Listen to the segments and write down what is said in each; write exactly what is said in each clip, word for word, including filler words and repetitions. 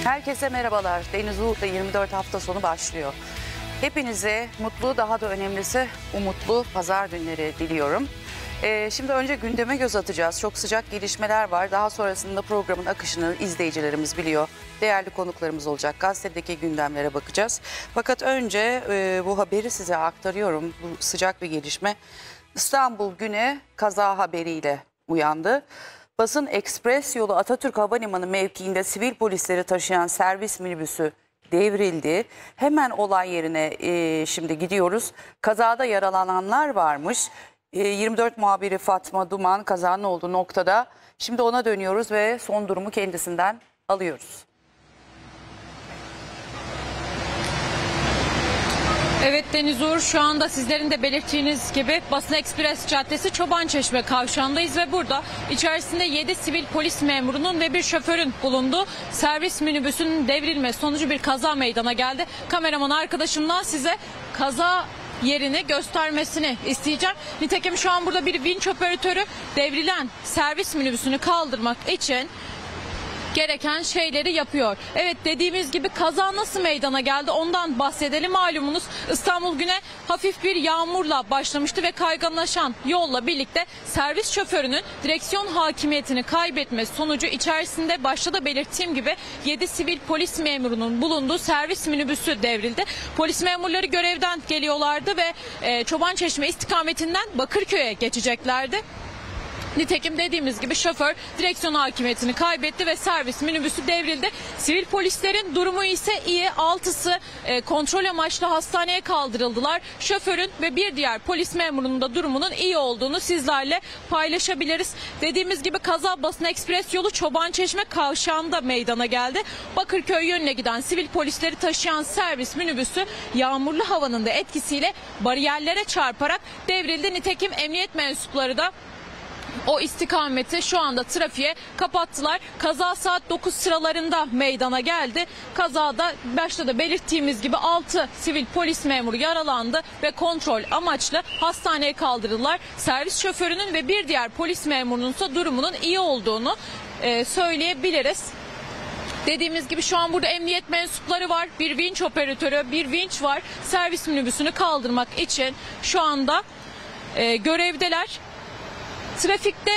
Herkese merhabalar. Deniz Uğur'da yirmi dört hafta sonu başlıyor. Hepinize mutlu, daha da önemlisi umutlu pazar günleri diliyorum. Ee, şimdi önce gündeme göz atacağız. Çok sıcak gelişmeler var. Daha sonrasında programın akışını izleyicilerimiz biliyor. Değerli konuklarımız olacak. Gazetedeki gündemlere bakacağız. Fakat önce e, bu haberi size aktarıyorum. Bu sıcak bir gelişme. İstanbul güne kaza haberiyle uyandı. Basın Ekspres yolu Atatürk Havalimanı mevkiinde sivil polisleri taşıyan servis minibüsü devrildi. Hemen olay yerine e, şimdi gidiyoruz. Kazada yaralananlar varmış. E, yirmi dört muhabiri Fatma Duman kazanın olduğu noktada. Şimdi ona dönüyoruz ve son durumu kendisinden alıyoruz. Evet Deniz Uğur, şu anda sizlerin de belirttiğiniz gibi Basın Ekspres Caddesi Çobançeşme kavşağındayız ve burada içerisinde yedi sivil polis memurunun ve bir şoförün bulunduğu servis minibüsünün devrilme sonucu bir kaza meydana geldi. Kameraman arkadaşımdan size kaza yerini göstermesini isteyeceğim. Nitekim şu an burada bir vinç operatörü devrilen servis minibüsünü kaldırmak için gereken şeyleri yapıyor. Evet, dediğimiz gibi kaza nasıl meydana geldi ondan bahsedelim. Malumunuz İstanbul güne hafif bir yağmurla başlamıştı ve kayganlaşan yolla birlikte servis şoförünün direksiyon hakimiyetini kaybetmesi sonucu içerisinde başta da belirttiğim gibi yedi sivil polis memurunun bulunduğu servis minibüsü devrildi. Polis memurları görevden geliyorlardı ve e, Çobançeşme istikametinden Bakırköy'e geçeceklerdi. Nitekim dediğimiz gibi şoför direksiyon hakimiyetini kaybetti ve servis minibüsü devrildi. Sivil polislerin durumu ise iyi. Altısı e, kontrol amaçlı hastaneye kaldırıldılar. Şoförün ve bir diğer polis memurunun da durumunun iyi olduğunu sizlerle paylaşabiliriz. Dediğimiz gibi kaza Basın Ekspres yolu Çobançeşme kavşağında meydana geldi. Bakırköy yönüne giden sivil polisleri taşıyan servis minibüsü yağmurlu havanın da etkisiyle bariyerlere çarparak devrildi. Nitekim emniyet mensupları da o istikameti şu anda trafiğe kapattılar. Kaza saat dokuz sıralarında meydana geldi. Kazada başta da belirttiğimiz gibi altı sivil polis memuru yaralandı ve kontrol amaçlı hastaneye kaldırıldılar. Servis şoförünün ve bir diğer polis memurunun ise durumunun iyi olduğunu e, söyleyebiliriz. Dediğimiz gibi şu an burada emniyet mensupları var. Bir vinç operatörü, bir vinç var. Servis minibüsünü kaldırmak için şu anda e, görevdeler. Trafikte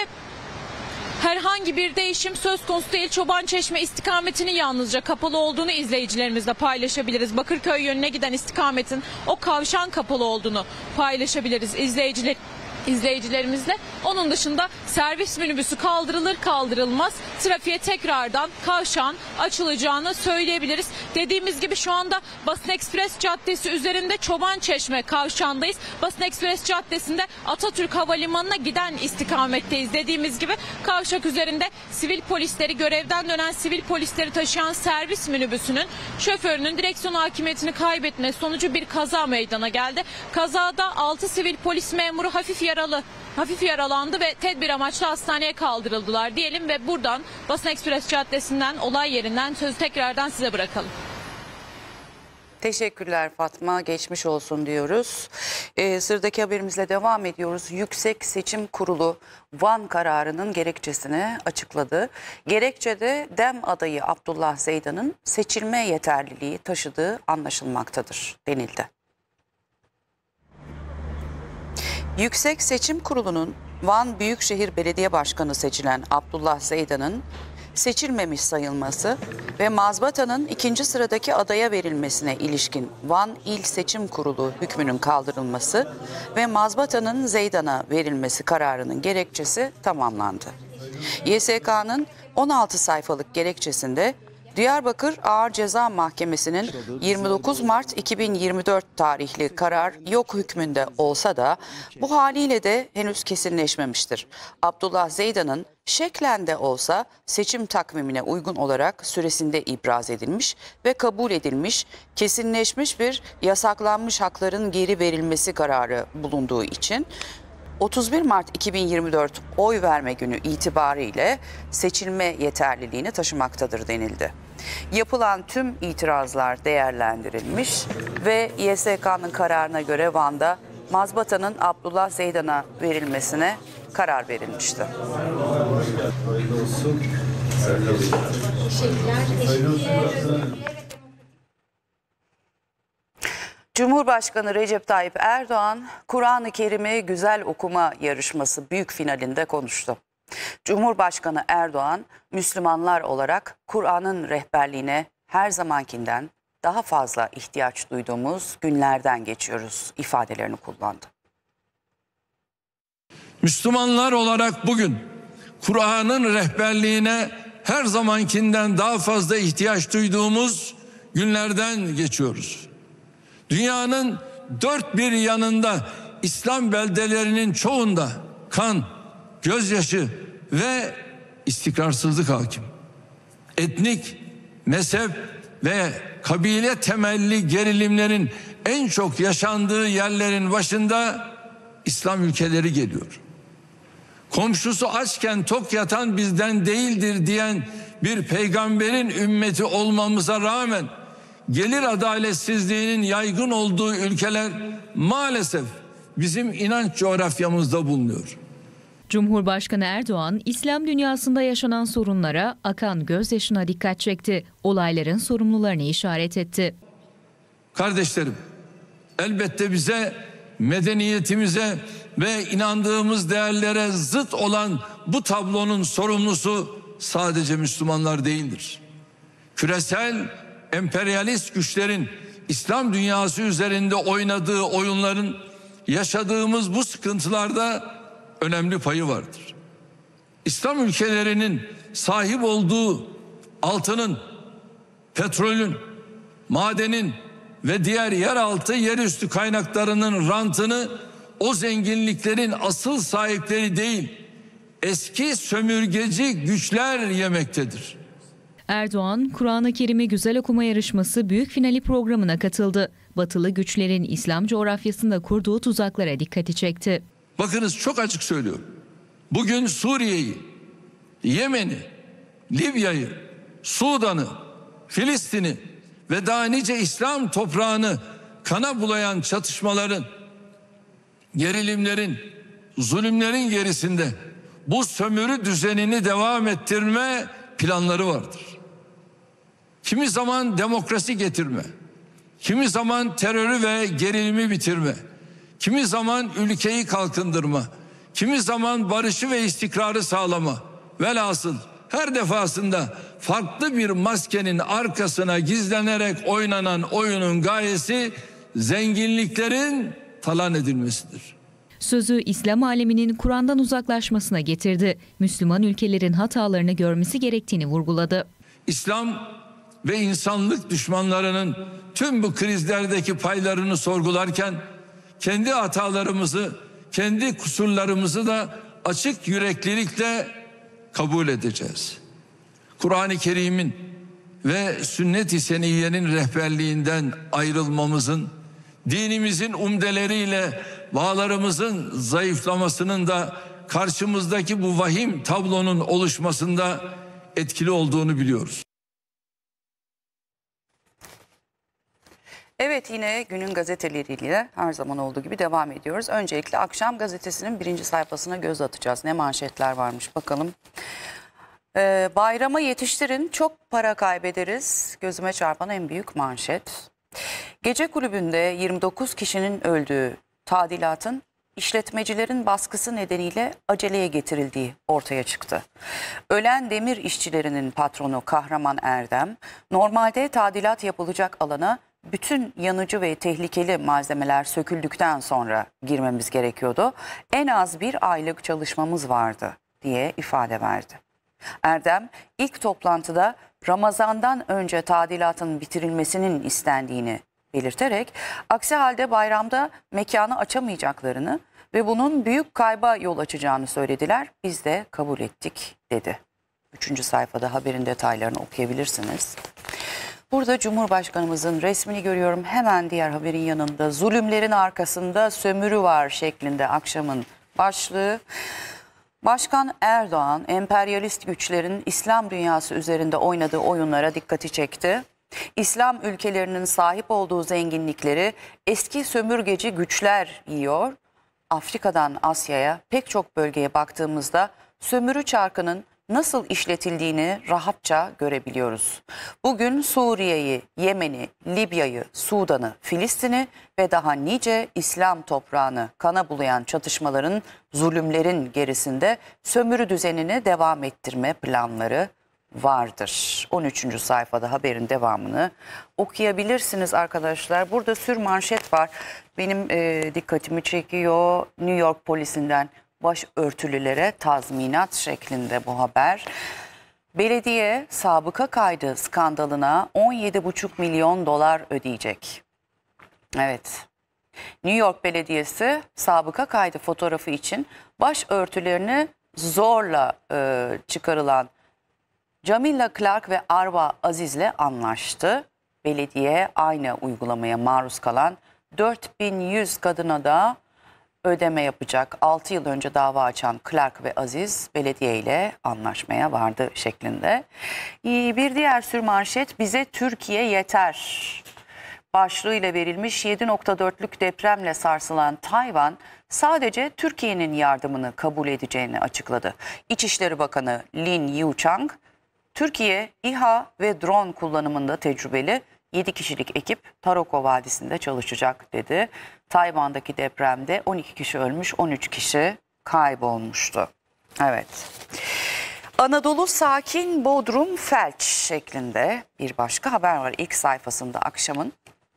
herhangi bir değişim söz konusu değil. Çobançeşme istikametinin yalnızca kapalı olduğunu izleyicilerimizle paylaşabiliriz. Bakırköy yönüne giden istikametin o kavşağın kapalı olduğunu paylaşabiliriz izleyiciler. izleyicilerimizle. Onun dışında servis minibüsü kaldırılır kaldırılmaz trafiğe tekrardan kavşağın açılacağını söyleyebiliriz. Dediğimiz gibi şu anda Basın Ekspres Caddesi üzerinde Çobançeşme kavşağındayız. Basın Ekspres Caddesi'nde Atatürk Havalimanı'na giden istikametteyiz. Dediğimiz gibi kavşak üzerinde sivil polisleri, görevden dönen sivil polisleri taşıyan servis minibüsünün şoförünün direksiyon hakimiyetini kaybetmesi sonucu bir kaza meydana geldi. Kazada altı sivil polis memuru hafif yaralı, hafif yaralandı ve tedbir amaçlı hastaneye kaldırıldılar diyelim ve buradan Basın Ekspres Caddesi'nden, olay yerinden sözü tekrardan size bırakalım. Teşekkürler Fatma. Geçmiş olsun diyoruz. Ee, sıradaki haberimizle devam ediyoruz. Yüksek Seçim Kurulu Van kararının gerekçesini açıkladı. Gerekçede DEM adayı Abdullah Zeydan'ın seçilme yeterliliği taşıdığı anlaşılmaktadır denildi. Yüksek Seçim Kurulu'nun Van Büyükşehir Belediye Başkanı seçilen Abdullah Zeydan'ın seçilmemiş sayılması ve mazbatanın ikinci sıradaki adaya verilmesine ilişkin Van İl Seçim Kurulu hükmünün kaldırılması ve mazbatanın Zeydan'a verilmesi kararının gerekçesi tamamlandı. Y S K'nın on altı sayfalık gerekçesinde Diyarbakır Ağır Ceza Mahkemesi'nin yirmi dokuz Mart iki bin yirmi dört tarihli karar yok hükmünde olsa da bu haliyle de henüz kesinleşmemiştir. Abdullah Zeydan'ın şeklen de olsa seçim takvimine uygun olarak süresinde ibraz edilmiş ve kabul edilmiş, kesinleşmiş bir yasaklanmış hakların geri verilmesi kararı bulunduğu için otuz bir Mart iki bin yirmi dört oy verme günü itibariyle seçilme yeterliliğini taşımaktadır denildi. Yapılan tüm itirazlar değerlendirilmiş ve Y S K'nın kararına göre Van'da mazbatanın Abdullah Zeydan'a verilmesine karar verilmişti. Cumhurbaşkanı Recep Tayyip Erdoğan, Kur'an-ı Kerim'i güzel okuma yarışması büyük finalinde konuştu. Cumhurbaşkanı Erdoğan, Müslümanlar olarak Kur'an'ın rehberliğine her zamankinden daha fazla ihtiyaç duyduğumuz günlerden geçiyoruz ifadelerini kullandı. Müslümanlar olarak bugün Kur'an'ın rehberliğine her zamankinden daha fazla ihtiyaç duyduğumuz günlerden geçiyoruz. Dünyanın dört bir yanında İslam beldelerinin çoğunda kan, gözyaşı ve istikrarsızlık hakim. Etnik, mezhep ve kabile temelli gerilimlerin en çok yaşandığı yerlerin başında İslam ülkeleri geliyor. Komşusu açken tok yatan bizden değildir diyen bir peygamberin ümmeti olmamıza rağmen gelir adaletsizliğinin yaygın olduğu ülkeler maalesef bizim inanç coğrafyamızda bulunuyor. Cumhurbaşkanı Erdoğan, İslam dünyasında yaşanan sorunlara, akan gözyaşına dikkat çekti. Olayların sorumlularını işaret etti. Kardeşlerim, elbette bize, medeniyetimize ve inandığımız değerlere zıt olan bu tablonun sorumlusu sadece Müslümanlar değildir. Küresel emperyalist güçlerin İslam dünyası üzerinde oynadığı oyunların yaşadığımız bu sıkıntılarda önemli payı vardır. İslam ülkelerinin sahip olduğu altının, petrolün, madenin ve diğer yeraltı, yerüstü kaynaklarının rantını o zenginliklerin asıl sahipleri değil, eski sömürgeci güçler yemektedir. Erdoğan, Kur'an-ı Kerim'i güzel okuma yarışması büyük finali programına katıldı. Batılı güçlerin İslam coğrafyasında kurduğu tuzaklara dikkati çekti. Bakınız, çok açık söylüyorum. Bugün Suriye'yi, Yemen'i, Libya'yı, Sudan'ı, Filistin'i ve daha nice İslam toprağını kana bulayan çatışmaların, gerilimlerin, zulümlerin gerisinde bu sömürü düzenini devam ettirme planları vardır. Kimi zaman demokrasi getirme, kimi zaman terörü ve gerilimi bitirme, kimi zaman ülkeyi kalkındırma, kimi zaman barışı ve istikrarı sağlama. Velhasıl her defasında farklı bir maskenin arkasına gizlenerek oynanan oyunun gayesi zenginliklerin talan edilmesidir. Sözü İslam aleminin Kur'an'dan uzaklaşmasına getirdi. Müslüman ülkelerin hatalarını görmesi gerektiğini vurguladı. İslam ve insanlık düşmanlarının tüm bu krizlerdeki paylarını sorgularken kendi hatalarımızı, kendi kusurlarımızı da açık yüreklilikle kabul edeceğiz. Kur'an-ı Kerim'in ve sünnet-i seniyyenin rehberliğinden ayrılmamızın, dinimizin umdeleriyle bağlarımızın zayıflamasının da karşımızdaki bu vahim tablonun oluşmasında etkili olduğunu biliyoruz. Evet, yine günün gazeteleriyle her zaman olduğu gibi devam ediyoruz. Öncelikle Akşam Gazetesi'nin birinci sayfasına göz atacağız. Ne manşetler varmış bakalım. Ee, bayrama yetiştirin, çok para kaybederiz. Gözüme çarpan en büyük manşet. Gece kulübünde yirmi dokuz kişinin öldüğü tadilatın işletmecilerin baskısı nedeniyle aceleye getirildiği ortaya çıktı. Ölen demir işçilerinin patronu Kahraman Erdem, normalde tadilat yapılacak alana bütün yanıcı ve tehlikeli malzemeler söküldükten sonra girmemiz gerekiyordu. En az bir aylık çalışmamız vardı diye ifade verdi. Erdem ilk toplantıda Ramazan'dan önce tadilatın bitirilmesinin istendiğini belirterek aksi halde bayramda mekanı açamayacaklarını ve bunun büyük kayba yol açacağını söylediler. Biz de kabul ettik dedi. Üçüncü sayfada haberin detaylarını okuyabilirsiniz. Burada Cumhurbaşkanımızın resmini görüyorum. Hemen diğer haberin yanında zulümlerin arkasında sömürü var şeklinde akşamın başlığı. Başkan Erdoğan, emperyalist güçlerin İslam dünyası üzerinde oynadığı oyunlara dikkati çekti. İslam ülkelerinin sahip olduğu zenginlikleri eski sömürgeci güçler yiyor. Afrika'dan Asya'ya pek çok bölgeye baktığımızda sömürü çarkının nasıl işletildiğini rahatça görebiliyoruz. Bugün Suriye'yi, Yemen'i, Libya'yı, Sudan'ı, Filistin'i ve daha nice İslam toprağını kana bulayan çatışmaların, zulümlerin gerisinde sömürü düzenini devam ettirme planları vardır. on üçüncü sayfada haberin devamını okuyabilirsiniz arkadaşlar. Burada sürmanşet var. Benim e, dikkatimi çekiyor. New York polisinden başörtülülere tazminat şeklinde bu haber. Belediye sabıka kaydı skandalına on yedi buçuk milyon dolar ödeyecek. Evet. New York Belediyesi sabıka kaydı fotoğrafı için başörtülerini zorla e, çıkarılan Jamila Clark ve Arva Aziz'le anlaştı. Belediye aynı uygulamaya maruz kalan dört bin yüz kadına da ödeme yapacak. altı yıl önce dava açan Clark ve Aziz belediye ile anlaşmaya vardı şeklinde. Bir diğer sürmanşet bize Türkiye yeter başlığıyla verilmiş. yedi nokta dörtlük depremle sarsılan Tayvan sadece Türkiye'nin yardımını kabul edeceğini açıkladı. İçişleri Bakanı Lin Yuchang, Türkiye İHA ve drone kullanımında tecrübeli yedi kişilik ekip Taroko Vadisi'nde çalışacak dedi. Tayvan'daki depremde on iki kişi ölmüş, on üç kişi kaybolmuştu. Evet. Anadolu sakin, Bodrum felç şeklinde bir başka haber var ilk sayfasında akşamın.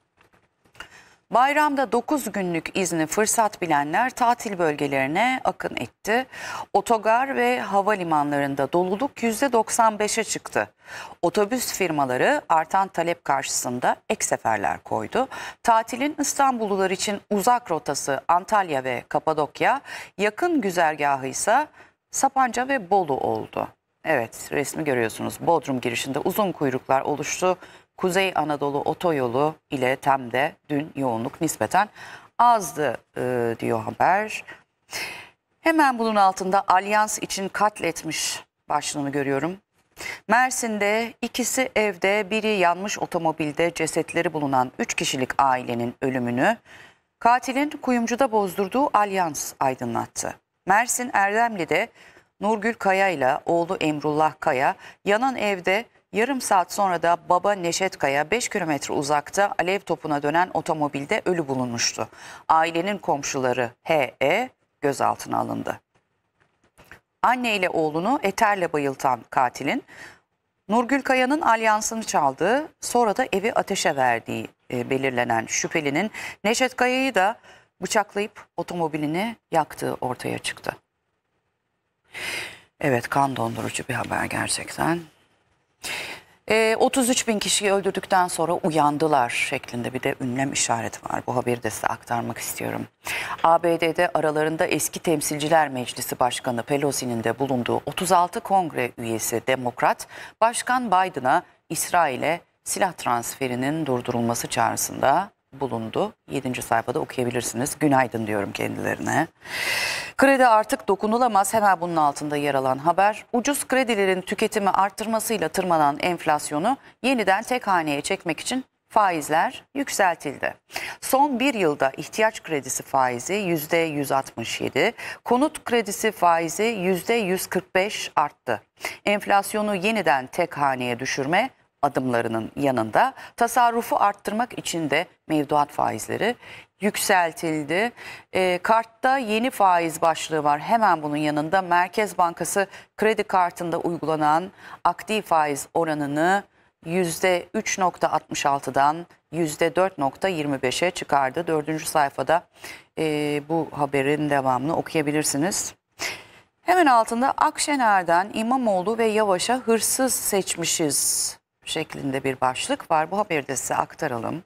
Bayramda dokuz günlük izni fırsat bilenler tatil bölgelerine akın etti. Otogar ve havalimanlarında doluluk yüzde doksan beşe çıktı. Otobüs firmaları artan talep karşısında ek seferler koydu. Tatilin İstanbullular için uzak rotası Antalya ve Kapadokya, yakın güzergahı ise Sapanca ve Bolu oldu. Evet, resmi görüyorsunuz. Bodrum girişinde uzun kuyruklar oluştu. Kuzey Anadolu otoyolu ile Tem'de dün yoğunluk nispeten azdı e, diyor haber. Hemen bunun altında Alyans için katletmiş başlığını görüyorum. Mersin'de ikisi evde, biri yanmış otomobilde cesetleri bulunan üç kişilik ailenin ölümünü katilin kuyumcuda bozdurduğu Alyans aydınlattı. Mersin Erdemli'de Nurgül Kaya ile oğlu Emrullah Kaya yanan evde, yarım saat sonra da baba Neşet Kaya beş kilometre uzakta alev topuna dönen otomobilde ölü bulunmuştu. Ailenin komşuları H E gözaltına alındı. Anne ile oğlunu eterle bayıltan katilin Nurgül Kaya'nın alyansını çaldığı, sonra da evi ateşe verdiği e, belirlenen şüphelinin Neşet Kaya'yı da bıçaklayıp otomobilini yaktığı ortaya çıktı. Evet, kan dondurucu bir haber gerçekten. E, otuz üç bin kişiyi öldürdükten sonra uyandılar şeklinde bir de ünlem işareti var. Bu haberi de size aktarmak istiyorum. A B D'de aralarında eski Temsilciler Meclisi Başkanı Pelosi'nin de bulunduğu otuz altı kongre üyesi Demokrat, Başkan Biden'a İsrail'e silah transferinin durdurulması çağrısında bulundu. yedinci sayfada okuyabilirsiniz. Günaydın diyorum kendilerine. Kredi artık dokunulamaz. Hemen bunun altında yer alan haber. Ucuz kredilerin tüketimi arttırmasıyla tırmanan enflasyonu yeniden tek haneye çekmek için faizler yükseltildi. Son bir yılda ihtiyaç kredisi faizi yüzde yüz altmış yedi, konut kredisi faizi yüzde yüz kırk beş arttı. Enflasyonu yeniden tek haneye düşürme adımlarının yanında tasarrufu arttırmak için de mevduat faizleri yükseltildi. E, kartta yeni faiz başlığı var. Hemen bunun yanında Merkez Bankası kredi kartında uygulanan aktif faiz oranını yüzde üç nokta altmış altıdan yüzde dört nokta yirmi beşe çıkardı. Dördüncü sayfada e, bu haberin devamını okuyabilirsiniz. Hemen altında Akşener'den İmamoğlu ve Yavaş'a hırsız seçmişiz şeklinde bir başlık var. Bu haberi de size aktaralım.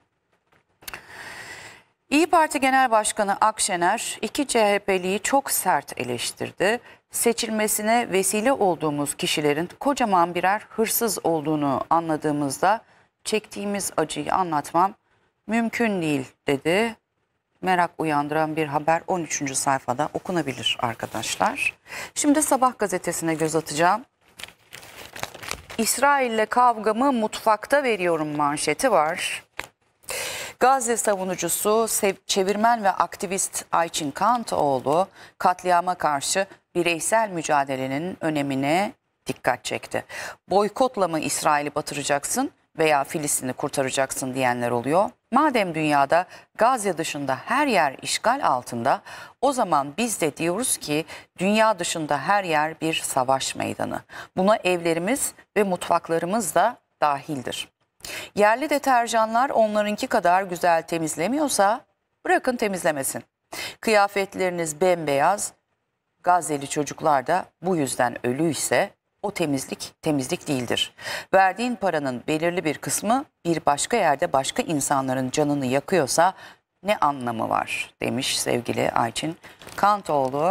İYİ Parti Genel Başkanı Akşener iki C H P'liyi çok sert eleştirdi. Seçilmesine vesile olduğumuz kişilerin kocaman birer hırsız olduğunu anladığımızda çektiğimiz acıyı anlatmam mümkün değil dedi. Merak uyandıran bir haber on üçüncü sayfada okunabilir arkadaşlar. Şimdi Sabah gazetesine göz atacağım. İsrail'le kavgamı mutfakta veriyorum manşeti var. Gazze savunucusu, çevirmen ve aktivist Ayçin Kantoğlu katliama karşı bireysel mücadelenin önemine dikkat çekti. Boykotla mı İsrail'i batıracaksın veya Filistin'i kurtaracaksın diyenler oluyor. Madem dünyada Gazze dışında her yer işgal altında, o zaman biz de diyoruz ki dünya dışında her yer bir savaş meydanı. Buna evlerimiz ve mutfaklarımız da dahildir. Yerli deterjanlar onlarınki kadar güzel temizlemiyorsa bırakın temizlemesin. Kıyafetleriniz bembeyaz, Gazze'li çocuklar da bu yüzden ölüyse o temizlik temizlik değildir. Verdiğin paranın belirli bir kısmı bir başka yerde başka insanların canını yakıyorsa ne anlamı var demiş sevgili Ayçin Kantoğlu.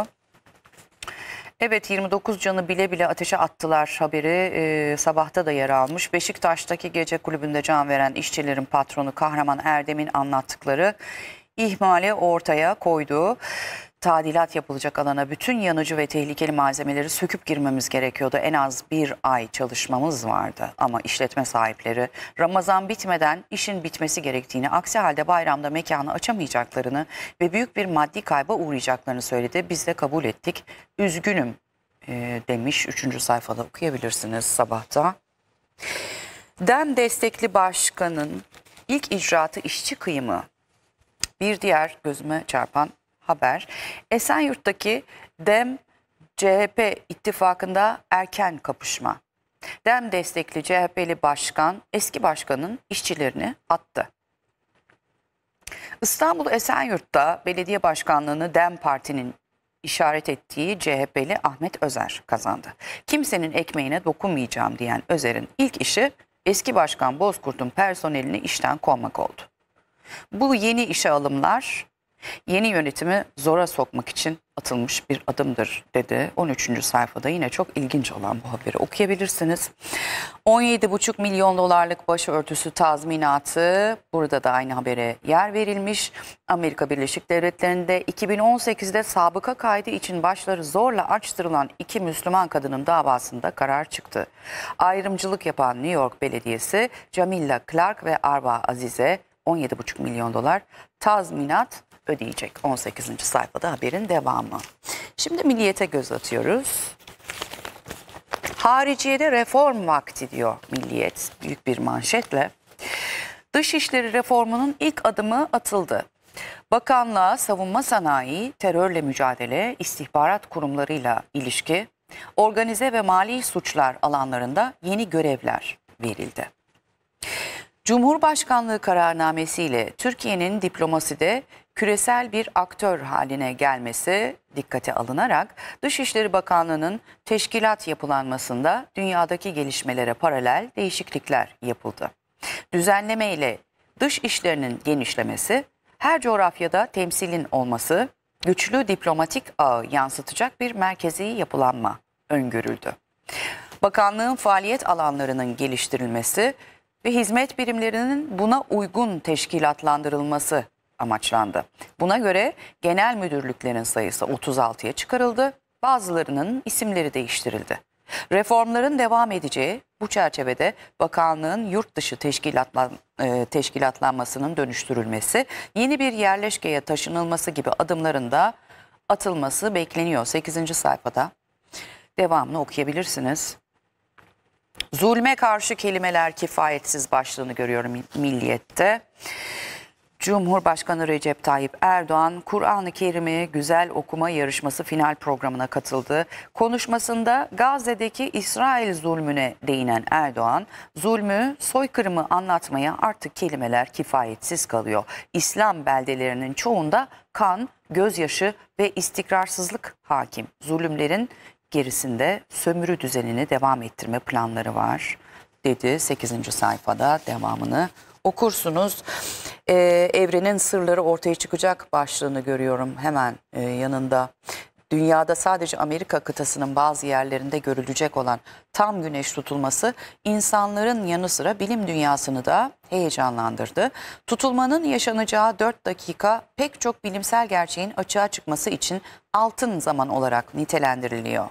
Evet, yirmi dokuz canı bile bile ateşe attılar haberi e, sabahta da yer almış. Beşiktaş'taki gece kulübünde can veren işçilerin patronu Kahraman Erdem'in anlattıkları ihmali ortaya koydu. Tadilat yapılacak alana bütün yanıcı ve tehlikeli malzemeleri söküp girmemiz gerekiyordu. En az bir ay çalışmamız vardı. Ama işletme sahipleri Ramazan bitmeden işin bitmesi gerektiğini, aksi halde bayramda mekanı açamayacaklarını ve büyük bir maddi kayba uğrayacaklarını söyledi. Biz de kabul ettik. Üzgünüm e, demiş. Üçüncü sayfada okuyabilirsiniz sabahta. DEM destekli başkanın ilk icraatı işçi kıyımı. Bir diğer gözüme çarpan haber, Esenyurt'taki DEM C H P ittifakında erken kapışma. DEM destekli C H P'li başkan eski başkanın işçilerini attı. İstanbul Esenyurt'ta belediye başkanlığını DEM Parti'nin işaret ettiği C H P'li Ahmet Özer kazandı. Kimsenin ekmeğine dokunmayacağım diyen Özer'in ilk işi eski başkan Bozkurt'un personelini işten kovmak oldu. Bu yeni işe alımlar yeni yönetimi zora sokmak için atılmış bir adımdır dedi. on üçüncü sayfada yine çok ilginç olan bu haberi okuyabilirsiniz. on yedi buçuk milyon dolarlık başörtüsü tazminatı, burada da aynı habere yer verilmiş. Amerika Birleşik Devletleri'nde iki bin on sekizde sabıka kaydı için başları zorla açtırılan iki Müslüman kadının davasında karar çıktı. Ayrımcılık yapan New York Belediyesi Jamila Clark ve Arba Aziz'e on yedi buçuk milyon dolar tazminat ödeyecek. on sekizinci sayfada haberin devamı. Şimdi Milliyet'e göz atıyoruz. Hariciyede reform vakti diyor Milliyet büyük bir manşetle. Dışişleri reformunun ilk adımı atıldı. Bakanlığa savunma sanayi, terörle mücadele, istihbarat kurumlarıyla ilişki, organize ve mali suçlar alanlarında yeni görevler verildi. Cumhurbaşkanlığı kararnamesiyle Türkiye'nin diplomaside küresel bir aktör haline gelmesi dikkate alınarak Dışişleri Bakanlığı'nın teşkilat yapılanmasında dünyadaki gelişmelere paralel değişiklikler yapıldı. Düzenleme ile dış işlerinin genişlemesi, her coğrafyada temsilin olması, güçlü diplomatik ağı yansıtacak bir merkezi yapılanma öngörüldü. Bakanlığın faaliyet alanlarının geliştirilmesi ve hizmet birimlerinin buna uygun teşkilatlandırılması amaçlandı. Buna göre genel müdürlüklerin sayısı otuz altıya çıkarıldı, bazılarının isimleri değiştirildi. Reformların devam edeceği bu çerçevede bakanlığın yurt dışı teşkilatlan, e, teşkilatlanmasının dönüştürülmesi, yeni bir yerleşkeye taşınılması gibi adımların da atılması bekleniyor. sekizinci sayfada devamını okuyabilirsiniz. Zulme karşı kelimeler kifayetsiz başlığını görüyorum Milliyet'te. Cumhurbaşkanı Recep Tayyip Erdoğan, Kur'an-ı Kerim'i güzel okuma yarışması final programına katıldı. Konuşmasında Gazze'deki İsrail zulmüne değinen Erdoğan, zulmü, soykırımı anlatmaya artık kelimeler kifayetsiz kalıyor. İslam beldelerinin çoğunda kan, gözyaşı ve istikrarsızlık hakim. Zulümlerin gerisinde sömürü düzenini devam ettirme planları var dedi. sekizinci sayfada devamını okursunuz. Ee, evrenin sırları ortaya çıkacak başlığını görüyorum hemen e, yanında. Dünyada sadece Amerika kıtasının bazı yerlerinde görülecek olan tam güneş tutulması insanların yanı sıra bilim dünyasını da heyecanlandırdı. Tutulmanın yaşanacağı dört dakika pek çok bilimsel gerçeğin açığa çıkması için altın zaman olarak nitelendiriliyor.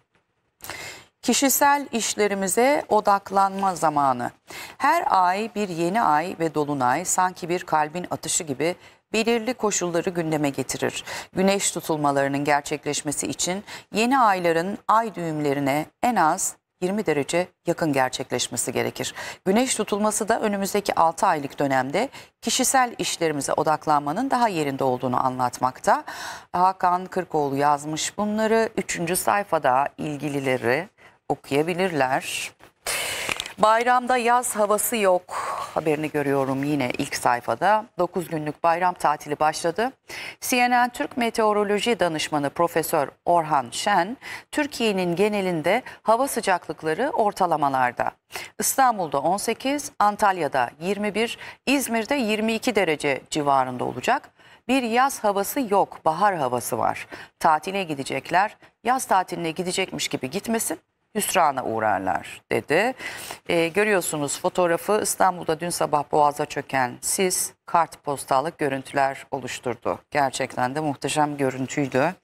Kişisel işlerimize odaklanma zamanı. Her ay bir yeni ay ve dolunay sanki bir kalbin atışı gibi belirli koşulları gündeme getirir. Güneş tutulmalarının gerçekleşmesi için yeni ayların ay düğümlerine en az yirmi derece yakın gerçekleşmesi gerekir. Güneş tutulması da önümüzdeki altı aylık dönemde kişisel işlerimize odaklanmanın daha yerinde olduğunu anlatmakta. Hakan Kırkoğlu yazmış bunları. Üçüncü sayfada ilgilileri okuyabilirler. Bayramda yaz havası yok haberini görüyorum yine ilk sayfada. dokuz günlük bayram tatili başladı. C N N Türk Meteoroloji Danışmanı Profesör Orhan Şen, Türkiye'nin genelinde hava sıcaklıkları ortalamalarda. İstanbul'da on sekiz, Antalya'da yirmi bir, İzmir'de yirmi iki derece civarında olacak. Bir yaz havası yok, bahar havası var. Tatile gidecekler, yaz tatiline gidecekmiş gibi gitmesin, hüsrana uğrarlar dedi. Ee, görüyorsunuz fotoğrafı, İstanbul'da dün sabah boğaza çöken sis kartpostallık görüntüler oluşturdu. Gerçekten de muhteşem görüntüydü.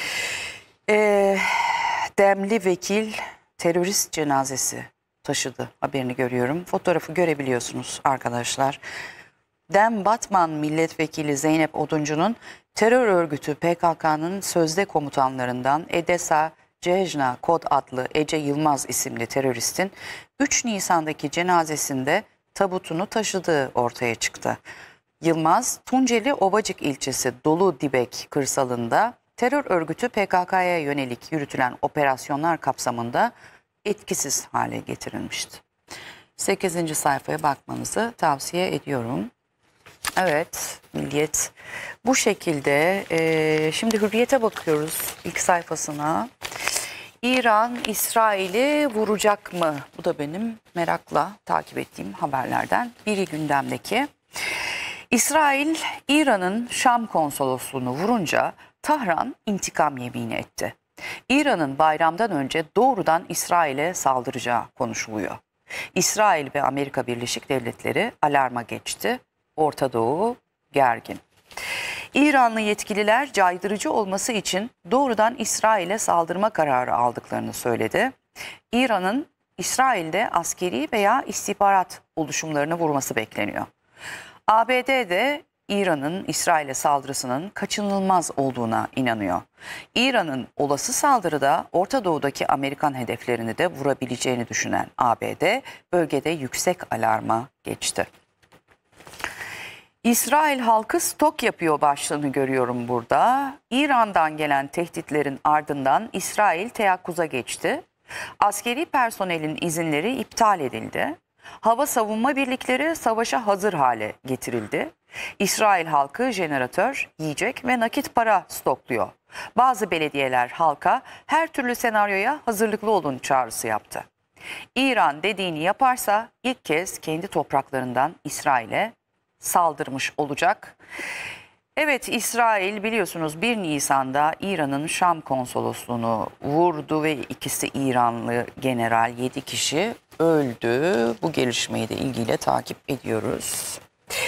Ee, Demli vekil terörist cenazesi taşıdı haberini görüyorum. Fotoğrafı görebiliyorsunuz arkadaşlar. Dem Batman Milletvekili Zeynep Oduncu'nun terör örgütü P K K'nın sözde komutanlarından Edesa Cejna Kod adlı Ece Yılmaz isimli teröristin üç Nisan'daki cenazesinde tabutunu taşıdığı ortaya çıktı. Yılmaz, Tunceli Ovacık ilçesi Dolu Dibek kırsalında terör örgütü P K K'ya yönelik yürütülen operasyonlar kapsamında etkisiz hale getirilmişti. sekizinci sayfaya bakmanızı tavsiye ediyorum. Evet, Milliyet bu şekilde. Ee, şimdi Hürriyet'e bakıyoruz ilk sayfasına. İran, İsrail'i vuracak mı? Bu da benim merakla takip ettiğim haberlerden biri gündemdeki. İsrail, İran'ın Şam konsolosluğunu vurunca Tahran intikam yemini etti. İran'ın bayramdan önce doğrudan İsrail'e saldıracağı konuşuluyor. İsrail ve Amerika Birleşik Devletleri alarma geçti. Orta Doğu gergin. İranlı yetkililer caydırıcı olması için doğrudan İsrail'e saldırma kararı aldıklarını söyledi. İran'ın İsrail'de askeri veya istihbarat oluşumlarını vurması bekleniyor. A B D de İran'ın İsrail'e saldırısının kaçınılmaz olduğuna inanıyor. İran'ın olası saldırıda Orta Doğu'daki Amerikan hedeflerini de vurabileceğini düşünen A B D bölgede yüksek alarma geçti. İsrail halkı stok yapıyor başlığını görüyorum burada. İran'dan gelen tehditlerin ardından İsrail teyakkuza geçti. Askeri personelin izinleri iptal edildi. Hava savunma birlikleri savaşa hazır hale getirildi. İsrail halkı jeneratör, yiyecek ve nakit para stokluyor. Bazı belediyeler halka her türlü senaryoya hazırlıklı olun çağrısı yaptı. İran dediğini yaparsa ilk kez kendi topraklarından İsrail'e saldırmış olacak. Evet, İsrail biliyorsunuz bir Nisan'da İran'ın Şam konsolosluğunu vurdu ve ikisi İranlı general, yedi kişi öldü. Bu gelişmeyi de ilgiyle takip ediyoruz.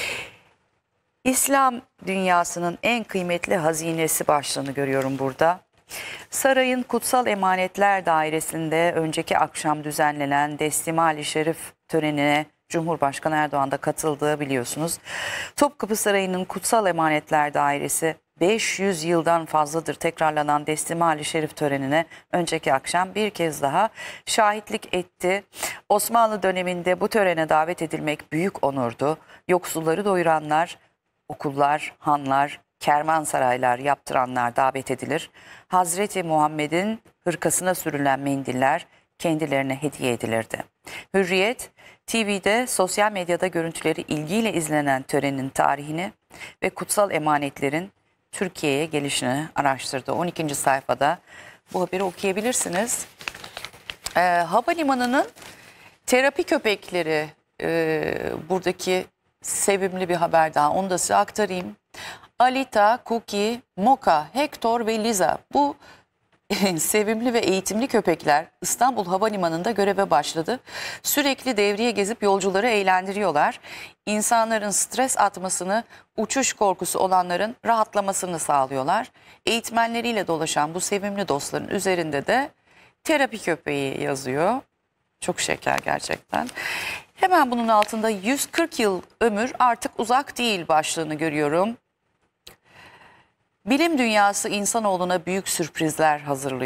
İslam dünyasının en kıymetli hazinesi başlığını görüyorum burada. Sarayın Kutsal Emanetler Dairesi'nde önceki akşam düzenlenen Destimali Şerif törenine Cumhurbaşkanı Erdoğan da katıldığı biliyorsunuz. Topkapı Sarayı'nın Kutsal Emanetler Dairesi beş yüz yıldan fazladır tekrarlanan Destimali Şerif törenine önceki akşam bir kez daha şahitlik etti. Osmanlı döneminde bu törene davet edilmek büyük onurdu. Yoksulları doyuranlar, okullar, hanlar, kervansaraylar yaptıranlar davet edilir. Hazreti Muhammed'in hırkasına sürülen mendiller kendilerine hediye edilirdi. Hürriyet, T V'de sosyal medyada görüntüleri ilgiyle izlenen törenin tarihini ve kutsal emanetlerin Türkiye'ye gelişini araştırdı. on ikinci sayfada bu haberi okuyabilirsiniz. Ee, havalimanının terapi köpekleri, e, buradaki sevimli bir haber daha, onu da size aktarayım. Alita, Cookie, Moka, Hector ve Liza, bu sevimli ve eğitimli köpekler İstanbul Havalimanı'nda göreve başladı. Sürekli devriye gezip yolcuları eğlendiriyorlar. İnsanların stres atmasını, uçuş korkusu olanların rahatlamasını sağlıyorlar. Eğitmenleriyle dolaşan bu sevimli dostların üzerinde de terapi köpeği yazıyor. Çok şeker gerçekten. Hemen bunun altında yüz kırk yıl ömür artık uzak değil başlığını görüyorum. Bilim dünyası insanoğluna büyük sürprizler hazırlıyor.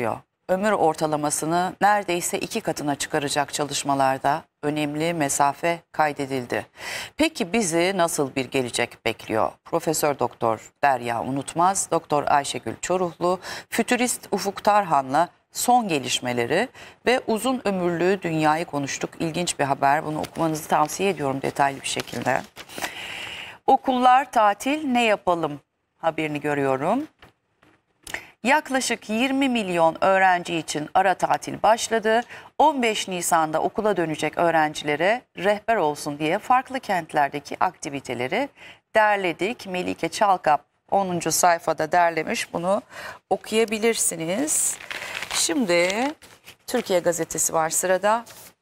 ömür ortalamasını neredeyse iki katına çıkaracak çalışmalarda önemli mesafe kaydedildi. Peki bizi nasıl bir gelecek bekliyor? Profesör Doktor Derya Unutmaz, Doktor Ayşegül Çoruhlu, fütürist Ufuk Tarhan'la son gelişmeleri ve uzun ömürlü dünyayı konuştuk. İlginç bir haber. Bunu okumanızı tavsiye ediyorum detaylı bir şekilde. Okullar tatil, ne yapalım haberini görüyorum. Yaklaşık yirmi milyon öğrenci için ara tatil başladı. on beş Nisan'da okula dönecek öğrencilere rehber olsun diye farklı kentlerdeki aktiviteleri derledik. Melike Çalkap onuncu sayfada derlemiş, bunu okuyabilirsiniz. Şimdi Türkiye Gazetesi var sırada.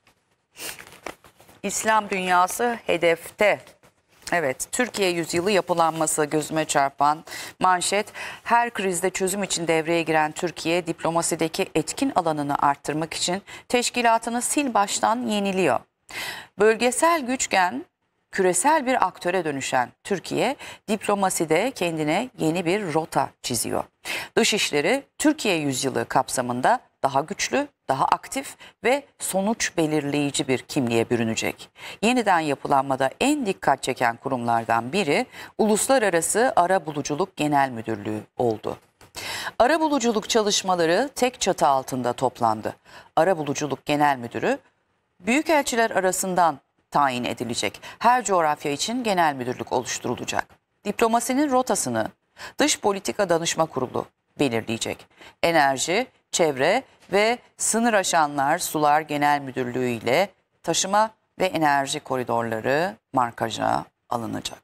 İslam dünyası hedefte. Evet, Türkiye yüzyılı yapılanması gözüme çarpan manşet. Her krizde çözüm için devreye giren Türkiye, diplomasideki etkin alanını arttırmak için teşkilatını sil baştan yeniliyor. Bölgesel güçken küresel bir aktöre dönüşen Türkiye, diplomaside kendine yeni bir rota çiziyor. Dışişleri Türkiye yüzyılı kapsamında daha güçlü, daha aktif ve sonuç belirleyici bir kimliğe bürünecek. Yeniden yapılanmada en dikkat çeken kurumlardan biri Uluslararası Arabuluculuk Genel Müdürlüğü oldu. Arabuluculuk çalışmaları tek çatı altında toplandı. Arabuluculuk Genel Müdürü büyükelçiler arasından tayin edilecek. Her coğrafya için genel müdürlük oluşturulacak. Diplomasinin rotasını Dış Politika Danışma Kurulu belirleyecek. Enerji, Çevre ve Sınır Aşanlar Sular Genel Müdürlüğü ile taşıma ve enerji koridorları markaja alınacak.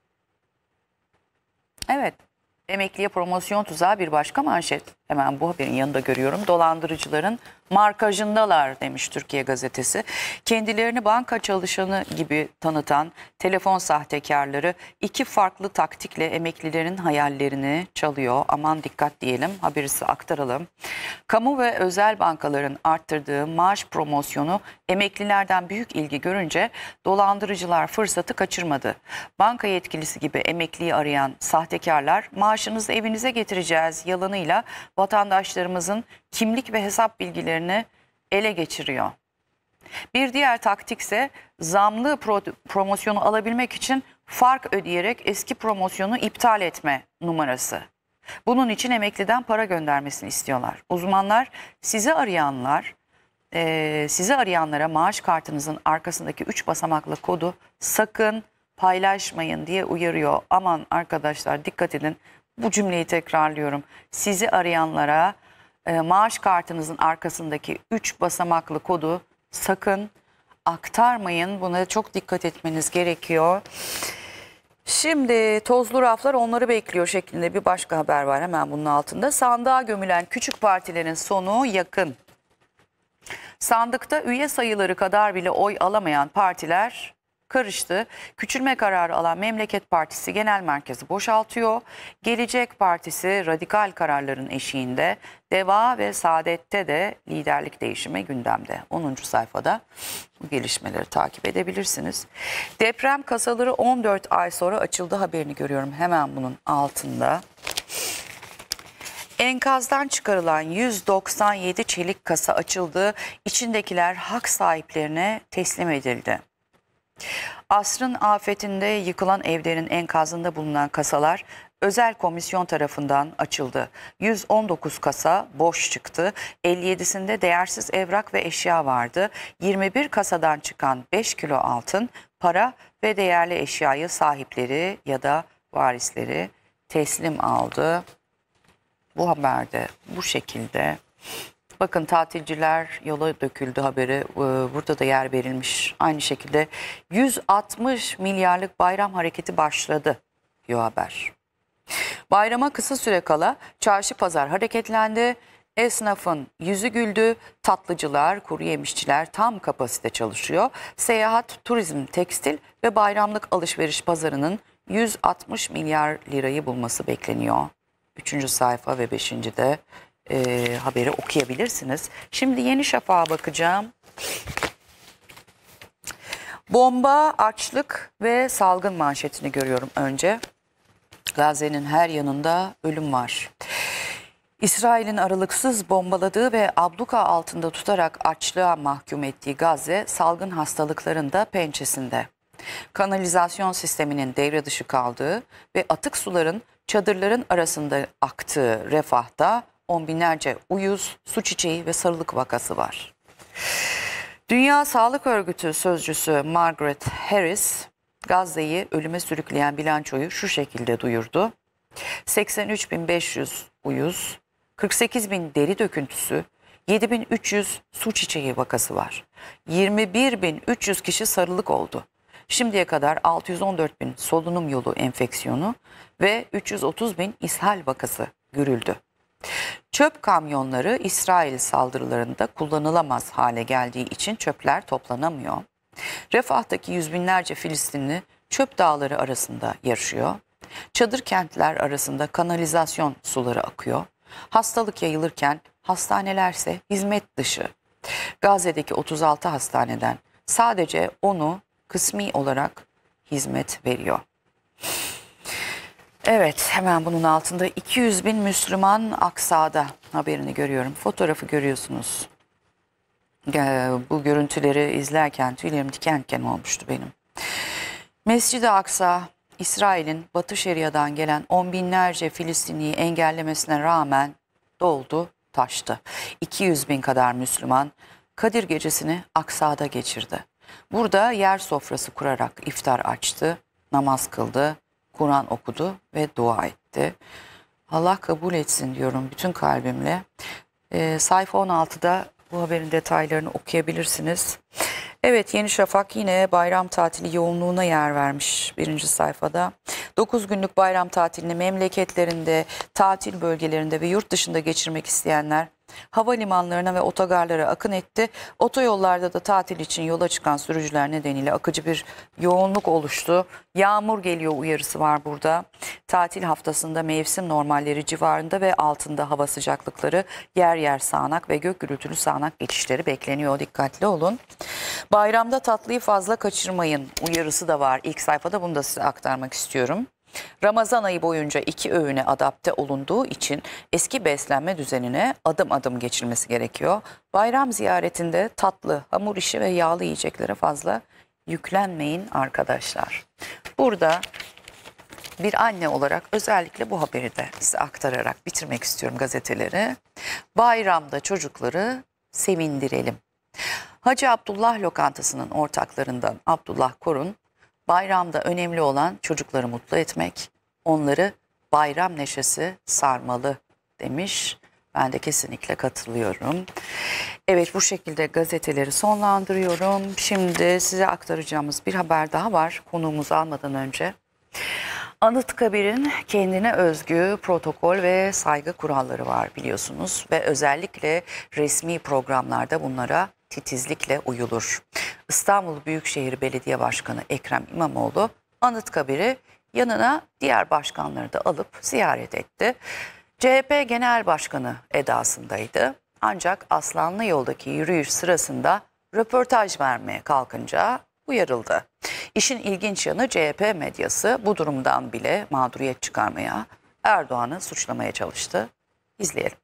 Evet, emekliye promosyon tuzağı bir başka manşet. Hemen bu haberin yanında görüyorum. Dolandırıcıların markajındalar demiş Türkiye Gazetesi. Kendilerini banka çalışanı gibi tanıtan telefon sahtekarları iki farklı taktikle emeklilerin hayallerini çalıyor. Aman dikkat diyelim, haberi size aktaralım. Kamu ve özel bankaların arttırdığı maaş promosyonu emeklilerden büyük ilgi görünce dolandırıcılar fırsatı kaçırmadı. Banka yetkilisi gibi emekliyi arayan sahtekarlar maaşınızı evinize getireceğiz yalanıyla vatandaşlarımızın kimlik ve hesap bilgilerini ele geçiriyor. Bir diğer taktikse zamlı pro promosyonu alabilmek için fark ödeyerek eski promosyonu iptal etme numarası. Bunun için emekliden para göndermesini istiyorlar. Uzmanlar sizi arayanlar, e, sizi arayanlara maaş kartınızın arkasındaki üç basamaklı kodu sakın paylaşmayın diye uyarıyor. Aman arkadaşlar dikkat edin. Bu cümleyi tekrarlıyorum. Sizi arayanlara e, maaş kartınızın arkasındaki üç basamaklı kodu sakın aktarmayın. Buna çok dikkat etmeniz gerekiyor. Şimdi tozlu raflar onları bekliyor şeklinde bir başka haber var hemen bunun altında. Sandığa gömülen küçük partilerin sonu yakın. Sandıkta üye sayıları kadar bile oy alamayan partiler karıştı. Küçülme kararı alan Memleket Partisi genel merkezi boşaltıyor. Gelecek Partisi radikal kararların eşiğinde. Deva ve Saadet'te de liderlik değişimi gündemde. onuncu sayfada bu gelişmeleri takip edebilirsiniz. Deprem kasaları on dört ay sonra açıldı haberini görüyorum hemen bunun altında. Enkazdan çıkarılan yüz doksan yedi çelik kasa açıldı. İçindekiler hak sahiplerine teslim edildi. Asrın afetinde yıkılan evlerin enkazında bulunan kasalar özel komisyon tarafından açıldı. yüz on dokuz kasa boş çıktı. elli yedisinde değersiz evrak ve eşya vardı. yirmi bir kasadan çıkan beş kilo altın, para ve değerli eşyayı sahipleri ya da varisleri teslim aldı. Bu haberde bu şekilde. Bakın tatilciler yola döküldü haberi, burada da yer verilmiş. Aynı şekilde yüz altmış milyarlık bayram hareketi başladı diyor haber. Bayrama kısa süre kala çarşı pazar hareketlendi. Esnafın yüzü güldü, tatlıcılar, kuru yemişçiler tam kapasite çalışıyor. Seyahat, turizm, tekstil ve bayramlık alışveriş pazarının yüz altmış milyar lirayı bulması bekleniyor. Üçüncü sayfa ve beşinci de e, haberi okuyabilirsiniz. Şimdi Yeni Şafak'a bakacağım. Bomba, açlık ve salgın manşetini görüyorum önce. Gazze'nin her yanında ölüm var. İsrail'in aralıksız bombaladığı ve abluka altında tutarak açlığa mahkum ettiği Gazze salgın hastalıkların da pençesinde. Kanalizasyon sisteminin devre dışı kaldığı ve atık suların çadırların arasında aktığı Refah'ta on binlerce uyuz, su çiçeği ve sarılık vakası var. Dünya Sağlık Örgütü sözcüsü Margaret Harris, Gazze'yi ölüme sürükleyen bilançoyu şu şekilde duyurdu. seksen üç bin beş yüz uyuz, kırk sekiz bin deri döküntüsü, yedi bin üç yüz su çiçeği vakası var. yirmi bir bin üç yüz kişi sarılık oldu. Şimdiye kadar altı yüz on dört bin solunum yolu enfeksiyonu ve üç yüz otuz bin ishal vakası görüldü. Çöp kamyonları İsrail saldırılarında kullanılamaz hale geldiği için çöpler toplanamıyor. Refah'taki yüz binlerce Filistinli çöp dağları arasında yaşıyor. Çadır kentler arasında kanalizasyon suları akıyor. Hastalık yayılırken hastanelerse hizmet dışı. Gazze'deki otuz altı hastaneden sadece onu kısmi olarak hizmet veriyor. Evet, hemen bunun altında iki yüz bin Müslüman Aksa'da haberini görüyorum. Fotoğrafı görüyorsunuz. Bu görüntüleri izlerken tüylerim diken diken olmuştu benim. Mescid-i Aksa, İsrail'in Batı Şeria'dan gelen on binlerce Filistinliyi engellemesine rağmen doldu, taştı. iki yüz bin kadar Müslüman Kadir Gecesi'ni Aksa'da geçirdi. Burada yer sofrası kurarak iftar açtı, namaz kıldı, Kur'an okudu ve dua etti. Allah kabul etsin diyorum bütün kalbimle. E, sayfa on altıda bu haberin detaylarını okuyabilirsiniz. Evet, Yeni Şafak yine bayram tatili yoğunluğuna yer vermiş birinci sayfada. dokuz günlük bayram tatilini memleketlerinde, tatil bölgelerinde ve yurt dışında geçirmek isteyenler havalimanlarına ve otogarlara akın etti. Otoyollarda da tatil için yola çıkan sürücüler nedeniyle akıcı bir yoğunluk oluştu. Yağmur geliyor uyarısı var burada. Tatil haftasında mevsim normalleri civarında ve altında hava sıcaklıkları, yer yer sağanak ve gök gürültülü sağanak geçişleri bekleniyor. Dikkatli olun. Bayramda tatlıyı fazla kaçırmayın uyarısı da var. İlk sayfada bunu da size aktarmak istiyorum. Ramazan ayı boyunca iki öğüne adapte olunduğu için eski beslenme düzenine adım adım geçilmesi gerekiyor. Bayram ziyaretinde tatlı, hamur işi ve yağlı yiyeceklere fazla yüklenmeyin arkadaşlar. Burada bir anne olarak özellikle bu haberi de size aktararak bitirmek istiyorum gazeteleri. Bayramda çocukları sevindirelim. Hacı Abdullah Lokantası'nın ortaklarından Abdullah Korun, bayramda önemli olan çocukları mutlu etmek, onları bayram neşesi sarmalı demiş. Ben de kesinlikle katılıyorum. Evet, bu şekilde gazeteleri sonlandırıyorum. Şimdi size aktaracağımız bir haber daha var konuğumuzu almadan önce. Anıtkabir'in kendine özgü protokol ve saygı kuralları var biliyorsunuz ve özellikle resmi programlarda bunlara titizlikle uyulur. İstanbul Büyükşehir Belediye Başkanı Ekrem İmamoğlu Anıtkabir'i yanına diğer başkanları da alıp ziyaret etti. C H P Genel Başkanı edasındaydı. Ancak Aslanlı Yol'daki yürüyüş sırasında röportaj vermeye kalkınca uyarıldı. İşin ilginç yanı C H P medyası bu durumdan bile mağduriyet çıkarmaya, Erdoğan'ı suçlamaya çalıştı. İzleyelim.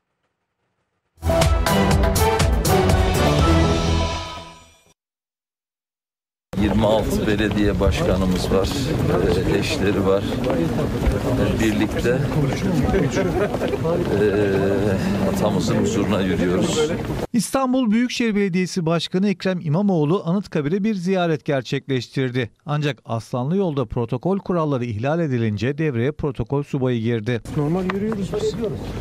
yirmi altı belediye başkanımız var, eşleri var. Birlikte atamızın huzuruna yürüyoruz. İstanbul Büyükşehir Belediyesi Başkanı Ekrem İmamoğlu Anıtkabir'e bir ziyaret gerçekleştirdi. Ancak Aslanlı Yol'da protokol kuralları ihlal edilince devreye protokol subayı girdi. Normal yürüyoruz biz.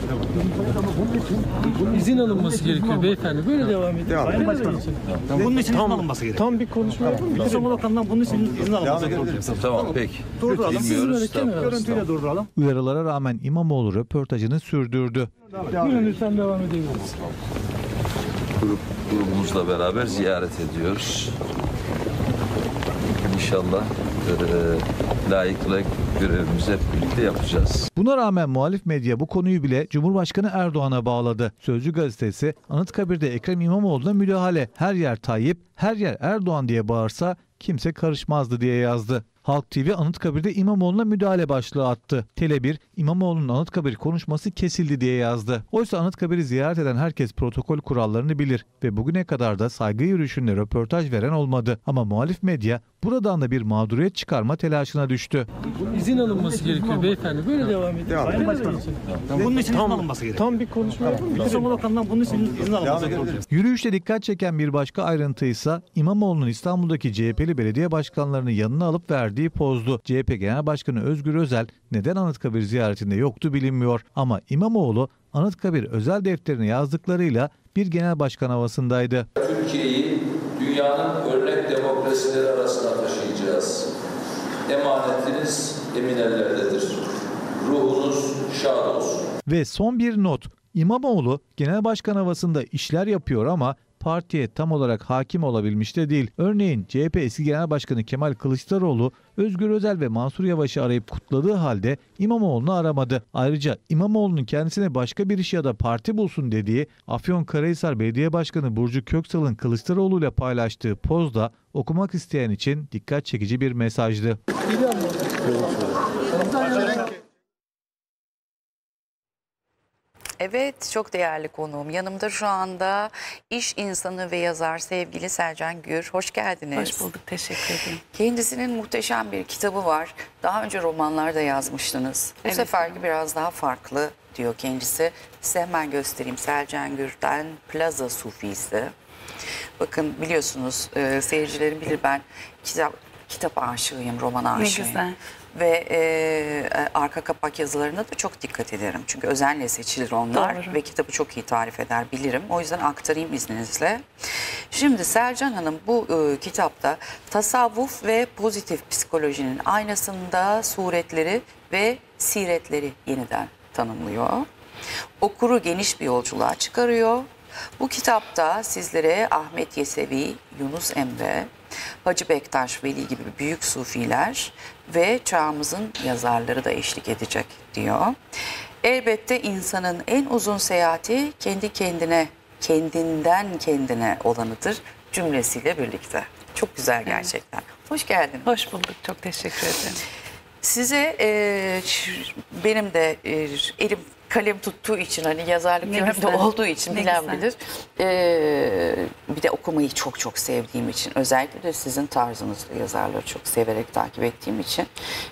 İzin alınması gerekiyor beyefendi. Böyle devam edin. Devam Başkanım. Bunun için izin alınması gerekiyor. Tam bir konuşma yapalım. Milli Bakanı'ndan bunun için izin alınması gerekiyor. Tamam, peki. Durduralım. Bilmiyoruz. Tamam. Görüntüyle durduralım. Uyarılara rağmen İmamoğlu röportajını sürdürdü. Buyurun lütfen devam edebiliriz. Grup, grubumuzla beraber ziyaret ediyoruz. İnşallah e, layıkla görevimizi hep birlikte yapacağız. Buna rağmen muhalif medya bu konuyu bile Cumhurbaşkanı Erdoğan'a bağladı. Sözcü gazetesi Anıtkabir'de Ekrem İmamoğlu'na müdahale, her yer Tayyip, her yer Erdoğan diye bağırsa kimse karışmazdı diye yazdı. Halk T V Anıtkabir'de İmamoğlu'na müdahale başlığı attı. Tele bir, İmamoğlu'nun Anıtkabir konuşması kesildi diye yazdı. Oysa Anıtkabir'i ziyaret eden herkes protokol kurallarını bilir ve bugüne kadar da saygı yürüyüşünde röportaj veren olmadı. Ama muhalif medya buradan da bir mağduriyet çıkarma telaşına düştü. İzin alınması gerekiyor beyefendi. Böyle devam edin. Sayın Başkanım, bunun için izin alınması gerekiyor. Tam bir konuşma yapın. Milli Bakanlığı'ndan bunun için izin alınması gerekiyor. Yürüyüşte dikkat çeken bir başka ayrıntı ise İmamoğlu'nun İstanbul'daki C H P'li belediye başkanlarını yanına alıp verdiği pozdu. C H P Genel Başkanı Özgür Özel neden Anıtkabir ziyaretinde yoktu bilinmiyor. Ama İmamoğlu Anıtkabir özel defterine yazdıklarıyla bir genel başkan havasındaydı. Türkiye'yi dünyanın örnek demokrasileri arasına taşıyacağız. Emanetiniz emin ellerdedir. Ruhunuz şad olsun. Ve son bir not. İmamoğlu genel başkan havasında işler yapıyor ama partiye tam olarak hakim olabilmiş de değil. Örneğin C H P eski genel başkanı Kemal Kılıçdaroğlu, Özgür Özel ve Mansur Yavaş'ı arayıp kutladığı halde İmamoğlu'nu aramadı. Ayrıca İmamoğlu'nun kendisine başka bir iş ya da parti bulsun dediği Afyonkarahisar Belediye Başkanı Burcu Köksal'ın Kılıçdaroğlu ile paylaştığı pozda okumak isteyen için dikkat çekici bir mesajdı. Evet, çok değerli konuğum. Yanımda şu anda iş insanı ve yazar sevgili Selcan Gür. Hoş geldiniz. Hoş bulduk, teşekkür ederim. Kendisinin muhteşem bir kitabı var. Daha önce romanlar da yazmıştınız. Bu Evet, seferki evet. biraz daha farklı diyor kendisi. Size hemen göstereyim. Selcan Gür'den Plaza Sufisi. Bakın biliyorsunuz, e, seyircilerim bilir, ben kitap kitap aşığıyım, roman aşığıyım. Ne güzel. Ve e, arka kapak yazılarına da çok dikkat ederim. Çünkü özenle seçilir onlar. Doğru. Ve kitabı çok iyi tarif eder, bilirim. O yüzden aktarayım izninizle. Şimdi Selcan Hanım bu e, kitapta tasavvuf ve pozitif psikolojinin aynasında suretleri ve siretleri yeniden tanımlıyor. Okuru geniş bir yolculuğa çıkarıyor. Bu kitapta sizlere Ahmet Yesevi, Yunus Emre, Hacı Bektaş Veli gibi büyük sufiler ve çağımızın yazarları da eşlik edecek diyor. Elbette insanın en uzun seyahati kendi kendine, kendinden kendine olanıdır cümlesiyle birlikte. Çok güzel gerçekten. Hoş geldin. Hoş bulduk, çok teşekkür ederim. Size e, benim de e, elim kalem tuttuğu için, hani yazarlık Ne yönümde güzel. olduğu için Ne bilen güzel. bilir. Ee, bir de okumayı çok çok sevdiğim için, özellikle de sizin tarzınızda yazarları çok severek takip ettiğim için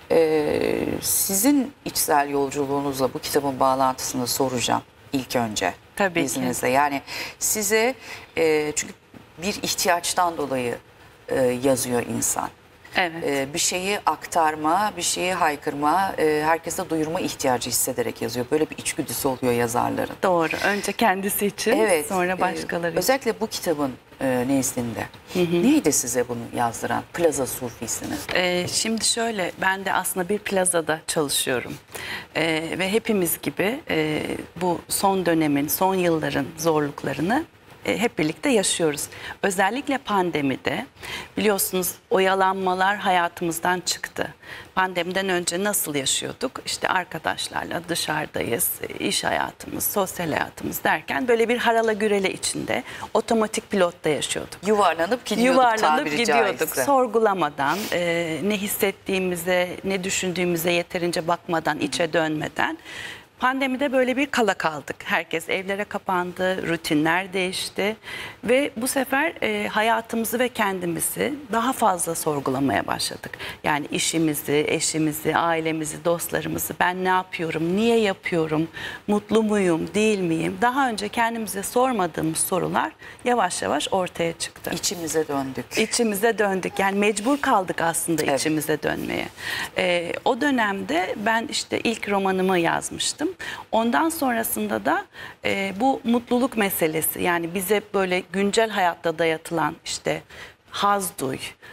ee, sizin içsel yolculuğunuzla bu kitabın bağlantısını soracağım ilk önce. Tabii ki. izninizle. Yani size e, çünkü bir ihtiyaçtan dolayı e, yazıyor insan. Evet. Ee, bir şeyi aktarma, bir şeyi haykırma, e, herkese duyurma ihtiyacı hissederek yazıyor. Böyle bir içgüdüsü oluyor yazarların. Doğru. Önce kendisi için, Evet. sonra e, başkaları için. özellikle bu kitabın e, nezdinde. Neydi size bunu yazdıran? Plaza Sufisini. Ee, şimdi şöyle, ben de aslında bir plazada çalışıyorum. Ee, ve hepimiz gibi e, bu son dönemin, son yılların zorluklarını e, hep birlikte yaşıyoruz. Özellikle pandemide biliyorsunuz oyalanmalar hayatımızdan çıktı. Pandemiden önce nasıl yaşıyorduk? İşte arkadaşlarla dışarıdayız, iş hayatımız, sosyal hayatımız derken böyle bir harala gürele içinde otomatik pilotta yaşıyorduk. Yuvarlanıp gidiyorduk Yuvarlanıp tabiri gidiyorduk caizse. sorgulamadan, e, ne hissettiğimize, ne düşündüğümüze yeterince bakmadan, içe dönmeden. Pandemide böyle bir kala kaldık. Herkes evlere kapandı, rutinler değişti ve bu sefer e, hayatımızı ve kendimizi daha fazla sorgulamaya başladık. Yani işimizi, eşimizi, ailemizi, dostlarımızı, ben ne yapıyorum, niye yapıyorum, mutlu muyum, değil miyim? Daha önce kendimize sormadığımız sorular yavaş yavaş ortaya çıktı. İçimize döndük. İçimize döndük. Yani mecbur kaldık aslında Evet. içimize dönmeye. Ee, o dönemde ben işte ilk romanımı yazmıştım. Ondan sonrasında da e, bu mutluluk meselesi, yani bize böyle güncel hayatta dayatılan işte haz duy,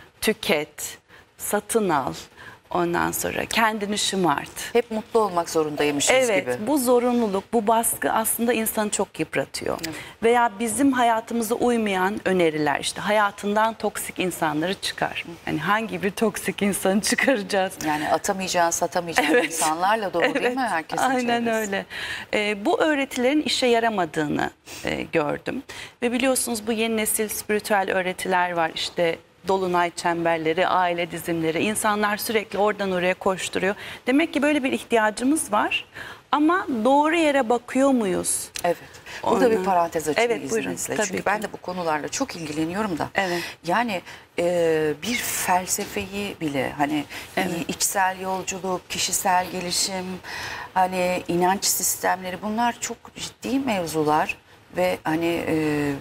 tüket, satın al, ondan sonra kendini şımart. Hep mutlu olmak zorundaymışız Evet, gibi. bu zorunluluk, bu baskı aslında insanı çok yıpratıyor. Evet. Veya bizim hayatımıza uymayan öneriler, işte hayatından toksik insanları çıkar. Yani hangi bir toksik insanı çıkaracağız? Yani atamayacağın, satamayacağın Evet. insanlarla dolu değil mi herkesin Aynen çevresi? öyle. Ee, bu öğretilerin işe yaramadığını e, gördüm. Ve biliyorsunuz bu yeni nesil spiritüel öğretiler var. İşte dolunay çemberleri, aile dizimleri, insanlar sürekli oradan oraya koşturuyor. Demek ki böyle bir ihtiyacımız var ama doğru yere bakıyor muyuz? Evet. Burada Onu- bir parantez açayım Evet, buyurun. izninizle. Tabii Çünkü ki. ben de bu konularla çok ilgileniyorum da. Evet. Yani e, bir felsefeyi bile hani Evet. e, içsel yolculuk, kişisel gelişim, hani inanç sistemleri, bunlar çok ciddi mevzular ve hani e,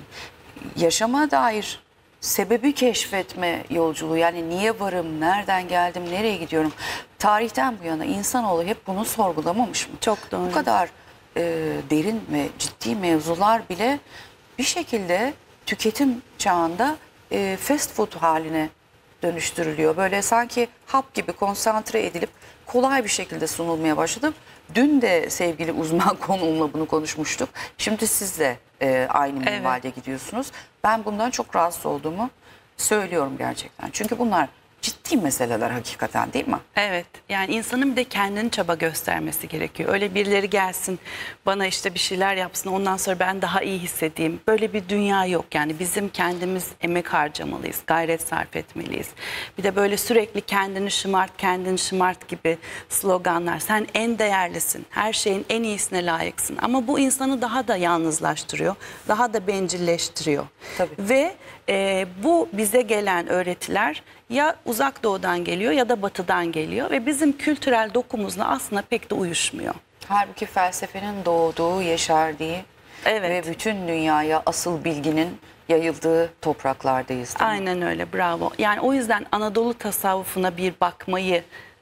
yaşama dair sebebi keşfetme yolculuğu, yani niye varım, nereden geldim, nereye gidiyorum. Tarihten bu yana insanoğlu hep bunu sorgulamamış mı? Çok doğru. Bu kadar e, derin ve ciddi mevzular bile bir şekilde tüketim çağında e, fast food haline dönüştürülüyor. Böyle sanki hap gibi konsantre edilip kolay bir şekilde sunulmaya başladı. Dün de sevgili uzman konuğumla bunu konuşmuştuk. Şimdi siz de e, aynı minvalde gidiyorsunuz. Ben bundan çok rahatsız olduğumu söylüyorum gerçekten. Çünkü bunlar ciddi meseleler hakikaten, değil mi? Evet, yani insanın bir de kendini çaba göstermesi gerekiyor. Öyle birileri gelsin bana işte bir şeyler yapsın, ondan sonra ben daha iyi hissedeyim. Böyle bir dünya yok yani. Bizim kendimiz emek harcamalıyız, gayret sarf etmeliyiz. Bir de böyle sürekli kendini şımart, kendini şımart gibi sloganlar. Sen en değerlisin, her şeyin en iyisine layıksın. Ama bu insanı daha da yalnızlaştırıyor, daha da bencilleştiriyor. Tabii. Ve e, bu bize gelen öğretiler ya uzak doğudan geliyor ya da batıdan geliyor ve bizim kültürel dokumuzla aslında pek de uyuşmuyor. Halbuki felsefenin doğduğu, yeşerdiği Evet. ve bütün dünyaya asıl bilginin yayıldığı topraklardayız, değil mi? Aynen öyle, bravo. Yani o yüzden Anadolu tasavvufuna bir bakmayı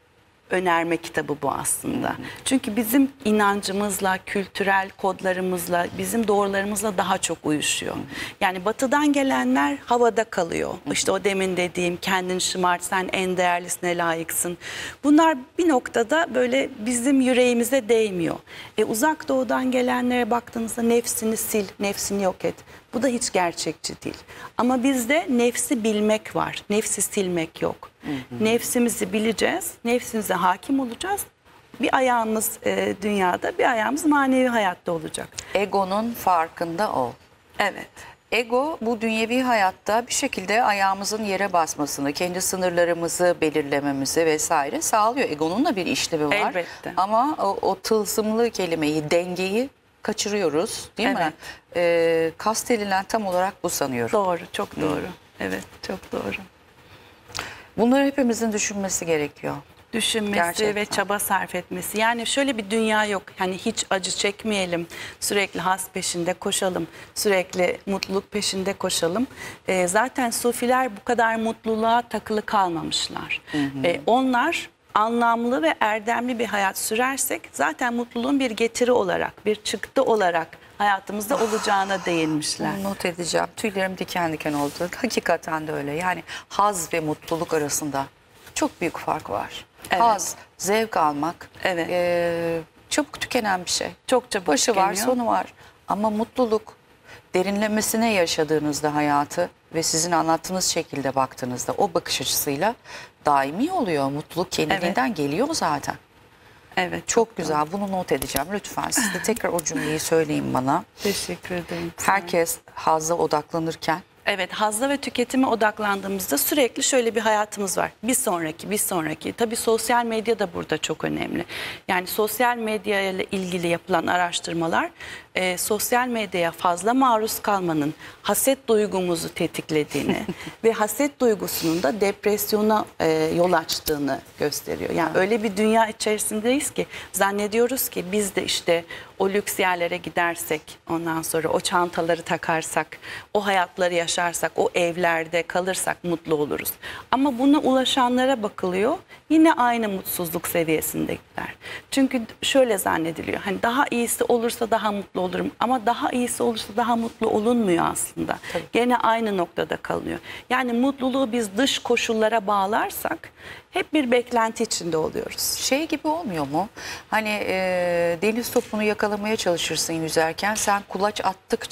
önerme kitabı bu aslında. Çünkü bizim inancımızla, kültürel kodlarımızla, bizim doğrularımızla daha çok uyuşuyor. Yani batıdan gelenler havada kalıyor. İşte o demin dediğim kendini şımart, sen en değerlisine layıksın. Bunlar bir noktada böyle bizim yüreğimize değmiyor. E, uzak doğudan gelenlere baktığınızda nefsini sil, nefsini yok et. Bu da hiç gerçekçi değil. Ama bizde nefsi bilmek var, nefsi silmek yok. Hı hı. Nefsimizi bileceğiz, nefsimize hakim olacağız. Bir ayağımız e, dünyada, bir ayağımız manevi hayatta olacak. Egonun farkında ol. Evet. Ego bu dünyevi hayatta bir şekilde ayağımızın yere basmasını, kendi sınırlarımızı belirlememizi vesaire sağlıyor. Egonun da bir işlevi var. Elbette. Ama o, o tılsımlı kelimeyi, dengeyi kaçırıyoruz, değil mi? Evet. Ee, kastedilen tam olarak bu sanıyorum. Doğru, çok doğru. Evet, çok doğru. Bunları hepimizin düşünmesi gerekiyor. Düşünmesi Gerçekten. ve çaba sarf etmesi. Yani şöyle bir dünya yok. Hani hiç acı çekmeyelim. Sürekli haz peşinde koşalım. Sürekli mutluluk peşinde koşalım. Ee, zaten sufiler bu kadar mutluluğa takılı kalmamışlar. Hı hı. Ee, onlar anlamlı ve erdemli bir hayat sürersek zaten mutluluğun bir getiri olarak, bir çıktı olarak hayatımızda olacağına değinmişler. Bunu not edeceğim. Tüylerim diken diken oldu. Hakikaten de öyle. Yani haz ve mutluluk arasında çok büyük fark var. Evet. Haz, zevk almak Evet. e, çabuk tükenen bir şey. Çok çabuk Başı var, tükeniyor. sonu var. Ama mutluluk, derinlemesine yaşadığınızda hayatı ve sizin anlattığınız şekilde baktığınızda o bakış açısıyla daimi oluyor. Mutluluk kendiliğinden geliyor zaten. Evet. Çok güzel. Bunu not edeceğim. Lütfen siz de tekrar o cümleyi söyleyin bana. Teşekkür ederim. Herkes hazza odaklanırken Evet, hazla ve tüketime odaklandığımızda sürekli şöyle bir hayatımız var. Bir sonraki, bir sonraki. Tabii sosyal medya da burada çok önemli. Yani sosyal medya ile ilgili yapılan araştırmalar e, sosyal medyaya fazla maruz kalmanın haset duygumuzu tetiklediğini ve haset duygusunun da depresyona e, yol açtığını gösteriyor. Yani öyle bir dünya içerisindeyiz ki zannediyoruz ki biz de işte o lüks yerlere gidersek, ondan sonra o çantaları takarsak, o hayatları yaşarsak, o evlerde kalırsak mutlu oluruz. Ama buna ulaşanlara bakılıyor, yine aynı mutsuzluk seviyesindeler. Çünkü şöyle zannediliyor, hani daha iyisi olursa daha mutlu olurum ama daha iyisi olursa daha mutlu olunmuyor aslında. Tabii. Gene aynı noktada kalıyor. Yani mutluluğu biz dış koşullara bağlarsak hep bir beklenti içinde oluyoruz. şey gibi olmuyor mu? Hani e, deniz topunu yakalamaya çalışırsın yüzerken, sen kulaç attıkça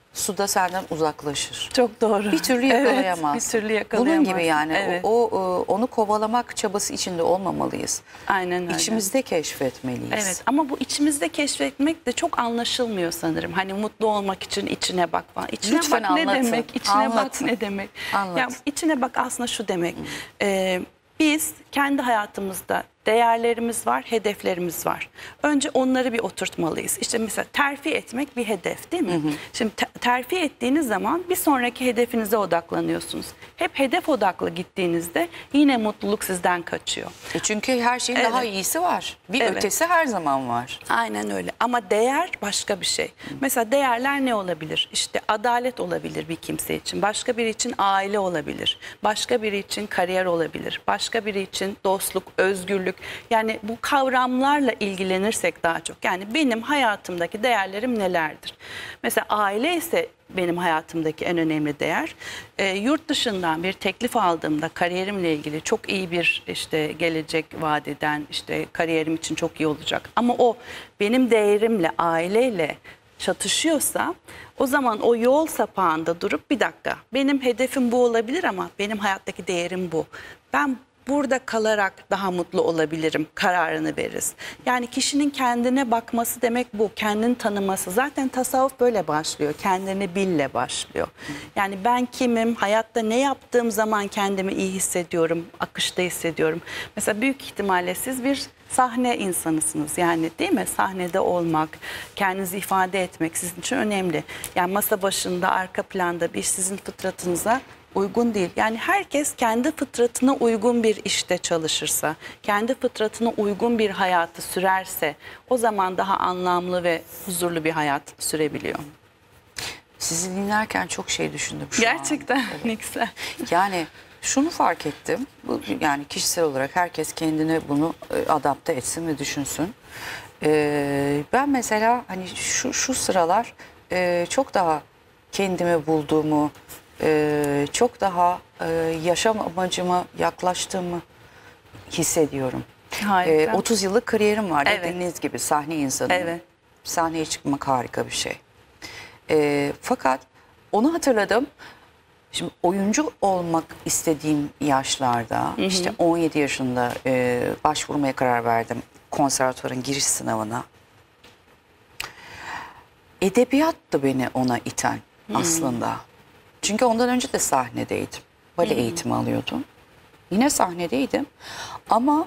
suda senden uzaklaşır. Çok doğru. Bir türlü yakalayamaz. Evet, bir türlü yakalayamaz. Bunun gibi yani Evet. o, o onu kovalamak çabası içinde olmamalıyız. Aynen öyle. İçimizde keşfetmeliyiz. Evet, ama bu içimizde keşfetmek de çok anlaşılmıyor sanırım. Hani mutlu olmak için içine bak falan. İçine Lütfen bak ne anlatın. demek? İçine bak Anlatın. ne demek? Anlatın. Ya içine bak aslında şu demek. Ee, biz kendi hayatımızda değerlerimiz var, hedeflerimiz var. Önce onları bir oturtmalıyız. İşte mesela terfi etmek bir hedef değil mi? Hı hı. Şimdi te- terfi ettiğiniz zaman bir sonraki hedefinize odaklanıyorsunuz. Hep hedef odaklı gittiğinizde yine mutluluk sizden kaçıyor. E çünkü her şeyin Evet. daha iyisi var. Bir Evet. ötesi her zaman var. Aynen öyle, ama değer başka bir şey. Mesela değerler ne olabilir? İşte adalet olabilir bir kimse için. Başka biri için aile olabilir. Başka biri için kariyer olabilir. Başka biri için dostluk, özgürlük. Yani bu kavramlarla ilgilenirsek daha çok. Yani benim hayatımdaki değerlerim nelerdir? Mesela aile ise benim hayatımdaki en önemli değer. E, yurt dışından bir teklif aldığımda kariyerimle ilgili çok iyi bir işte gelecek vaat eden, işte kariyerim için çok iyi olacak. Ama o benim değerimle, aileyle çatışıyorsa o zaman o yol sapağında durup bir dakika, benim hedefim bu olabilir ama benim hayattaki değerim bu. Ben burada kalarak daha mutlu olabilirim kararını veririz. Yani kişinin kendine bakması demek bu. Kendini tanıması. Zaten tasavvuf böyle başlıyor. Kendini bille başlıyor. Yani ben kimim? Hayatta ne yaptığım zaman kendimi iyi hissediyorum, akışta hissediyorum. Mesela büyük ihtimalle siz bir sahne insanısınız. Yani değil mi? Sahnede olmak, kendinizi ifade etmek sizin için önemli. Yani masa başında, arka planda bir iş sizin fıtratınıza uygun değil. Yani herkes kendi fıtratına uygun bir işte çalışırsa, kendi fıtratına uygun bir hayatı sürerse o zaman daha anlamlı ve huzurlu bir hayat sürebiliyor. Sizi dinlerken çok şey düşündüm şu Gerçekten an. ne güzel. Yani şunu fark ettim. Bu, yani kişisel olarak herkes kendine bunu e, adapte etsin ve düşünsün. Ee, ben mesela hani şu, şu sıralar e, çok daha kendimi bulduğumu, e, çok daha e, yaşam amacıma yaklaştığımı hissediyorum. Harika. E, otuz yıllık kariyerim var. Evet. Dediğiniz gibi sahne insanı. Evet. Sahneye çıkmak harika bir şey. E, fakat onu hatırladım. Şimdi oyuncu olmak istediğim yaşlarda, hı hı. işte on yedi yaşında e, başvurmaya karar verdim konservatuvarın giriş sınavına. Edebiyattı beni ona iten hı. aslında. Çünkü ondan önce de sahnedeydim. Bale hı. eğitimi alıyordum. Yine sahnedeydim. Ama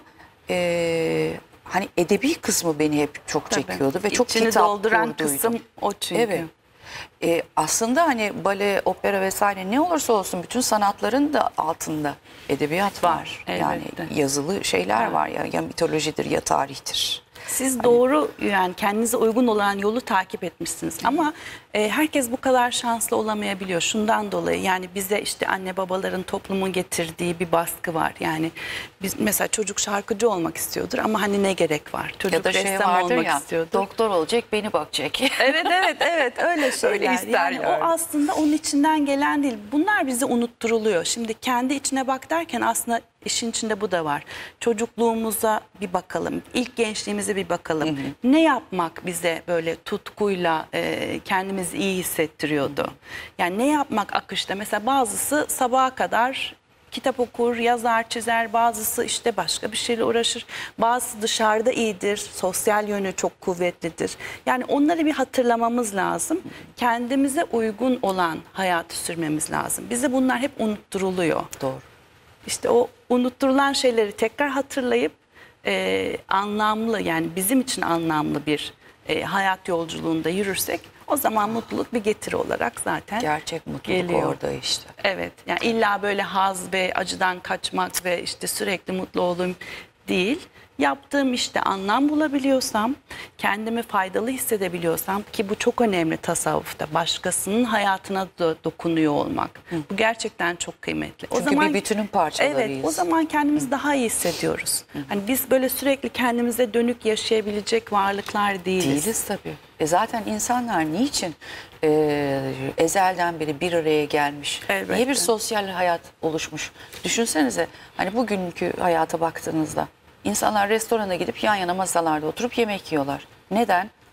e, hani edebi kısmı beni hep çok Tabii. çekiyordu ve çok İçini kitap dolduran kurduydum. kısım o çünkü. Evet. Ee, aslında hani bale, opera vesaire ne olursa olsun bütün sanatların da altında edebiyat var. Var, Yani elbette. yazılı şeyler var ya, ya mitolojidir ya tarihtir. Siz Hani... doğru, yani kendinize uygun olan yolu takip etmişsiniz. Hı. Ama e, herkes bu kadar şanslı olamayabiliyor. Şundan dolayı yani bize işte anne babaların, toplumun getirdiği bir baskı var. Yani biz mesela çocuk şarkıcı olmak istiyordur ama hani ne gerek var? Çocuk ya da şey ressam vardır olmak ya, istiyordur. doktor olacak beni bakacak. Evet evet evet öyle şeyler. Öyle isterler. Yani o aslında onun içinden gelen değil. Bunlar bize unutturuluyor. Şimdi kendi içine bak derken aslında işin içinde bu da var. Çocukluğumuza bir bakalım. İlk gençliğimize bir bakalım. Hı hı. Ne yapmak bize böyle tutkuyla e, kendimizi iyi hissettiriyordu? Yani ne yapmak akışta? Mesela bazısı sabaha kadar kitap okur, yazar, çizer. Bazısı işte başka bir şeyle uğraşır. Bazısı dışarıda iyidir. Sosyal yönü çok kuvvetlidir. Yani onları bir hatırlamamız lazım. Kendimize uygun olan hayatı sürmemiz lazım. Bize bunlar hep unutturuluyor. Doğru. İşte o unutturulan şeyleri tekrar hatırlayıp e, anlamlı, yani bizim için anlamlı bir e, hayat yolculuğunda yürürsek o zaman mutluluk bir getiri olarak zaten gerçek mutluluk geliyor. Orada işte. Evet, yani illa böyle haz ve acıdan kaçmak ve işte sürekli mutlu olayım değil. Yaptığım işte anlam bulabiliyorsam, kendimi faydalı hissedebiliyorsam, ki bu çok önemli tasavvufta, başkasının hayatına da dokunuyor olmak. Hı. Bu gerçekten çok kıymetli. Çünkü o zaman, bir bütünün parçalarıyız. Evet, o zaman kendimizi Hı. daha iyi hissediyoruz. Hı. Hani biz böyle sürekli kendimize dönük yaşayabilecek varlıklar değiliz. Değiliz tabii. E zaten insanlar niçin e, ezelden beri bir araya gelmiş? Elbette. Niye bir sosyal hayat oluşmuş? Düşünsenize hani bugünkü hayata baktığınızda İnsanlar restorana gidip yan yana masalarda oturup yemek yiyorlar. Neden?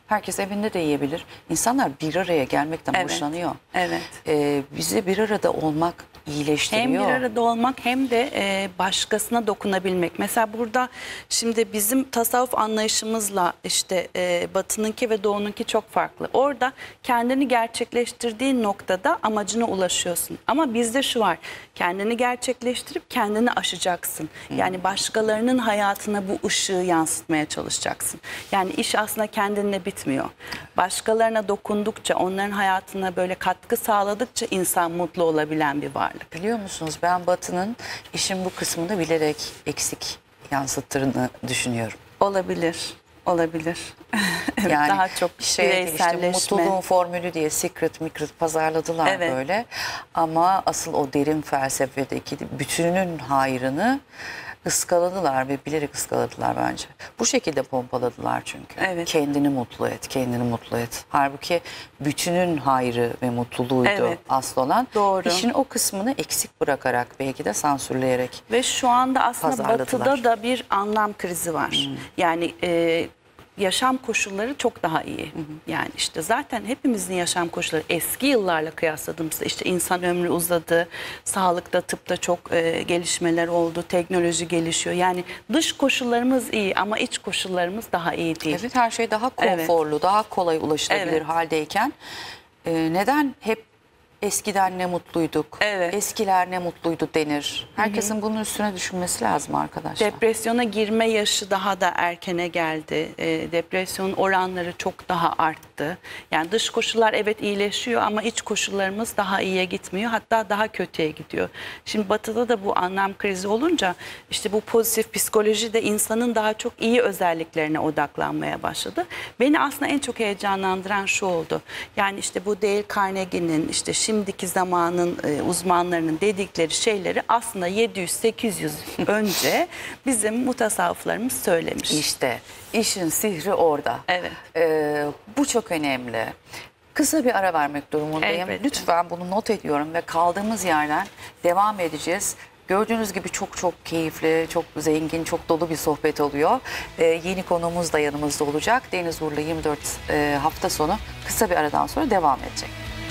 Herkes evinde de yiyebilir. İnsanlar bir araya gelmekten Evet. hoşlanıyor. Evet. Ee, bizi bir arada olmak iyileştiriyor. Hem bir arada olmak hem de e, başkasına dokunabilmek. Mesela burada şimdi bizim tasavvuf anlayışımızla işte e, Batı'nınki ve Doğu'nunki çok farklı. Orada kendini gerçekleştirdiğin noktada amacına ulaşıyorsun. Ama bizde şu var, kendini gerçekleştirip kendini aşacaksın. Yani başkalarının hayatına bu ışığı yansıtmaya çalışacaksın. Yani iş aslında kendinle bitmiyor. Başkalarına dokundukça, onların hayatına böyle katkı sağladıkça insan mutlu olabilen bir varlık. Biliyor musunuz, ben Batı'nın işin bu kısmını bilerek eksik yansıttığını düşünüyorum. Olabilir, olabilir. Evet, Yani daha çok şey işte bireyselleşme. mutluluğun formülü diye secret mikret pazarladılar Evet. böyle. Ama asıl o derin felsefedeki bütünün hayrını ıskaladılar ve bilerek ıskaladılar bence. Bu şekilde pompaladılar çünkü. Evet. Kendini mutlu et, kendini mutlu et. Halbuki bütünün hayrı ve mutluluğuydu Evet. asıl olan. Doğru. İşin o kısmını eksik bırakarak, belki de sansürleyerek. Ve şu anda aslında Pazarladılar. Batı'da da bir anlam krizi var. Yani e, yaşam koşulları çok daha iyi. Yani işte zaten hepimizin yaşam koşulları eski yıllarla kıyasladığımızda işte insan ömrü uzadı, sağlıkta, tıpta çok e, gelişmeler oldu, teknoloji gelişiyor. Yani dış koşullarımız iyi ama iç koşullarımız daha iyi değil. Evet, her şey daha Evet. konforlu, daha kolay ulaşılabilir Evet. haldeyken e, neden hep eskiden ne mutluyduk, Evet. eskiler ne mutluydu denir. Herkesin bunun üstüne düşünmesi lazım arkadaşlar. Depresyona girme yaşı daha da erkene geldi. E, depresyon oranları çok daha arttı. Yani dış koşullar evet iyileşiyor ama iç koşullarımız daha iyiye gitmiyor. Hatta daha kötüye gidiyor. Şimdi Batı'da da bu anlam krizi olunca işte bu pozitif psikoloji de insanın daha çok iyi özelliklerine odaklanmaya başladı. Beni aslında en çok heyecanlandıran şu oldu. Yani işte bu Dale Carnegie'nin işte şimdiki zamanın e, uzmanlarının dedikleri şeyleri aslında yedi yüz sekiz yüz önce bizim mutasavvıflarımız söylemiş. İşte işin sihri orada. Evet. Ee, bu çok önemli. Kısa bir ara vermek durumundayım. Elbette. Lütfen bunu not ediyorum ve kaldığımız yerden devam edeceğiz. Gördüğünüz gibi çok çok keyifli, çok zengin, çok dolu bir sohbet oluyor. Ee, yeni konuğumuz da yanımızda olacak. Deniz Uğur'la yirmi dört e, hafta sonu kısa bir aradan sonra devam edecek.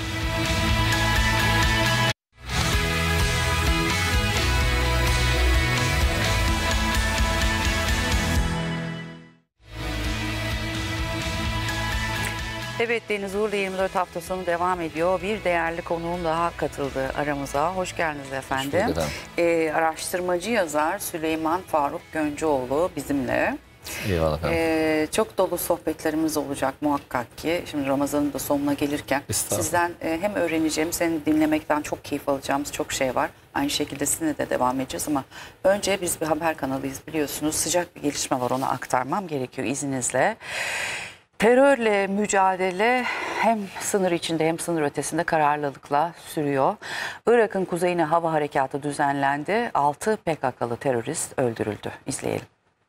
Evet, Deniz Uğur'la yirmi dört hafta sonu devam ediyor. Bir değerli konuğum daha katıldı aramıza. Hoş geldiniz efendim. Hoş bulduk efendim. Ee, araştırmacı yazar Süleyman Faruk Göncüoğlu bizimle. Eyvallah efendim. Ee, çok dolu sohbetlerimiz olacak muhakkak ki. Şimdi Ramazan'ın da sonuna gelirken Estağfurullah. sizden e, hem öğreneceğim, seni dinlemekten çok keyif alacağımız çok şey var. Aynı şekilde sizinle de devam edeceğiz ama önce biz bir haber kanalıyız biliyorsunuz. Sıcak bir gelişme var, onu aktarmam gerekiyor izninizle. Terörle mücadele hem sınır içinde hem sınır ötesinde kararlılıkla sürüyor. Irak'ın kuzeyine hava harekatı düzenlendi. altı P K K'lı terörist öldürüldü. İzleyelim.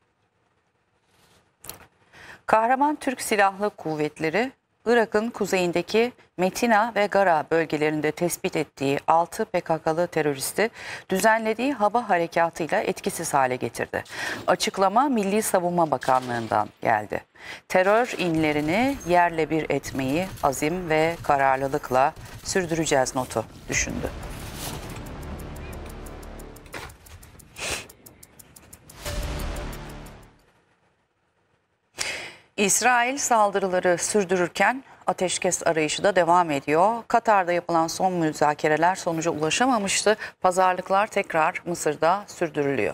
Kahraman Türk Silahlı Kuvvetleri, Irak'ın kuzeyindeki Metina ve Gara bölgelerinde tespit ettiği altı P K K'lı teröristi düzenlediği hava harekatıyla etkisiz hale getirdi. Açıklama Milli Savunma Bakanlığı'ndan geldi. Terör inlerini yerle bir etmeyi azim ve kararlılıkla sürdüreceğiz notu düşündü. İsrail saldırıları sürdürürken ateşkes arayışı da devam ediyor. Katar'da yapılan son müzakereler sonuca ulaşamamıştı. Pazarlıklar tekrar Mısır'da sürdürülüyor.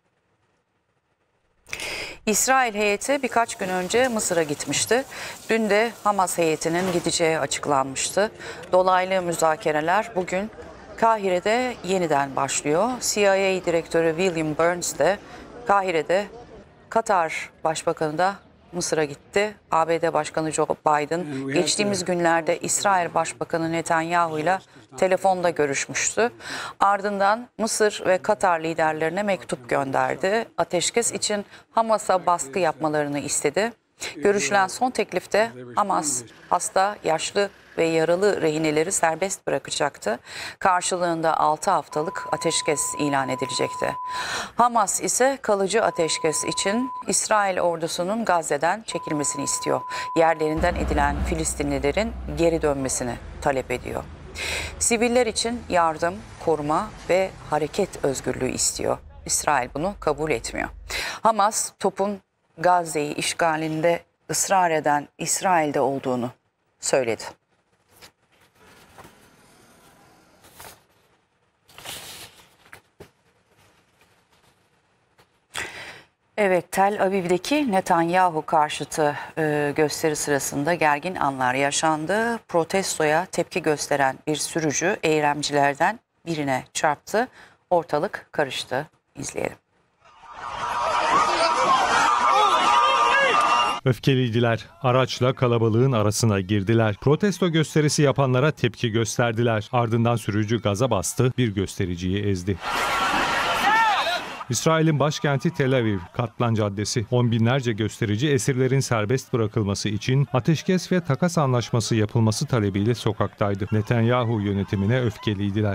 İsrail heyeti birkaç gün önce Mısır'a gitmişti. Dün de Hamas heyetinin gideceği açıklanmıştı. Dolaylı müzakereler bugün Kahire'de yeniden başlıyor. C I A Direktörü William Burns de Kahire'de, Katar Başbakanı da Mısır'a gitti. A B D Başkanı Joe Biden geçtiğimiz günlerde İsrail Başbakanı Netanyahu ile telefonda görüşmüştü. Ardından Mısır ve Katar liderlerine mektup gönderdi. Ateşkes için Hamas'a baskı yapmalarını istedi. Görüşülen son teklifte Hamas hasta, yaşlı ve yaralı rehineleri serbest bırakacaktı. Karşılığında altı haftalık ateşkes ilan edilecekti. Hamas ise kalıcı ateşkes için İsrail ordusunun Gazze'den çekilmesini istiyor. Yerlerinden edilen Filistinlilerin geri dönmesini talep ediyor. Siviller için yardım, koruma ve hareket özgürlüğü istiyor. İsrail bunu kabul etmiyor. Hamas topun Gazze'yi işgalinde ısrar eden İsrail'de olduğunu söyledi. Evet, Tel Aviv'deki Netanyahu karşıtı e, gösteri sırasında gergin anlar yaşandı. Protestoya tepki gösteren bir sürücü eylemcilerden birine çarptı. Ortalık karıştı. İzleyelim. Öfkeliydiler. Araçla kalabalığın arasına girdiler. Protesto gösterisi yapanlara tepki gösterdiler. Ardından sürücü gaza bastı, bir göstericiyi ezdi. İsrail'in başkenti Tel Aviv, Katlan Caddesi. On binlerce gösterici esirlerin serbest bırakılması için ateşkes ve takas anlaşması yapılması talebiyle sokaktaydı. Netanyahu yönetimine öfkeliydiler.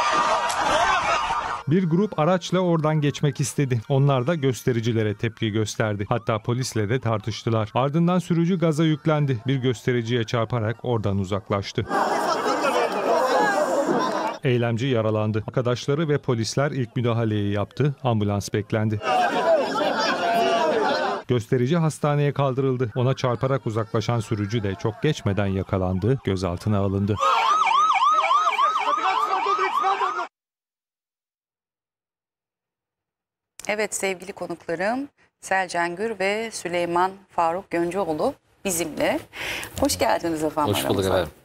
Bir grup araçla oradan geçmek istedi. Onlar da göstericilere tepki gösterdi. Hatta polisle de tartıştılar. Ardından sürücü gaza yüklendi. Bir göstericiye çarparak oradan uzaklaştı. Eylemci yaralandı. Arkadaşları ve polisler ilk müdahaleyi yaptı. Ambulans beklendi. Gösterici hastaneye kaldırıldı. Ona çarparak uzaklaşan sürücü de çok geçmeden yakalandı. Gözaltına alındı. Evet sevgili konuklarım Selcan Gür ve Süleyman Faruk Gönceoğlu bizimle. Hoş geldiniz efendim. Hoş bulduk efendim.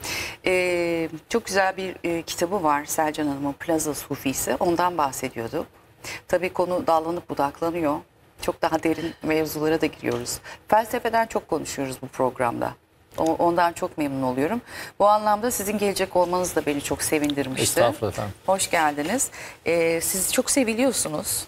Ee, çok güzel bir e, kitabı var Selcan Hanım'ın Plaza Sufisi. Ondan bahsediyorduk. Tabii konu dallanıp budaklanıyor. Çok daha derin mevzulara da giriyoruz. Felsefeden çok konuşuyoruz bu programda. Ondan çok memnun oluyorum. Bu anlamda sizin gelecek olmanız da beni çok sevindirmişti. Estağfurullah efendim. Hoş geldiniz. Ee, siz çok seviliyorsunuz.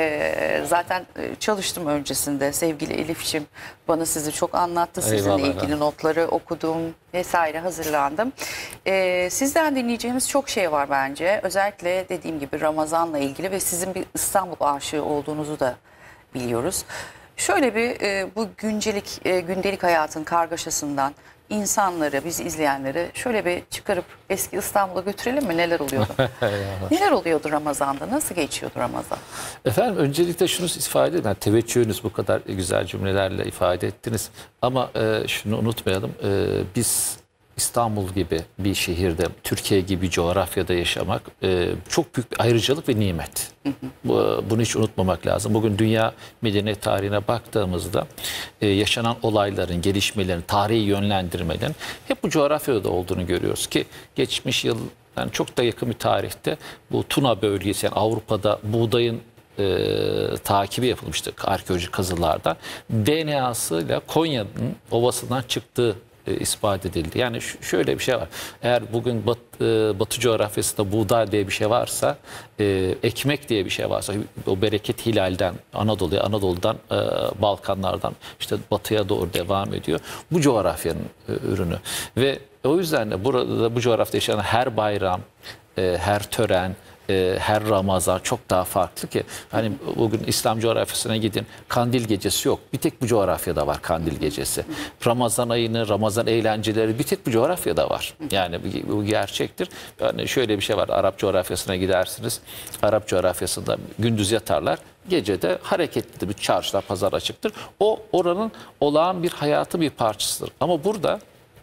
Ee, zaten çalıştım öncesinde. Sevgili Elif'ciğim bana sizi çok anlattı. Sizinle Eyvallah ilgili efendim. notları okudum vesaire hazırlandım. Ee, sizden dinleyeceğimiz çok şey var bence. Özellikle dediğim gibi Ramazan'la ilgili ve sizin bir İstanbul aşığı olduğunuzu da biliyoruz. Şöyle bir e, bu güncelik e, gündelik hayatın kargaşasından insanları, bizi izleyenleri şöyle bir çıkarıp eski İstanbul'a götürelim mi? Neler oluyordu? Neler oluyordu Ramazan'da? Nasıl geçiyordu Ramazan? Efendim öncelikle şunu ifade edin. Yani teveccühünüz bu kadar güzel cümlelerle ifade ettiniz. Ama e, şunu unutmayalım. E, biz İstanbul gibi bir şehirde, Türkiye gibi bir coğrafyada yaşamak e, çok büyük bir ayrıcalık ve nimet. Hı hı. Bu, bunu hiç unutmamak lazım. Bugün dünya medeniyet tarihine baktığımızda e, yaşanan olayların, gelişmelerin, tarihi yönlendirmelerin hep bu coğrafyada olduğunu görüyoruz ki geçmiş yıl yani çok da yakın bir tarihte bu Tuna bölgesi yani Avrupa'da buğdayın E, takibi yapılmıştı arkeolojik kazılardan. D N A'sıyla Konya'nın ovasından çıktığı e, ispat edildi. Yani şöyle bir şey var. Eğer bugün bat, e, Batı coğrafyasında buğday diye bir şey varsa, e, ekmek diye bir şey varsa, o bereket hilalden Anadolu'ya, Anadolu'dan e, Balkanlardan işte batıya doğru devam ediyor. Bu coğrafyanın e, ürünü. Ve o yüzden de burada bu coğrafyada yaşanan her bayram, e, her tören, her Ramazan çok daha farklı ki hani bugün İslam coğrafyasına gidin kandil gecesi yok. Bir tek bu coğrafyada var kandil gecesi. Ramazan ayını, Ramazan eğlenceleri bir tek bu coğrafyada var. Yani bu gerçektir. Yani şöyle bir şey var. Arap coğrafyasına gidersiniz. Arap coğrafyasında gündüz yatarlar. Gecede hareketli bir çarşılar, pazar açıktır. O oranın olağan bir hayatı bir parçasıdır. Ama burada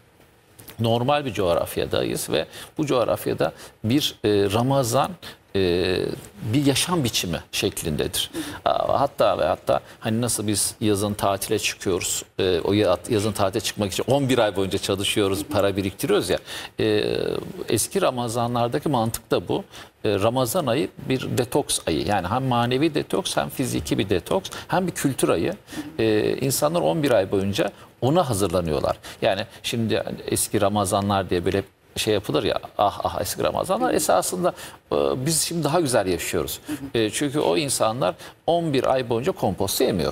normal bir coğrafyadayız ve bu coğrafyada bir e, Ramazan e, bir yaşam biçimi şeklindedir. Hatta ve hatta hani nasıl biz yazın tatile çıkıyoruz, e, o yazın tatile çıkmak için on bir ay boyunca çalışıyoruz, para biriktiriyoruz ya. E, eski Ramazanlardaki mantık da bu. E, Ramazan ayı bir detoks ayı. Yani hem manevi detoks hem fiziki bir detoks hem bir kültür ayı. E, insanlar on bir ay boyunca ona hazırlanıyorlar. Yani şimdi eski Ramazanlar diye böyle şey yapılır ya, ah ah eski Ramazanlar, esasında e, biz şimdi daha güzel yaşıyoruz. E, çünkü o insanlar on bir ay boyunca komposto yemiyordu.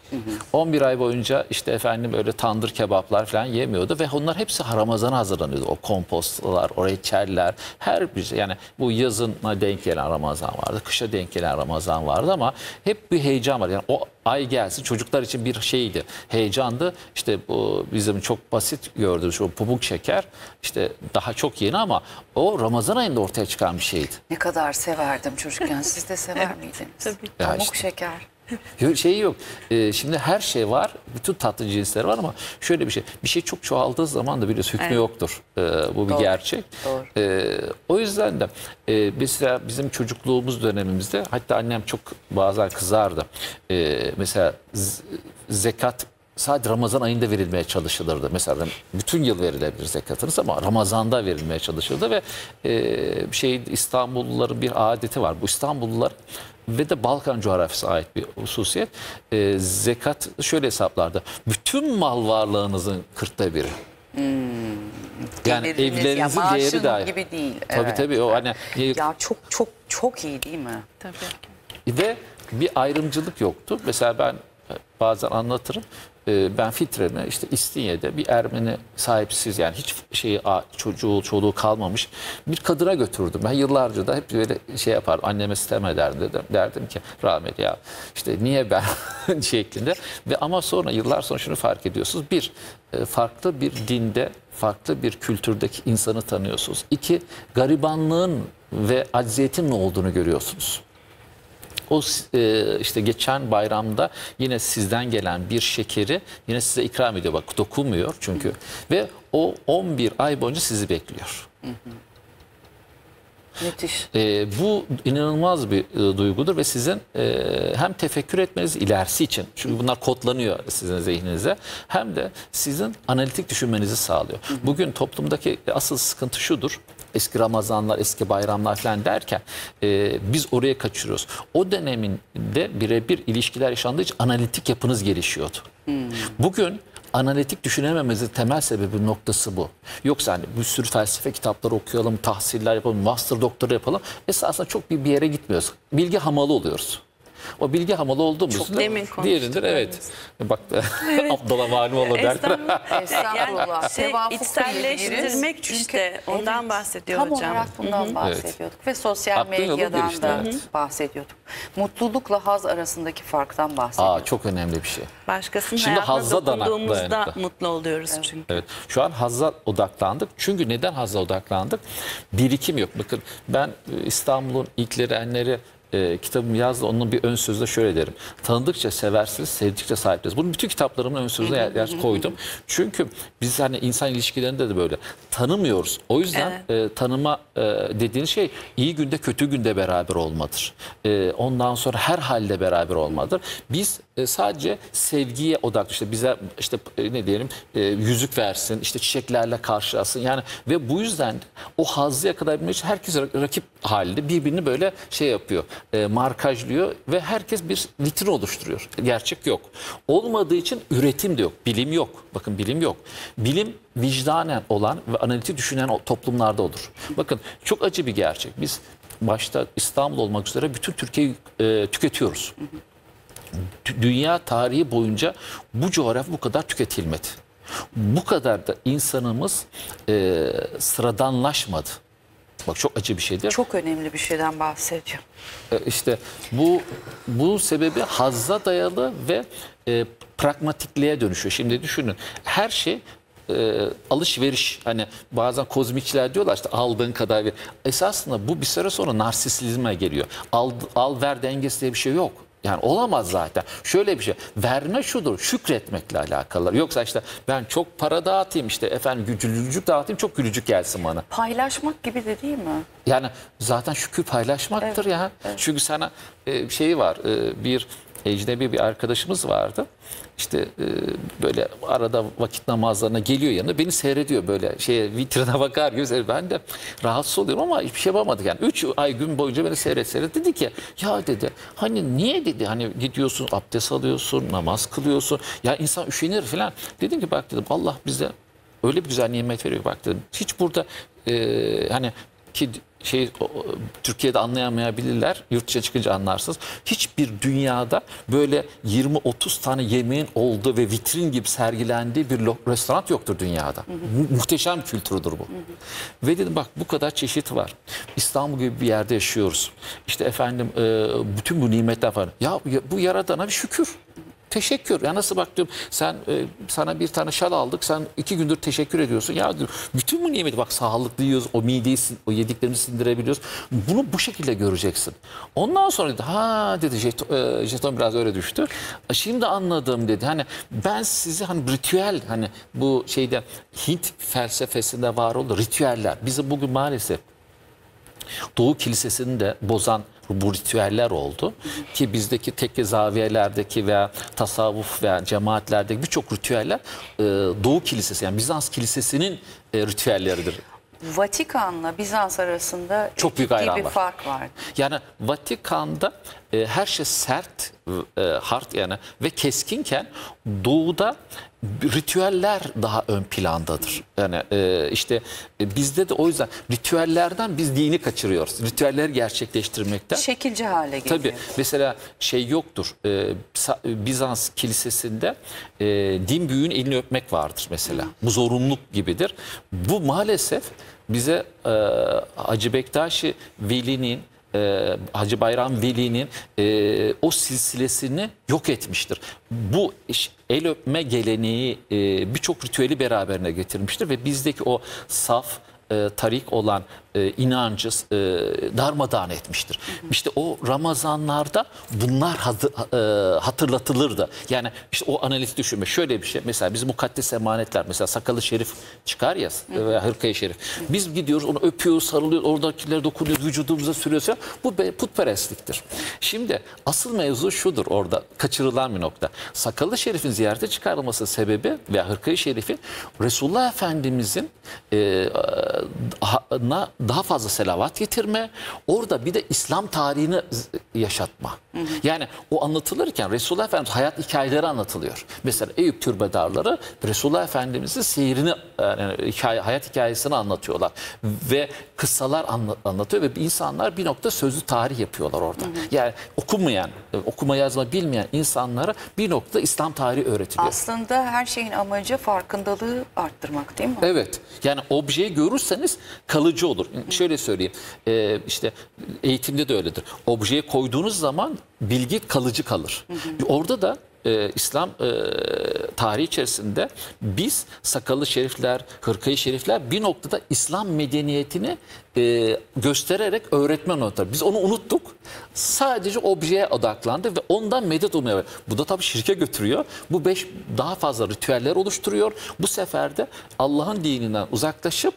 on bir ay boyunca işte efendim böyle tandır kebaplar falan yemiyordu ve onlar hepsi Ramazan'a hazırlanıyordu. O kompostlar, o reçeller, her bir şey. Yani bu yazına denk gelen Ramazan vardı, kışa denk gelen Ramazan vardı ama hep bir heyecan var. Yani o ay gelsin çocuklar için bir şeydi, heyecandı. İşte bu bizim çok basit gördüğümüz şu pamuk şeker işte daha çok yeni ama o Ramazan ayında ortaya çıkan bir şeydi. Ne kadar severdim çocukken. Siz de sever miydiniz? Tabii. Ya Pamuk işte. şeker. Şeyi yok. Ee, şimdi her şey var. Bütün tatlı cinsleri var ama şöyle bir şey. Bir şey çok çoğaldığı zaman da biliyorsun hükmü Evet. yoktur. Ee, bu bir Doğru, gerçek. doğru. Ee, o yüzden de e, mesela bizim çocukluğumuz dönemimizde hatta annem çok bazen kızardı. Ee, mesela z- zekat sadece Ramazan ayında verilmeye çalışılırdı. Mesela bütün yıl verilebilir zekatınız ama Ramazan'da verilmeye çalışıldı ve e, şey İstanbulluların bir adeti var. Bu İstanbullular ve de Balkan coğrafyasına ait bir hususiyet. E, zekat şöyle hesaplardı. Bütün mal varlığınızın kırkta biri. Hmm. Yani Geliriniz, evlerinizin ya değeri dahi. gibi değil. Tabii Evet. tabii o hani Ya çok çok çok iyi değil mi? Tabii. ve bir ayrımcılık yoktu. Mesela ben bazen anlatırım. Ee, Ben fitreme işte İstinye'de bir Ermeni sahipsiz yani hiç şeyi çocuğu çoluğu kalmamış bir kadına götürdüm. Ben yıllarca da hep böyle şey yapar anneme sitem ederdim dedim. Derdim ki rahmetli ya işte niye ben şeklinde ve ama sonra yıllar sonra şunu fark ediyorsunuz. Bir farklı bir dinde farklı bir kültürdeki insanı tanıyorsunuz. İki garibanlığın ve acziyetin ne olduğunu görüyorsunuz. O e, işte geçen bayramda yine sizden gelen bir şekeri yine size ikram ediyor. Bak dokunmuyor çünkü. Hı. Ve o on bir ay boyunca sizi bekliyor. Hı hı. Müthiş. E, bu inanılmaz bir e, duygudur ve sizin e, hem tefekkür etmeniz ilerisi için çünkü bunlar kodlanıyor sizin zihninize hem de sizin analitik düşünmenizi sağlıyor. Hı hı. Bugün toplumdaki asıl sıkıntı şudur. Eski Ramazanlar, eski bayramlar falan derken e, biz oraya kaçırıyoruz. O döneminde birebir ilişkiler yaşandığı için analitik yapınız gelişiyordu. Hmm. Bugün analitik düşünemememizin temel sebebi noktası bu. Yoksa hani bir sürü felsefe kitapları okuyalım, tahsiller yapalım, master doktora yapalım. Esasında çok bir, bir yere gitmiyoruz. Bilgi hamalı oluyoruz. O bilgi hamalı olduğumuzda diğerindir evet. Bak evet. Abdullah malum olur derken. Estağfurullah. Yani şey, içselleştirmek işte ondan evet, bahsediyor tam hocam. Tam olarak bundan Hı-hı. bahsediyorduk evet. ve sosyal Aklın medyadan işte, da evet. bahsediyorduk. Mutlulukla haz arasındaki farktan bahsediyorduk. Aa, çok önemli bir şey. Başkasının Şimdi hayatına dokunduğumuzda mutlu oluyoruz evet. çünkü. Evet. Şu an hazza odaklandık. Çünkü neden hazza odaklandık? Birikim yok. Bakın ben İstanbul'un ilkleri enleri E, kitabımı yazdı. Onun bir ön sözde şöyle derim. Tanıdıkça seversiniz, sevdikçe sahipsiniz. Bunu bütün kitaplarımın ön sözüne yer, yer koydum. Çünkü biz hani insan ilişkilerinde de böyle tanımıyoruz. O yüzden evet. e, tanıma e, dediğin şey iyi günde kötü günde beraber olmadır. E, ondan sonra her halde beraber olmadır. Biz e, sadece sevgiye odaklı işte bize işte e, ne diyelim e, yüzük versin, işte çiçeklerle karşılasın. Yani ve bu yüzden o hazzı yakalayabilmek için herkes rakip halinde birbirini böyle şey yapıyor. E, markajlıyor ve herkes bir vitrin oluşturuyor. Gerçek yok. Olmadığı için üretim de yok. Bilim yok. Bakın bilim yok. Bilim vicdanen olan ve analitik düşünen toplumlarda olur. Bakın çok acı bir gerçek. Biz başta İstanbul olmak üzere bütün Türkiye'yi e, tüketiyoruz. Dünya tarihi boyunca bu coğrafya bu kadar tüketilmedi. Bu kadar da insanımız e, sıradanlaşmadı. Bak çok acı bir şeydir. Çok önemli bir şeyden bahsedeceğim. E, işte bu bu sebebi hazza dayalı ve e, pragmatikliğe dönüşüyor. Şimdi düşünün her şey e, alışveriş hani bazen kozmikçiler diyorlar işte aldığın kadar ver. Esasında bu bir süre sonra narsisizme geliyor. Al, al ver dengesi diye bir şey yok. Yani olamaz zaten. Şöyle bir şey. Verme şudur. Şükretmekle alakalı. Yoksa işte ben çok para dağıtayım işte efendim gülücük dağıtayım çok gülücük gelsin bana. Paylaşmak gibi de değil mi? Yani zaten şükür paylaşmaktır evet, ya. Evet. Çünkü sana e, şeyi var. E, bir ecnebi bir arkadaşımız vardı. İşte e, böyle arada vakit namazlarına geliyor yanına beni seyrediyor böyle şeye vitrine bakar güzel ben de rahatsız oluyorum ama hiçbir şey yapamadık yani üç ay gün boyunca beni seyret seyret dedi ki ya dedi hani niye dedi hani gidiyorsun abdest alıyorsun namaz kılıyorsun ya insan üşenir falan dedim ki bak dedim Allah bize öyle bir güzel nimet veriyor bak dedim hiç burada e, hani ki şey o, Türkiye'de anlayamayabilirler. Yurt dışına çıkınca anlarsınız. Hiçbir dünyada böyle yirmi otuz tane yemeğin olduğu ve vitrin gibi sergilendiği bir restoran yoktur dünyada. Hı hı. Mu muhteşem kültürüdür bu. Hı hı. Ve dedim bak bu kadar çeşit var. İstanbul gibi bir yerde yaşıyoruz. İşte efendim e, bütün bu nimetler var. Ya bu yaradana bir şükür. Teşekkür. Ya nasıl bak diyorum sen e, sana bir tane şal aldık sen iki gündür teşekkür ediyorsun. Ya diyorum, bütün bu nimeti bak sağlıklı yiyoruz o mideyi o yediklerimizi sindirebiliyoruz. Bunu bu şekilde göreceksin. Ondan sonra dedi ha dedi jeton, e, jeton biraz öyle düştü. Şimdi anladım dedi. Hani ben sizi hani ritüel hani bu şeyde Hint felsefesinde var oldu ritüeller. Bizim bugün maalesef Doğu Kilisesi'ni de bozan bu ritüeller oldu. Ki bizdeki tekke zaviyelerdeki veya tasavvuf veya cemaatlerdeki birçok ritüeller Doğu Kilisesi yani Bizans Kilisesi'nin ritüelleridir. Vatikan'la Bizans arasında çok büyük ciddi ayrım bir var. fark var. Yani Vatikan'da e, her şey sert, e, hard yani ve keskinken Doğu'da ritüeller daha ön plandadır. Yani e, işte e, bizde de o yüzden ritüellerden biz dini kaçırıyoruz. Ritüelleri gerçekleştirmekten. Şekilci hale geliyor. Tabii mesela şey yoktur. E, Bizans kilisesinde e, din büyüğün elini öpmek vardır mesela. Hı. Bu zorunluluk gibidir. Bu maalesef bize e, Hacı Bektaşi Veli'nin e, Hacı Bayram Veli'nin e, o silsilesini yok etmiştir. Bu iş, el öpme geleneği e, birçok ritüeli beraberine getirmiştir ve bizdeki o saf e, tarik olan e, inancı e, darmadağın etmiştir. Hı hı. İşte o Ramazanlarda bunlar hazır, e, hatırlatılırdı. Yani işte o analiz düşünme. Şöyle bir şey mesela bizim mukaddes emanetler mesela sakalı şerif çıkar ya veya hırkayı şerif. Hı hı. Biz gidiyoruz onu öpüyoruz, sarılıyoruz, oradakileri dokunuyoruz, vücudumuza sürüyoruz. Bu putperestliktir. Şimdi asıl mevzu şudur orada kaçırılan bir nokta. Sakalı şerifin ziyarete çıkarılması sebebi veya hırkayı şerifin Resulullah Efendimizin e, na, daha fazla selavat getirme, orada bir de İslam tarihini yaşatma. Hı hı. Yani o anlatılırken Resulullah Efendimiz hayat hikayeleri anlatılıyor. Mesela Eyüp türbedarları Resulullah Efendimiz'in seyrini, yani hikaye, hayat hikayesini anlatıyorlar. Ve kıssalar anla, anlatıyor ve insanlar bir nokta sözlü tarih yapıyorlar orada. Hı hı. Yani okumayan, okuma yazma bilmeyen insanlara bir nokta İslam tarihi öğretiliyor. Aslında her şeyin amacı farkındalığı arttırmak değil mi? Evet. Yani objeyi görürseniz kalıcı olur. Hı. Şöyle söyleyeyim. Ee, işte eğitimde de öyledir. Objeye koyduğunuz zaman bilgi kalıcı kalır. Hı hı. Orada da e, İslam e, tarihi içerisinde biz sakalı şerifler, hırkayı şerifler bir noktada İslam medeniyetini e, göstererek öğretmen noktalar. Biz onu unuttuk. Sadece objeye odaklandı ve ondan medet ummaya. Bu da tabii şirke götürüyor. Bu beş daha fazla ritüeller oluşturuyor. Bu sefer de Allah'ın dininden uzaklaşıp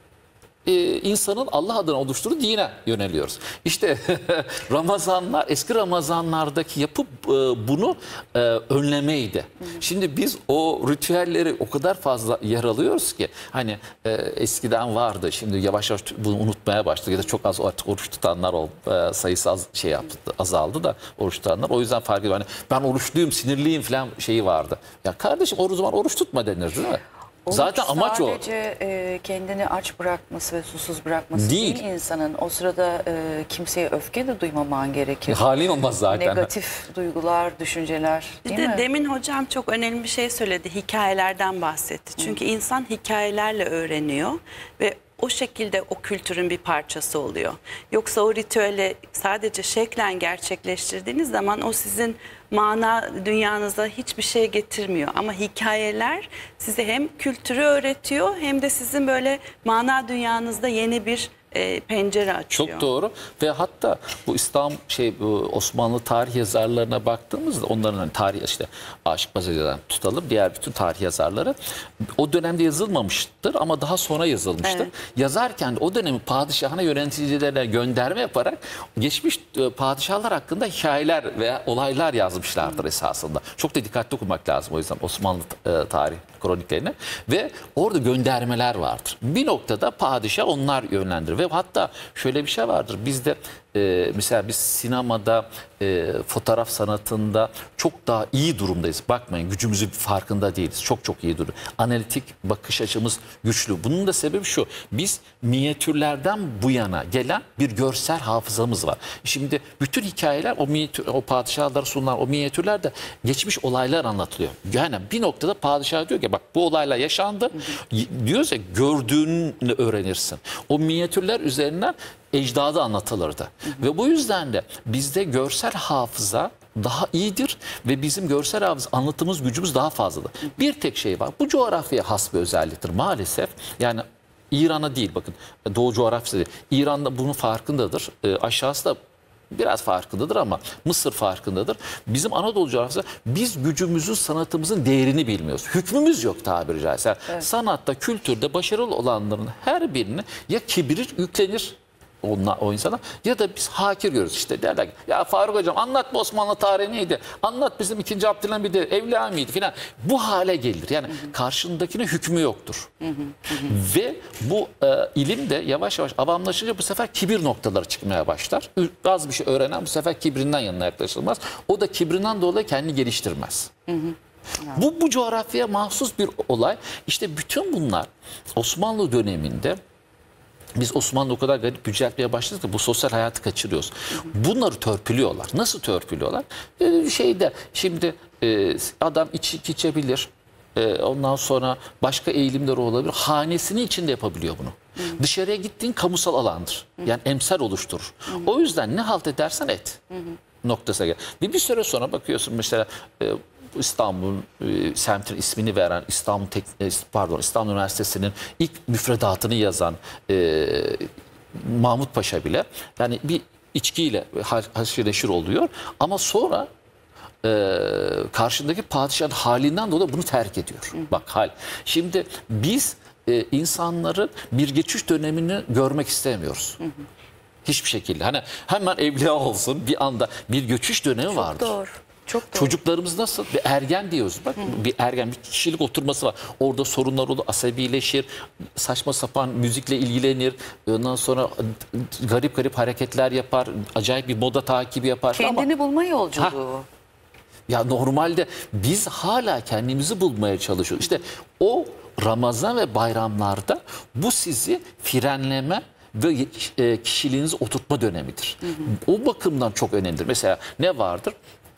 Ee, insanın Allah adına oluşturduğu dine yöneliyoruz. İşte Ramazanlar, eski Ramazanlardaki yapıp e, bunu e, önlemeydi. Hı hı. Şimdi biz o ritüelleri o kadar fazla yer alıyoruz ki hani e, eskiden vardı. Şimdi yavaş yavaş bunu unutmaya başladı ya da çok az artık oruç tutanlar oldu. E, sayısı az şey yaptı, azaldı da oruç tutanlar. O yüzden fark ediyor. Hani ben oruçluyum, sinirliyim falan şeyi vardı. Ya kardeşim o zaman oruç tutma denir değil mi? Oruç zaten amaç o. Sadece e, kendini aç bırakması ve susuz bırakması değil, değil insanın. O sırada e, kimseye öfke de duymaman gerekir. Halin olmaz zaten. Negatif duygular, düşünceler değil bir de mi? Demin hocam çok önemli bir şey söyledi. Hikayelerden bahsetti. Çünkü Hı. insan hikayelerle öğreniyor ve o şekilde o kültürün bir parçası oluyor. Yoksa o ritüeli sadece şeklen gerçekleştirdiğiniz zaman o sizin mana dünyanıza hiçbir şey getirmiyor. Ama hikayeler size hem kültürü öğretiyor hem de sizin böyle mana dünyanızda yeni bir e, pencere açıyor. Çok doğru ve hatta bu İslam şey bu Osmanlı tarih yazarlarına baktığımızda onların hani tarih işte Aşık Paşa'dan tutalım diğer bütün tarih yazarları o dönemde yazılmamıştır ama daha sonra yazılmıştır. Evet. Yazarken de o dönemin padişahına yöneticilerine gönderme yaparak geçmiş padişahlar hakkında hikayeler veya olaylar yazmışlardır hmm. esasında. Çok da dikkatli okumak lazım o yüzden Osmanlı e, tarih kroniklerine ve orada göndermeler vardır. Bir noktada padişah onlar yönlendirir ve hatta şöyle bir şey vardır bizde e, mesela biz sinemada, e, fotoğraf sanatında çok daha iyi durumdayız. Bakmayın, gücümüzün farkında değiliz. Çok çok iyi durum. Analitik bakış açımız güçlü. Bunun da sebebi şu. Biz minyatürlerden bu yana gelen bir görsel hafızamız var. Şimdi bütün hikayeler o minyatür, o padişahlara sunulan o minyatürlerde geçmiş olaylar anlatılıyor. Yani bir noktada padişah diyor ki bak bu olaylar yaşandı. Diyoruz ya, gördüğünü öğrenirsin. O minyatürler üzerinden ecdadı anlatılırdı. Hı hı. Ve bu yüzden de bizde görsel hafıza daha iyidir ve bizim görsel hafıza anlatımız gücümüz daha fazladır. Hı hı. Bir tek şey var. Bu coğrafyaya has bir özelliktir maalesef. Yani İran'a değil, bakın Doğu coğrafyası değil. İran'da bunun farkındadır. E, aşağısı da biraz farkındadır ama Mısır farkındadır. Bizim Anadolu coğrafyası, biz gücümüzün, sanatımızın değerini bilmiyoruz. Hükmümüz yok tabiri caizse. Evet. Sanatta, kültürde başarılı olanların her birini ya kibir yüklenir Onla, o insana, ya da biz hakir görürüz. İşte derler ki ya Faruk Hocam anlat bu Osmanlı tarihi neydi? Anlat bizim ikinci Abdülhamid'i, Evliya mıydı filan. Bu hale gelir. Yani hı hı. karşındakine hükmü yoktur. Hı hı. Hı. Ve bu e, ilim de yavaş yavaş avamlaşınca bu sefer kibir noktaları çıkmaya başlar. Az bir şey öğrenen bu sefer kibrinden yanına yaklaşılmaz. O da kibrinden dolayı kendini geliştirmez. Hı hı. Bu, bu coğrafyaya mahsus bir olay. İşte bütün bunlar Osmanlı döneminde biz Osmanlı o kadar garip yüceltmeye başladık ki bu sosyal hayatı kaçırıyoruz. Bunları törpülüyorlar. Nasıl törpülüyorlar? Ee, şeyde şimdi e, adam içki içebilir. E, ondan sonra başka eğilimleri olabilir. Hanesinin içinde yapabiliyor bunu. Hı. Dışarıya gittiğin kamusal alandır. Hı. Yani emsal oluşturur. Hı. O yüzden ne halt edersen et. Hı. Noktasına gel. Bir, bir süre sonra bakıyorsun mesela e, İstanbul'un e, semtin ismini veren İstanbul Tek, e, pardon İstanbul Üniversitesi'nin ilk müfredatını yazan e, Mahmut Paşa bile yani bir içkiyle haşir neşir oluyor ama sonra e, karşındaki padişahın halinden dolayı bunu terk ediyor. Hı. Bak hal. Şimdi biz e, insanların bir geçiş dönemini görmek istemiyoruz. Hı hı. Hiçbir şekilde. Hani hemen evliya olsun bir anda bir göçüş dönemi Çok vardır. Doğru. Çok doğru. Çocuklarımız nasıl? Bir ergen diyoruz. Bak Hı. bir ergen, bir kişilik oturması var. Orada sorunlar olur, asabileşir, saçma sapan müzikle ilgilenir. Ondan sonra garip garip hareketler yapar, acayip bir moda takibi yapar. Kendini ama, bulma yolculuğu. Ha, ya normalde biz hala kendimizi bulmaya çalışıyoruz. İşte o Ramazan ve bayramlarda bu sizi frenleme ve kişiliğinizi oturtma dönemidir. Hı hı. O bakımdan çok önemlidir. Mesela ne vardır?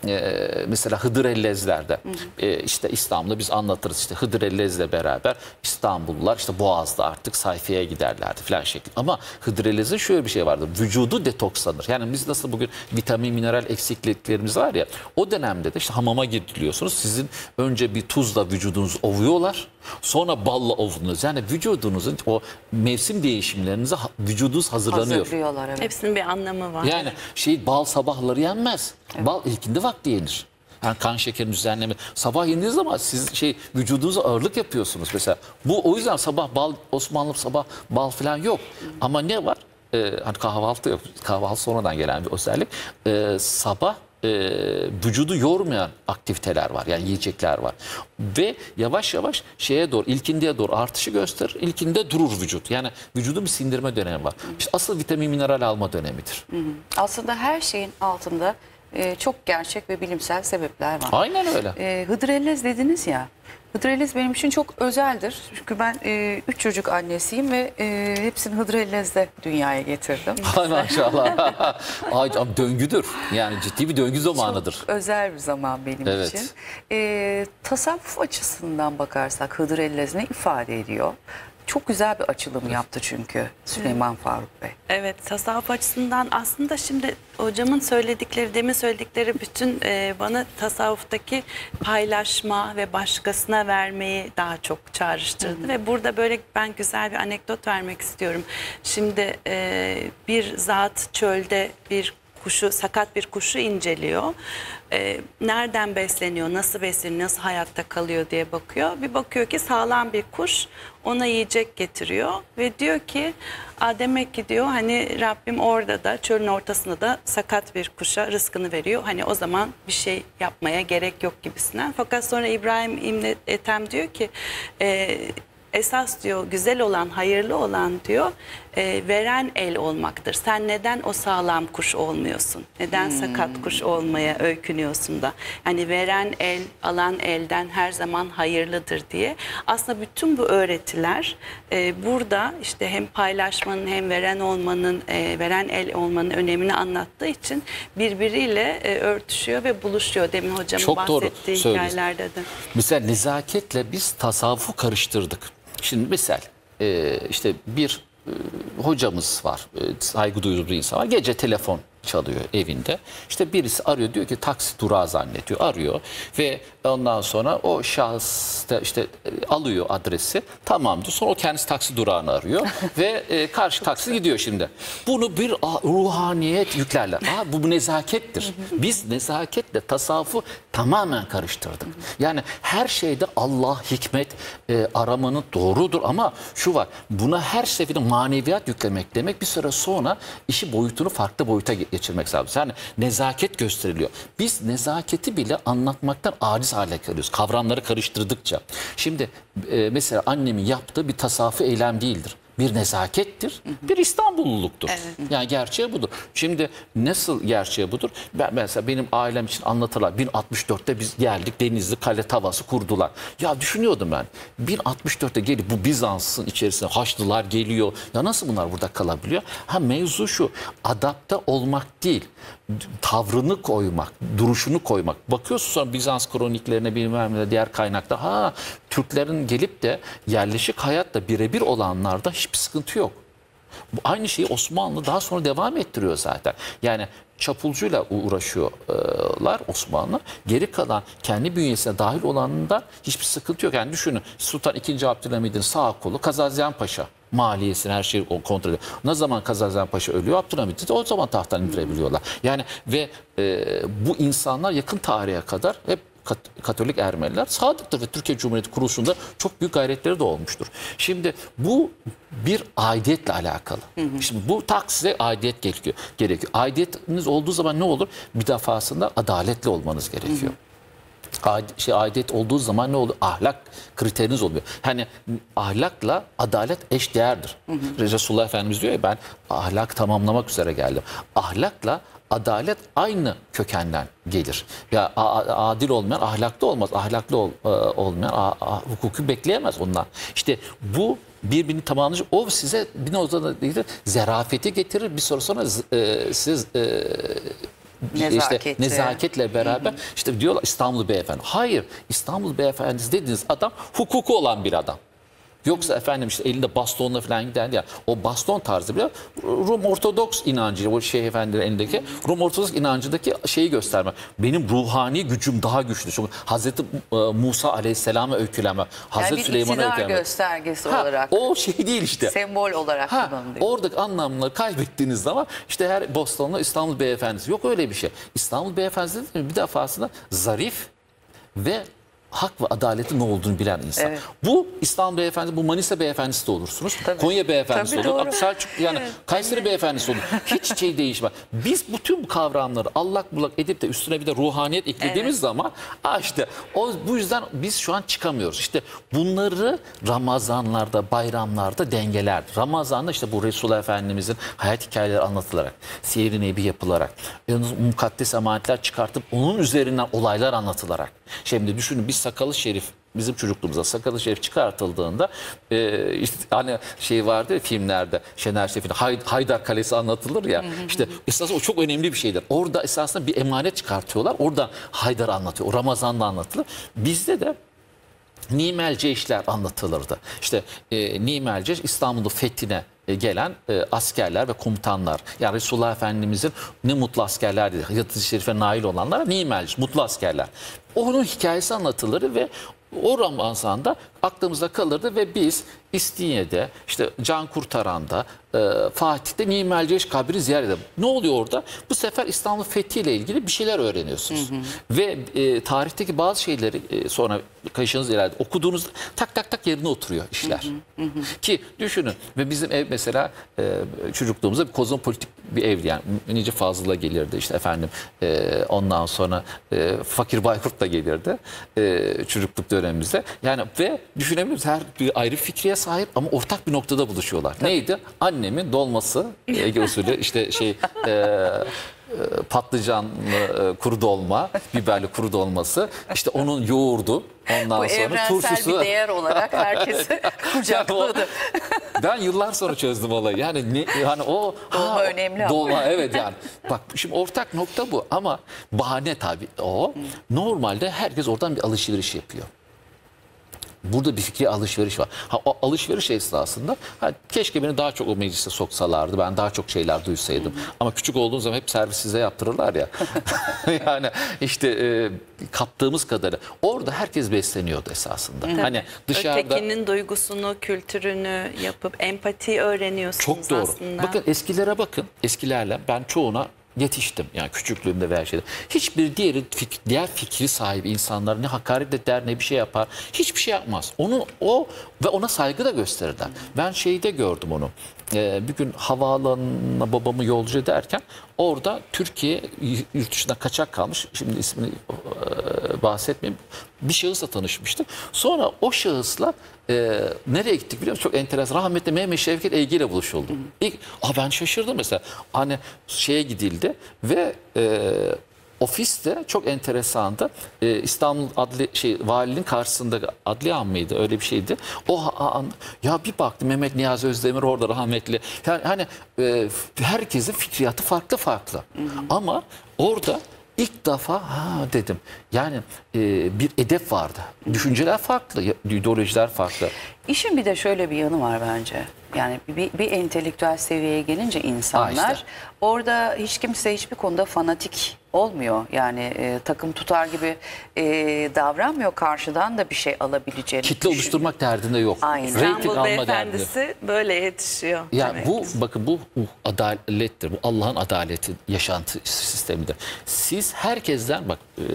Ee, mesela Hıdrellezler'de hı hı. E, işte İstanbul'da biz anlatırız işte Hıdrellez'le beraber İstanbullular işte Boğaz'da artık sayfaya giderlerdi falan şekli. Ama Hıdrellez'in şöyle bir şey vardı. Vücudu detokslanır. Yani biz nasıl bugün vitamin, mineral eksikliklerimiz var ya, o dönemde de işte hamama giriliyorsunuz. Sizin önce bir tuzla vücudunuzu ovuyorlar. Sonra balla ovunuyorsunuz. Yani vücudunuzun o mevsim değişimlerinize vücudunuz hazırlanıyor. Hazırlıyorlar, evet. Hepsinin bir anlamı var. Yani şey bal sabahları yenmez. Evet. Bal ilkindi vakti yenir. Yani kan şekerini düzenleme. Sabah yediğiniz zaman siz şey vücudunuza ağırlık yapıyorsunuz mesela. Bu o yüzden sabah bal, Osmanlı sabah bal falan yok. Hmm. Ama ne var? Ee, hani kahvaltı yok. Kahvaltı sonradan gelen bir özellik. Ee, sabah e, vücudu yormayan aktiviteler var. Yani yiyecekler var. Ve yavaş yavaş şeye doğru, ilkindiye doğru artışı gösterir. İlkinde durur vücut. Yani vücudun bir sindirme dönemi var. İşte asıl vitamin, mineral alma dönemidir. Hı hı. Aslında her şeyin altında e, çok gerçek ve bilimsel sebepler var. Aynen öyle. E, Hıdrellez dediniz ya. Hıdrellez benim için çok özeldir. Çünkü ben e, üç çocuk annesiyim ve e, hepsini Hıdrellez'de dünyaya getirdim. Ay maşallah. Ay döngüdür. Yani ciddi bir döngü zamanıdır. Çok özel bir zaman benim evet. için. E, tasavvuf açısından bakarsak Hıdrellez ne ifade ediyor? Çok güzel bir açılım yaptı çünkü Süleyman evet. Faruk Bey. Evet, tasavvuf açısından aslında şimdi hocamın söyledikleri, demin söyledikleri bütün e, bana tasavvuftaki paylaşma ve başkasına vermeyi daha çok çağrıştırdı. Hı. Ve burada böyle ben güzel bir anekdot vermek istiyorum. Şimdi e, bir zat çölde bir kuşu, sakat bir kuşu inceliyor. Ee, nereden besleniyor, nasıl besleniyor, nasıl hayatta kalıyor diye bakıyor. Bir bakıyor ki sağlam bir kuş ona yiyecek getiriyor ve diyor ki demek ki diyor hani Rabbim orada da çölün ortasında da sakat bir kuşa rızkını veriyor. Hani o zaman bir şey yapmaya gerek yok gibisinden. Fakat sonra İbrahim İbn Ethem diyor ki e, esas diyor güzel olan, hayırlı olan diyor e, veren el olmaktır. Sen neden o sağlam kuş olmuyorsun? Neden Hmm. sakat kuş olmaya öykünüyorsun da? Yani veren el, alan elden her zaman hayırlıdır diye. Aslında bütün bu öğretiler e, burada işte hem paylaşmanın hem veren olmanın, e, veren el olmanın önemini anlattığı için birbiriyle e, örtüşüyor ve buluşuyor. Demin hocamın Çok doğru bahsettiği söylüyorsun. hikayelerde de. Mesela nezaketle biz tasavvufu karıştırdık. Şimdi mesela e, işte bir e, hocamız var, e, saygı duyulur bir insan var. Gece telefon çalıyor evinde. İşte birisi arıyor, diyor ki taksi durağı zannediyor. Arıyor ve ondan sonra o şahıs da işte e, alıyor adresi. Tamam diyor. Sonra o kendisi taksi durağını arıyor ve e, karşı taksi gidiyor şimdi. Bunu bir a, ruhaniyet yüklerler. Aa, bu, bu nezakettir. Biz nezaketle tasavvufu tamamen karıştırdık. Yani her şeyde Allah, hikmet e, aramanın doğrudur ama şu var. Buna her seferinde maneviyat yüklemek demek bir süre sonra işi boyutunu farklı boyuta geçirmek lazım. Yani nezaket gösteriliyor. Biz nezaketi bile anlatmaktan aciz hale geliyoruz. Kavramları karıştırdıkça. Şimdi e, mesela annemin yaptığı bir tasavvufi eylem değildir. Bir nezakettir, bir İstanbulluluktur. Evet. Yani gerçeği budur. Şimdi nasıl gerçeği budur? Ben mesela benim ailem için anlatırlar. bin altmış dörtte biz geldik, Denizli Kale Tavası kurdular. Ya düşünüyordum ben. bin altmış dörtte gelip bu Bizans'ın içerisine Haçlılar geliyor. Ya nasıl bunlar burada kalabiliyor? Ha mevzu şu. Adapte olmak değil. Tavrını koymak, duruşunu koymak. Bakıyorsun sonra Bizans kroniklerine bilmem ne diğer kaynakta. Ha Türklerin gelip de yerleşik hayatla birebir olanlarda hiçbir sıkıntı yok. Bu aynı şeyi Osmanlı daha sonra devam ettiriyor zaten. Yani çapulcuyla uğraşıyorlar Osmanlı. Geri kalan kendi bünyesine dahil olanında hiçbir sıkıntı yok. Yani düşünün Sultan ikinci. Abdülhamid'in sağ kolu Kazazyan Paşa. Maliyesini her şeyi kontrol ediyor. Ne zaman Kazazyan Paşa ölüyor, Abdülhamid'i de o zaman tahttan indirebiliyorlar. Yani ve e, bu insanlar yakın tarihe kadar hep Katolik Ermeniler sadıktır ve Türkiye Cumhuriyeti kuruluşunda çok büyük gayretleri de olmuştur. Şimdi bu bir aidiyetle alakalı. Hı hı. Şimdi bu tak size aidiyet gerekiyor. gerekiyor. Aidiyetiniz olduğu zaman ne olur? Bir defasında adaletli olmanız gerekiyor. Hı hı. Şey, aidiyet olduğu zaman ne oluyor? Ahlak kriteriniz oluyor. Hani ahlakla adalet eş değerdir. Hı hı. Resulullah Efendimiz diyor ya ben ahlak tamamlamak üzere geldim. Ahlakla adalet aynı kökenden gelir. Ya adil olmayan ahlaklı olmaz. Ahlaklı ol, olmayan a, a, hukuku bekleyemez ondan. İşte bu birbirini tamamlayıcı. O size bir noktada değil, zerafeti getirir. Bir süre sonra e, siz e, İşte nezaketle beraber hı hı. işte diyorlar İstanbul Beyefendi. Hayır, İstanbul Beyefendisi dediğiniz adam hukuku olan bir adam. Yoksa efendim işte elinde bastonla falan giderdi ya. O baston tarzı bile Rum Ortodoks inancı, o Şeyh Efendi'nin elindeki Rum Ortodoks inancındaki şeyi gösterme. Benim ruhani gücüm daha güçlü. Çünkü Hazreti Musa Aleyhisselam'a öyküleme, Hazreti yani Süleyman'a öyküleme. göstergesi ha, olarak. O şey değil işte. Sembol olarak ha, kullanılıyor. Oradaki anlamları kaybettiğiniz zaman işte her bastonla İstanbul Beyefendisi. Yok öyle bir şey. İstanbul Beyefendisi bir defasında zarif ve hak ve adaletin ne olduğunu bilen insan. Evet. Bu İstanbul Beyefendisi, bu Manisa Beyefendisi de olursunuz. Tabii. Konya Beyefendisi Tabii, olur. Selçuk yani evet. Kayseri Beyefendisi olur. Hiç şey değişmez. Biz bütün bu kavramları allak bullak edip de üstüne bir de ruhaniyet eklediğimiz evet. zaman ah işte o bu yüzden biz şu an çıkamıyoruz. İşte bunları Ramazanlarda, bayramlarda dengeler. Ramazan'da işte bu Resulullah Efendimizin hayat hikayeleri anlatılarak, siyer-i nebi yapılarak, mukaddes emanetler çıkartıp onun üzerinden olaylar anlatılarak. Şimdi düşünün biz Sakalı Şerif bizim çocukluğumuzda Sakalı Şerif çıkartıldığında e, işte hani şey vardı ya filmlerde Şener Şef'in Hay, Haydar Kalesi anlatılır ya. Hı hı. İşte esasında o çok önemli bir şeydir. Orada esasında bir emanet çıkartıyorlar. Orada Haydar anlatıyor. O Ramazan'da anlatılır. Bizde de Nimel Ceyşler anlatılırdı. İşte e, Nimel Ceyş İstanbul'un fethine gelen e, askerler ve komutanlar. Yani Resulullah Efendimizin ne mutlu askerler dedi. Hadis-i Şerif'e nail olanlar nimel, mutlu askerler. Onun hikayesi anlatılır ve o Ramazan'da aklımızda kalırdı ve biz İstinye'de, işte Can Kurtaran'da, e, Fatih'te Nimel Ceyş kabri ziyaret edelim. Ne oluyor orada? Bu sefer İstanbul Fethi ile ilgili bir şeyler öğreniyorsunuz. Hı hı. Ve e, tarihteki bazı şeyleri e, sonra kaşınız ileride okuduğunuzda tak tak tak yerine oturuyor işler. Hı hı hı. Ki düşünün ve bizim ev mesela e, çocukluğumuzda bir kozmopolitik bir evdi. Yani Nice Fazıl'la gelirdi işte efendim e, ondan sonra e, Fakir Baykurt da gelirdi e, çocukluk dönemimizde. Yani ve düşünebilir misin? Her bir ayrı fikriye sahip ama ortak bir noktada buluşuyorlar. Tabii. Neydi? Annemin dolması, Ege usulü işte şey e, e, patlıcanlı e, kuru dolma, biberli kuru dolması, işte onun yoğurdu, ondan Bu sonra evrensel turşusu. bir değer olarak herkesi kucakladı. Ben yıllar sonra çözdüm olayı. Yani ne, hani o dolma ha, önemli ama. dolma evet yani. Bak şimdi ortak nokta bu ama bahane tabii o. Normalde herkes oradan bir alışveriş yapıyor. Burada bir fikri alışveriş var. Ha, o alışveriş esnasında ha, keşke beni daha çok o meclise soksalardı. Ben daha çok şeyler duysaydım. Hı hı. Ama küçük olduğun zaman hep servis size yaptırırlar ya. Yani işte e, kaptığımız kadarı. Orada herkes besleniyordu esasında. Hı. Hani dışarıda... Ötekinin duygusunu, kültürünü yapıp empati öğreniyorsunuz çok doğru. aslında. Bakın eskilere bakın. Eskilerle ben çoğuna yetiştim yani küçüklüğümde ve her şeyde. Hiçbir diğeri fik, diğer fikri sahibi insanlar ne hakaret eder ne bir şey yapar. Hiçbir şey yapmaz. Onu o ve ona saygı da gösterirler. Ben şeyde gördüm onu. Ee, bir gün havaalanına babamı yolcu ederken orada Türkiye yurt dışına kaçak kalmış. Şimdi ismini e, bahsetmeyeyim. Bir şahısla tanışmıştık. Sonra o şahısla e, nereye gittik biliyor musun? Çok enteresan. Rahmetli Mehmet Şevket Eygi ile buluşuldu. İlk, aa, ben şaşırdım mesela. Hani şeye gidildi ve e, ofiste çok enteresandı. Ee, İstanbul Adli şey valinin karşısında adliye an mıydı? Öyle bir şeydi. O an, ya bir baktım Mehmet Niyazi Özdemir orada rahmetli. Yani hani e, herkesin fikriyatı farklı farklı. Hı hı. Ama orada İlk defa ha dedim yani e, bir edep vardı. Düşünceler farklı, ideolojiler farklı. İşin bir de şöyle bir yanı var bence. Yani bir, bir entelektüel seviyeye gelince insanlar ha işte. Orada hiç kimse hiçbir konuda fanatik olmuyor. Yani e, takım tutar gibi e, davranmıyor. Karşıdan da bir şey alabileceğini kitle düşünüyor. Oluşturmak derdinde yok. Aynen. İstanbul Beyefendisi böyle yetişiyor. Yani bu bakın bu uh, adalettir. Bu Allah'ın adaleti yaşantı sistemidir. Siz herkesten bak e,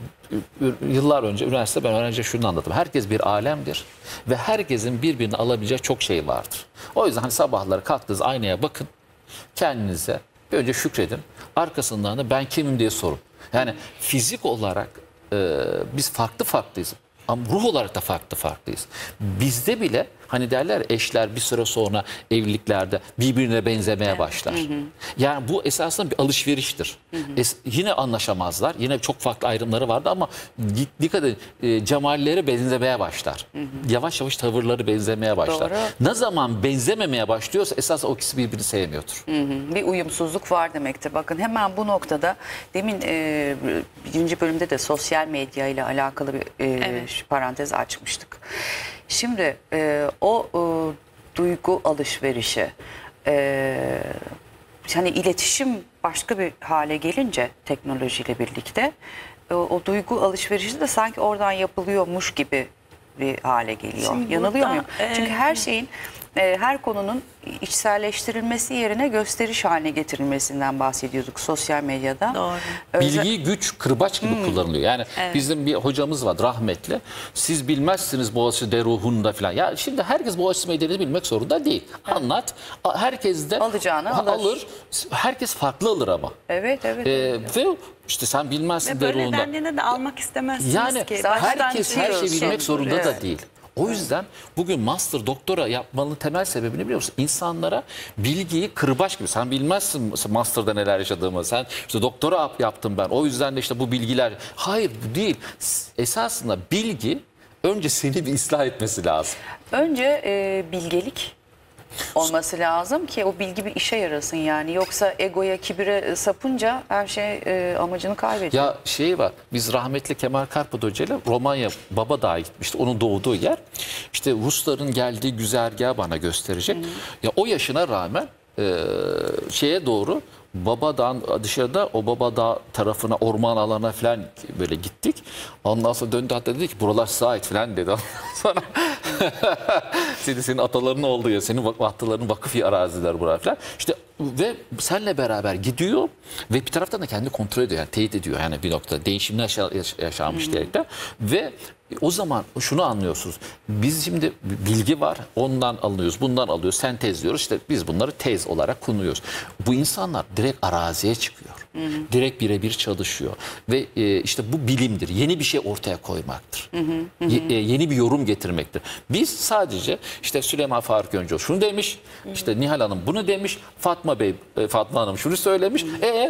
yıllar önce üniversitede ben öğrenciye şunu anlattım. Herkes bir alemdir ve herkesin birbirini alabileceği çok şey vardır. O yüzden hani sabahları kalktığınız aynaya bakın. Kendinize bir önce şükredin. Arkasından da ben kimim diye sorun. Yani fizik olarak e, biz farklı farklıyız. Ama ruh olarak da farklı farklıyız. Bizde bile hani derler eşler bir süre sonra evliliklerde birbirine benzemeye başlar. Hı hı. Yani bu esasında bir alışveriştir. Hı hı. Es, yine anlaşamazlar. Yine çok farklı ayrımları vardı ama dikkat edin e, cemalleri benzemeye başlar. Hı hı. Yavaş yavaş tavırları benzemeye başlar. Doğru. Ne zaman benzememeye başlıyorsa esas o ikisi birbirini sevmiyordur. Hı hı. Bir uyumsuzluk var demektir. Bakın hemen bu noktada demin e, birinci bölümde de sosyal medya ile alakalı bir e, evet. parantez açmıştık. Şimdi e, o e, duygu alışverişi, e, hani iletişim başka bir hale gelince teknolojiyle birlikte e, o duygu alışverişi de sanki oradan yapılıyormuş gibi bir hale geliyor. Şimdi yanılıyor burada, muyum? E, Çünkü her şeyin, e, her konunun içselleştirilmesi yerine gösteriş haline getirilmesinden bahsediyorduk sosyal medyada. Doğru. Özel... Bilgi güç kırbaç gibi hmm. kullanılıyor. Yani evet. Bizim bir hocamız var rahmetli. Siz bilmezsiniz Boğaziçi Deruhun'da falan. Ya şimdi herkes Boğaziçi Medya'yı bilmek zorunda değil. Evet. Anlat. Herkes de alacağını alır. alır. Herkes farklı alır ama. Evet evet. Ee, evet. Ve işte sen bilmezsin Deruhun'da. Ve böyle nedenle de almak istemezsiniz yani, ki. Yani herkes her şeyi bilmek zorunda evet. da değil. O yüzden bugün master, doktora yapmanın temel sebebini biliyor musun? İnsanlara bilgiyi kırbaç gibi. Sen bilmezsin master'da neler yaşadığımı. Sen işte doktora yaptım ben. O yüzden de işte bu bilgiler. Hayır bu değil. Esasında bilgi önce seni bir ıslah etmesi lazım. Önce e, bilgelik olması lazım ki o bilgi bir işe yarasın yani. Yoksa egoya, kibire sapınca her şey e, amacını kaybediyor. Ya şey var, biz rahmetli Kemal Karpad Hoca ile Romanya Babadağ'a gitmiştik. Onun doğduğu yer. İşte Rusların geldiği güzergahı bana gösterecek. Hı. Ya o yaşına rağmen e, şeye doğru Babadağ'ın dışarıda o Babadağ tarafına orman alanına falan böyle gittik. Ondan sonra döndü hatta dedi ki buralar size ait falan dedi. Sonra senin, senin ataların olduğu ya senin ataların vakıf araziler buralar falan. İşte ve seninle beraber gidiyor ve bir taraftan da kendi kontrol ediyor yani teyit ediyor yani bir noktada değişimler yaşa, yaşanmış diyerekten ve o zaman şunu anlıyorsunuz. Biz şimdi bilgi var, ondan alıyoruz, bundan alıyoruz, sentezliyoruz. İşte biz bunları tez olarak kullanıyoruz. Bu insanlar direkt araziye çıkıyor. Hı hı. Direkt birebir çalışıyor. Ve e, işte bu bilimdir. Yeni bir şey ortaya koymaktır. Hı hı. Hı. Ye, e, yeni bir yorum getirmektir. Biz sadece işte Süleyman Faruk Öncel şunu demiş, hı hı. işte Nihal Hanım bunu demiş, Fatma Bey, e, Fatma Hanım şunu söylemiş. Hı hı. E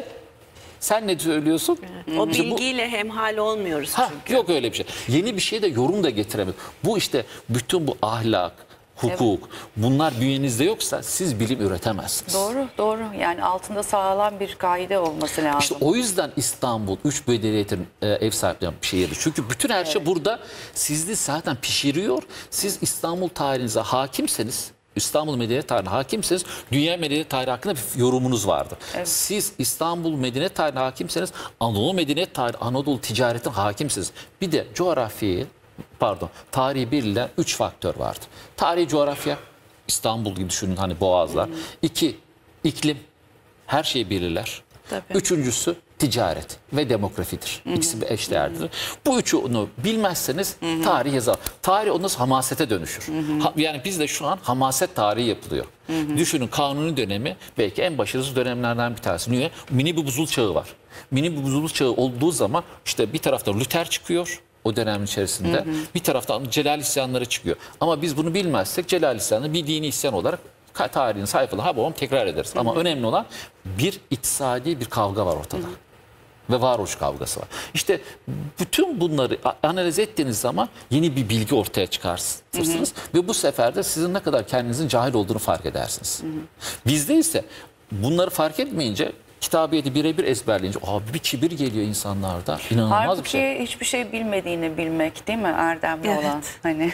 sen ne söylüyorsun? Evet. O işte bilgiyle bu... hemhal olmuyoruz ha, çünkü. Yok öyle bir şey. Yeni bir şey de yorum da getiremiyoruz. Bu işte bütün bu ahlak, hukuk, evet. bunlar bünyenizde yoksa siz bilim üretemezsiniz. Doğru, doğru. Yani altında sağlam bir kaide olması lazım. İşte o yüzden İstanbul üç medeniyetin e, ev sahipliği bir şehirdi. Çünkü bütün her evet. şey burada sizi zaten pişiriyor. Siz İstanbul tarihinize hakimseniz, İstanbul medeniyet tarihine hakimseniz, dünya medeniyet tarihi hakkında bir yorumunuz vardı. Evet. Siz İstanbul medeniyet tarihine hakimseniz, Anadolu medeniyet tarihi, Anadolu ticaretin hakimsiniz. Bir de coğrafyayı, pardon, tarihi belirleyen üç faktör vardı. Tarihi coğrafya, İstanbul gibi düşünün hani boğazlar. Hmm. İki, iklim, her şeyi belirler. Tabii. Üçüncüsü ticaret ve demografidir. Hı -hı. İkisi eşdeğerdir. Hı -hı. Bu üçünü bilmezseniz Hı -hı. tarih yazar. Tarih ondan sonra hamasete dönüşür. Hı -hı. Ha, yani bizde şu an hamaset tarihi yapılıyor. Hı -hı. Düşünün kanuni dönemi belki en başarısız dönemlerden bir tanesi. Niye? Mini bir buzul çağı var. Mini bir buzul çağı olduğu zaman işte bir taraftan Luther çıkıyor. O dönemin içerisinde. Hı hı. Bir taraftan Celal isyanları çıkıyor. Ama biz bunu bilmezsek Celal isyanı bir dini isyan olarak tarihin sayfaları ha babam tekrar ederiz. Hı hı. Ama önemli olan bir iktisadi bir kavga var ortada. Hı hı. Ve varoluş kavgası var. İşte bütün bunları analiz ettiğiniz zaman yeni bir bilgi ortaya çıkartırsınız. Hı hı. Ve bu sefer de sizin ne kadar kendinizin cahil olduğunu fark edersiniz. Hı hı. Bizde ise bunları fark etmeyince kitabiyeti birebir ezberleyince abi bir kibir geliyor insanlarda. İnanılmaz Halbuki bir şey. hiçbir şey bilmediğini bilmek değil mi erdemli evet. olan? Hani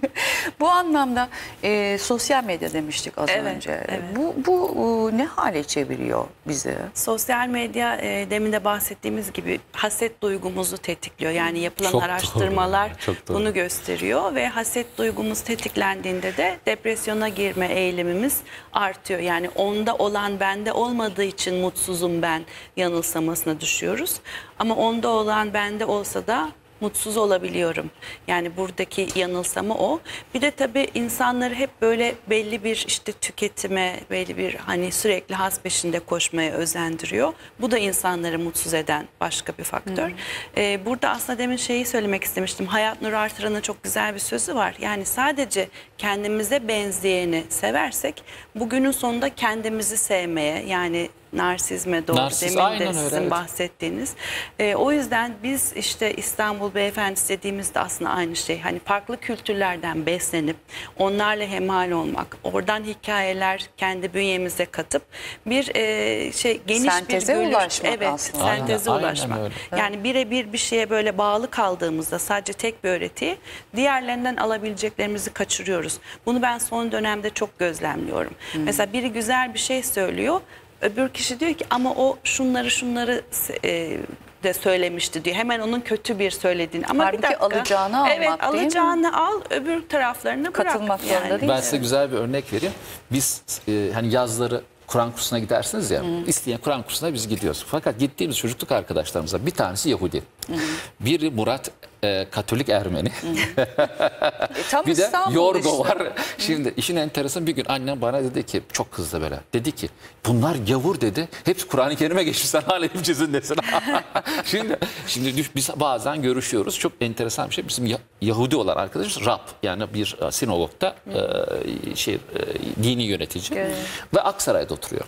bu anlamda e, sosyal medya demiştik az evet, önce. Evet. Bu, bu ne hale çeviriyor bizi? Sosyal medya e, demin de bahsettiğimiz gibi haset duygumuzu tetikliyor. Yani yapılan Çok araştırmalar doğru. Çok doğru. bunu gösteriyor ve haset duygumuz tetiklendiğinde de depresyona girme eğilimimiz artıyor. Yani onda olan bende olmadığı için mutsuz ben yanılsamasına düşüyoruz. Ama onda olan bende olsa da mutsuz olabiliyorum. Yani buradaki yanılsama o. Bir de tabii insanları hep böyle belli bir işte tüketime, belli bir hani sürekli haz peşinde koşmaya özendiriyor. Bu da insanları mutsuz eden başka bir faktör. Hmm. Ee, burada aslında demin şeyi söylemek istemiştim. Hayat Nur Artıran'ın çok güzel bir sözü var. Yani sadece kendimize benzeyeni seversek bugünün sonunda kendimizi sevmeye yani narsizme doğru Narsiz, demin de sizin öyle, evet. bahsettiğiniz. Ee, o yüzden biz işte İstanbul Beyefendisi dediğimizde aslında aynı şey. Hani farklı kültürlerden beslenip onlarla hemhal olmak, oradan hikayeler kendi bünyemize katıp bir e, şey geniş senteze bir bölüm, ulaşmak evet, aslında. senteze aynen, ulaşmak. aynen Yani birebir bir şeye böyle bağlı kaldığımızda sadece tek bir öğretiyi diğerlerinden alabileceklerimizi kaçırıyoruz. Bunu ben son dönemde çok gözlemliyorum. Hmm. Mesela biri güzel bir şey söylüyor. Öbür kişi diyor ki ama o şunları şunları e, de söylemişti diyor. Hemen onun kötü bir söylediğini. Ama halbuki bir dakika, alacağını almak evet, değil alacağını mi? al, öbür taraflarını bırak. Katılmak zorunda yani. değil Ben size güzel bir örnek vereyim. Biz e, hani yazları Kur'an kursuna gidersiniz ya. Hmm. İsteyen Kur'an kursuna biz gidiyoruz. Fakat gittiğimiz çocukluk arkadaşlarımıza bir tanesi Yahudi. Hmm. Biri Murat e, Katolik Ermeni. Hmm. e, tam bir de Yorgo işte. var. Şimdi işin enteresan bir gün annem bana dedi ki çok kızdı böyle. Dedi ki bunlar gavur dedi. Hepsi Kur'an-ı Kerim'e geçmiş sen hala hepçizindesin. şimdi şimdi düş, biz bazen görüşüyoruz. Çok enteresan bir şey. Bizim Yahudi olan arkadaşımız Rab yani bir sinagogda e, şey e, dini yönetici evet. ve Aksaray'da oturuyor.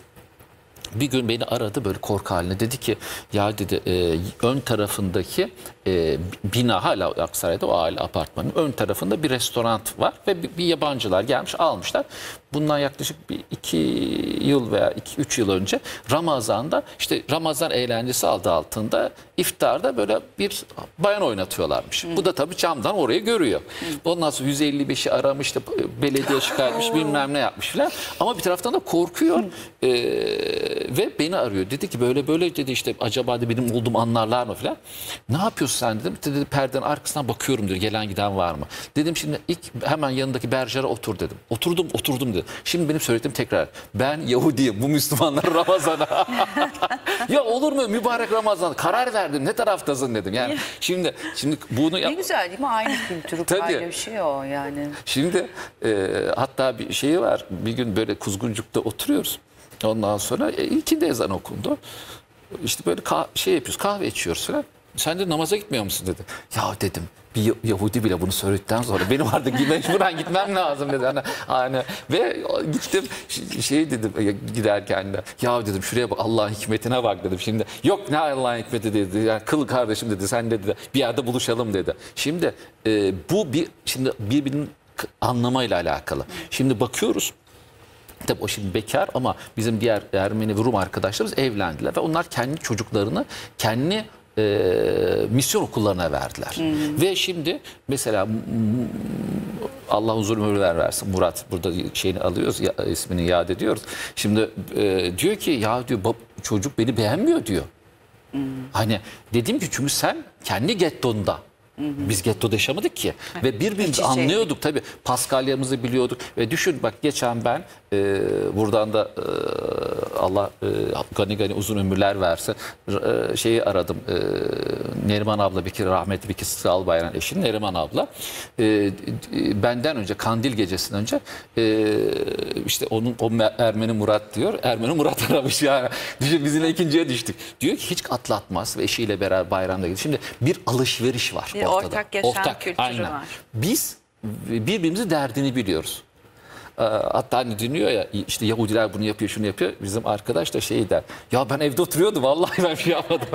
Bir gün beni aradı böyle korku haline dedi ki ya dedi e, ön tarafındaki e, bina hala Aksaray'da o aile apartmanının ön tarafında bir restoran var ve bir, bir yabancılar gelmiş almışlar. Bundan yaklaşık bir iki yıl veya iki üç yıl önce Ramazan'da işte Ramazan eğlencesi adı altında iftarda böyle bir bayan oynatıyorlarmış. Hmm. Bu da tabii camdan orayı görüyor. Hmm. Ondan sonra yüz elli beşi aramış da belediye şikayetmiş bilmem ne yapmış falan. Ama bir taraftan da korkuyor. Hmm. Ee, ve beni arıyor. Dedi ki böyle böyle dedi işte acaba da benim olduğumu anlarlar mı falan. Ne yapıyorsun sen dedim. Dedi perdenin arkasından bakıyorum diyor. Gelen giden var mı? Dedim şimdi ilk hemen yanındaki berjere otur dedim. Oturdum oturdum dedi. Şimdi benim söylediğim tekrar. Ben Yahudiyim. Bu Müslümanlar Ramazan'a. Ya olur mu mübarek Ramazan? Karar verdim. Ne taraftasın dedim. Yani şimdi şimdi bunu ne güzel değil mi? Aynı kültürü paylaşıyor yani. Şimdi e, hatta bir şeyi var. Bir gün böyle Kuzguncuk'ta oturuyoruz. Ondan sonra e, ikindi ezan okundu. işte böyle kah- şey yapıyoruz, kahve içiyoruz falan. Sen de namaza gitmiyor musun dedi. Ya dedim, bir Yahudi bile bunu söyledikten sonra benim artık mecburen gitmem lazım dedi. Hani, hani, ve gittim şey dedim giderken de, ya dedim şuraya bak, Allah'ın hikmetine bak dedim. Şimdi yok ne Allah'ın hikmeti dedi. Yani kıl kardeşim dedi, sen dedi bir yerde buluşalım dedi. Şimdi e, bu bir şimdi birbirinin anlamayla alakalı. Şimdi bakıyoruz. Tabii o şimdi bekar ama bizim diğer Ermeni ve Rum arkadaşlarımız evlendiler ve onlar kendi çocuklarını kendi e, misyon okullarına verdiler. Hmm. Ve şimdi mesela Allah uzun ömürler versin, Murat burada şeyini alıyoruz, ya, ismini yad ediyoruz. Şimdi e, diyor ki ya diyor çocuk beni beğenmiyor diyor. Hmm. Hani dedim ki çünkü sen kendi gettonda. Hı hı. Biz gettoda yaşamadık ki. Evet. Ve birbirimizi anlıyorduk tabii. Paskalyamızı biliyorduk. Ve düşün bak geçen ben e, buradan da e, Allah e, gani gani uzun ömürler versin. E, şeyi aradım. E, Neriman abla, bir kere rahmetli bir kere Albayrak'ın eşi Neriman abla. E, e, benden önce Kandil gecesinden önce e, işte onun o Ermeni Murat diyor. Ermeni Murat aramış yani. Düşün biz yine ikinciye düştük. Diyor ki hiç atlatmaz ve eşiyle beraber bayramda gidiyor. Şimdi bir alışveriş var. Bir ortada. Ortak yaşam ortak, kültürü aynen. Var. Biz birbirimizin derdini biliyoruz. Hatta hani dinliyor ya işte Yahudiler bunu yapıyor şunu yapıyor. Bizim arkadaş da şey der. Ya ben evde oturuyordum vallahi ben bir şey yapmadım.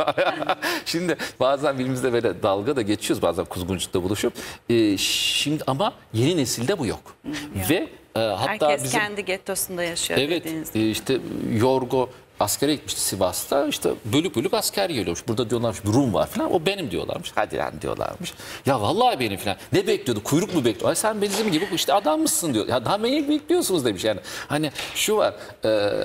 Şimdi bazen birimizde böyle dalga da geçiyoruz bazen kuzguncukta buluşup. Ee, şimdi ama yeni nesilde bu yok. Hı, ve e, hatta herkes bizim, kendi gettosunda yaşıyor. Evet e, işte Yorgo askere gitmişti Sivas'ta, işte bölük bölük asker geliyormuş. Burada diyorlarmış bir Rum var falan, o benim diyorlarmış. Hadi lan diyorlarmış. Ya vallahi benim falan. Ne bekliyordu? Kuyruk mu bekliyor? Ay sen bizim gibi işte adam mısın diyor. Ya daha neyi bekliyorsunuz demiş yani. Hani şu var. E,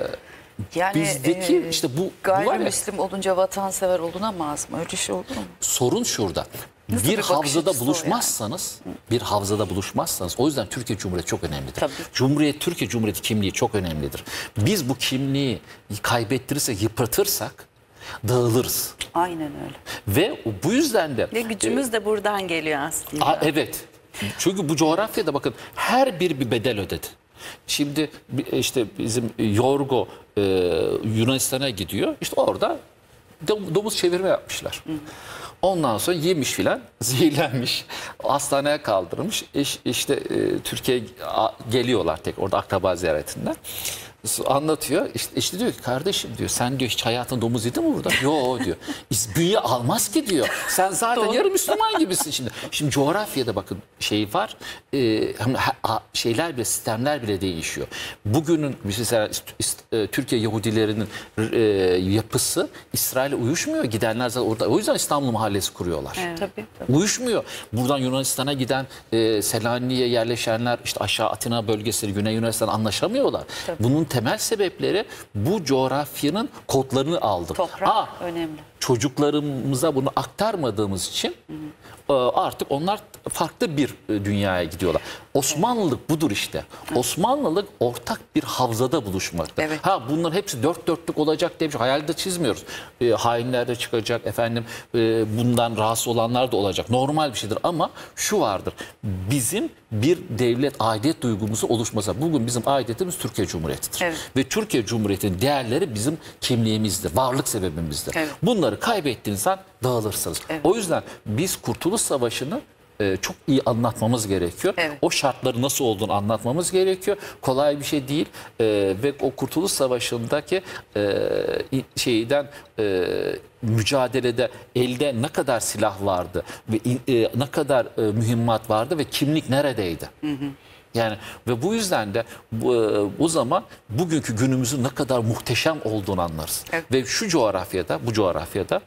yani bizdeki e, işte bu gayrimüslim olunca vatansever olunamaz mı? Öyle şey olur mu? Sorun şurada. Nasıl bir, bir havzada buluşmazsanız, yani? bir havzada buluşmazsanız, o yüzden Türkiye Cumhuriyeti çok önemlidir. Tabii. Cumhuriyet, Türkiye Cumhuriyeti kimliği çok önemlidir. Biz bu kimliği kaybettirirsek, yıpratırsak dağılırız. Aynen öyle. Ve bu yüzden de... Ve gücümüz e, de buradan geliyor aslında. A, evet. Çünkü bu coğrafyada bakın her bir bir bedel ödedi. Şimdi işte bizim Yorgo e, Yunanistan'a gidiyor. İşte orada domuz çevirme yapmışlar. Hı. Ondan sonra yemiş filan, zehirlenmiş, hastaneye kaldırılmış. İş, işte e, Türkiye'ye geliyorlar tek orada akraba ziyaretinden. Anlatıyor. İşte, işte diyor ki kardeşim diyor sen diyor hiç hayatın domuz yedin mi burada? Yo diyor. Bünye almaz ki diyor. Sen zaten yarı Müslüman gibisin şimdi. Şimdi coğrafyada bakın şey var. E, şeyler bile sistemler bile değişiyor. Bugünün mesela Türkiye Yahudilerinin e, yapısı İsrail'e uyuşmuyor. Gidenler zaten orada. O yüzden İstanbul Mahallesi kuruyorlar. Evet. Tabii, tabii. Uyuşmuyor. Buradan Yunanistan'a giden e, Selanik'e yerleşenler işte aşağı Atina bölgesi, Güney Yunanistan anlaşamıyorlar. Tabii. Bunun temel sebepleri bu coğrafyanın kodlarını aldık. Toprak Aa, önemli. Çocuklarımıza bunu aktarmadığımız için hı hı. artık onlar farklı bir dünyaya gidiyorlar. Osmanlılık budur işte. Evet. Osmanlılık ortak bir havzada buluşmakta. Evet. Ha bunların hepsi dört dörtlük olacak diye bir hayalde çizmiyoruz. E, hainler de çıkacak efendim e, bundan rahatsız olanlar da olacak. Normal bir şeydir ama şu vardır. Bizim bir devlet aidiyet duygumuzu oluşmasa bugün bizim aidiyetimiz Türkiye Cumhuriyeti'dir. Evet. Ve Türkiye Cumhuriyeti'nin değerleri bizim kimliğimizdir. Varlık sebebimizdir. Evet. Bunları kaybettiğiniz zaman dağılırsınız. Evet. O yüzden biz Kurtuluş Savaşı'nı e, çok iyi anlatmamız gerekiyor. Evet. O şartları nasıl olduğunu anlatmamız gerekiyor. Kolay bir şey değil. E, ve o Kurtuluş Savaşı'ndaki e, şeyden e, mücadelede elde ne kadar silah vardı ve e, ne kadar e, mühimmat vardı ve kimlik neredeydi? Hı hı. Yani ve bu yüzden de bu, bu zaman bugünkü günümüzün ne kadar muhteşem olduğunu anlarız. Evet. Ve şu coğrafyada, bu coğrafyada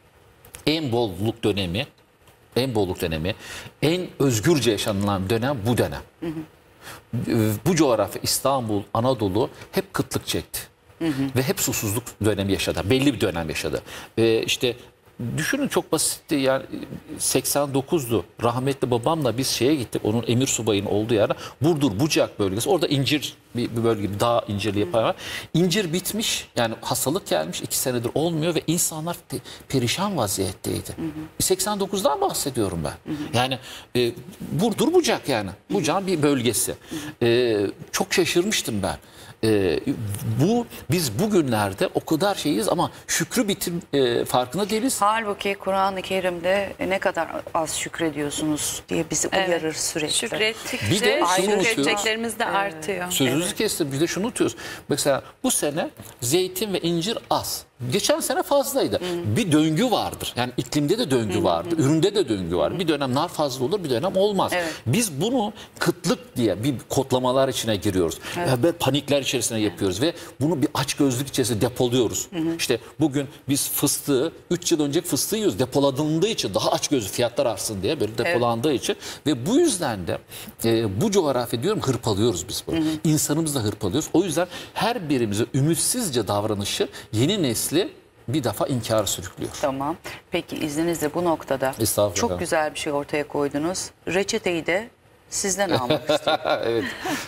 en bolluk dönemi, en bolluk dönemi, en özgürce yaşanılan dönem bu dönem. Hı hı. Bu coğrafya İstanbul, Anadolu hep kıtlık çekti. Hı hı. Ve hep susuzluk dönemi yaşadı. Belli bir dönem yaşadı. Ve işte düşünün çok basitti yani seksen dokuzdu rahmetli babamla biz şeye gittik onun emir subayının olduğu yerde Burdur Bucak bölgesi orada incir bir, bir bölge, bir dağ incirliği pay var. İncir bitmiş, yani hastalık gelmiş, iki senedir olmuyor ve insanlar te, perişan vaziyetteydi. Hı hı. seksen dokuzdan bahsediyorum ben. Hı hı. Yani e, Burdur Bucak yani. Bucak'ın bir bölgesi. Hı hı. E, çok şaşırmıştım ben. Ee, bu biz bugünlerde o kadar şeyiz ama şükrü bitir e, farkında değiliz. Halbuki Kur'an-ı Kerim'de ne kadar az şükrediyorsunuz diye bizi uyarır evet. sürekli. Şükrettikçe bir de şükredeceklerimiz de artıyor. Sözünüzü evet. kestim, bir de şunu unutuyoruz. Mesela bu sene zeytin ve incir az. Geçen sene fazlaydı. Hmm. Bir döngü vardır. Yani iklimde de döngü hmm. vardır. Üründe de döngü var. Hmm. Bir dönem nar fazla olur, bir dönem olmaz. Evet. Biz bunu kıtlık diye bir kodlamalar içine giriyoruz. Evet. Yani panikler içerisine yapıyoruz ve bunu bir açgözlük içerisinde depoluyoruz. Hmm. İşte bugün biz fıstığı üç yıl önce fıstığı yiyoruz. Depoladığında için daha açgözlü fiyatlar artsın diye böyle depolandığı evet. için ve bu yüzden de e, bu coğrafya diyorum hırpalıyoruz biz bunu. Hmm. İnsanımızı da hırpalıyoruz. O yüzden her birimize ümitsizce davranışı yeni nesil bir defa inkar sürüklüyor. Tamam. Peki izninizle bu noktada çok güzel bir şey ortaya koydunuz. Reçeteyi de sizden almak istiyorum. Evet.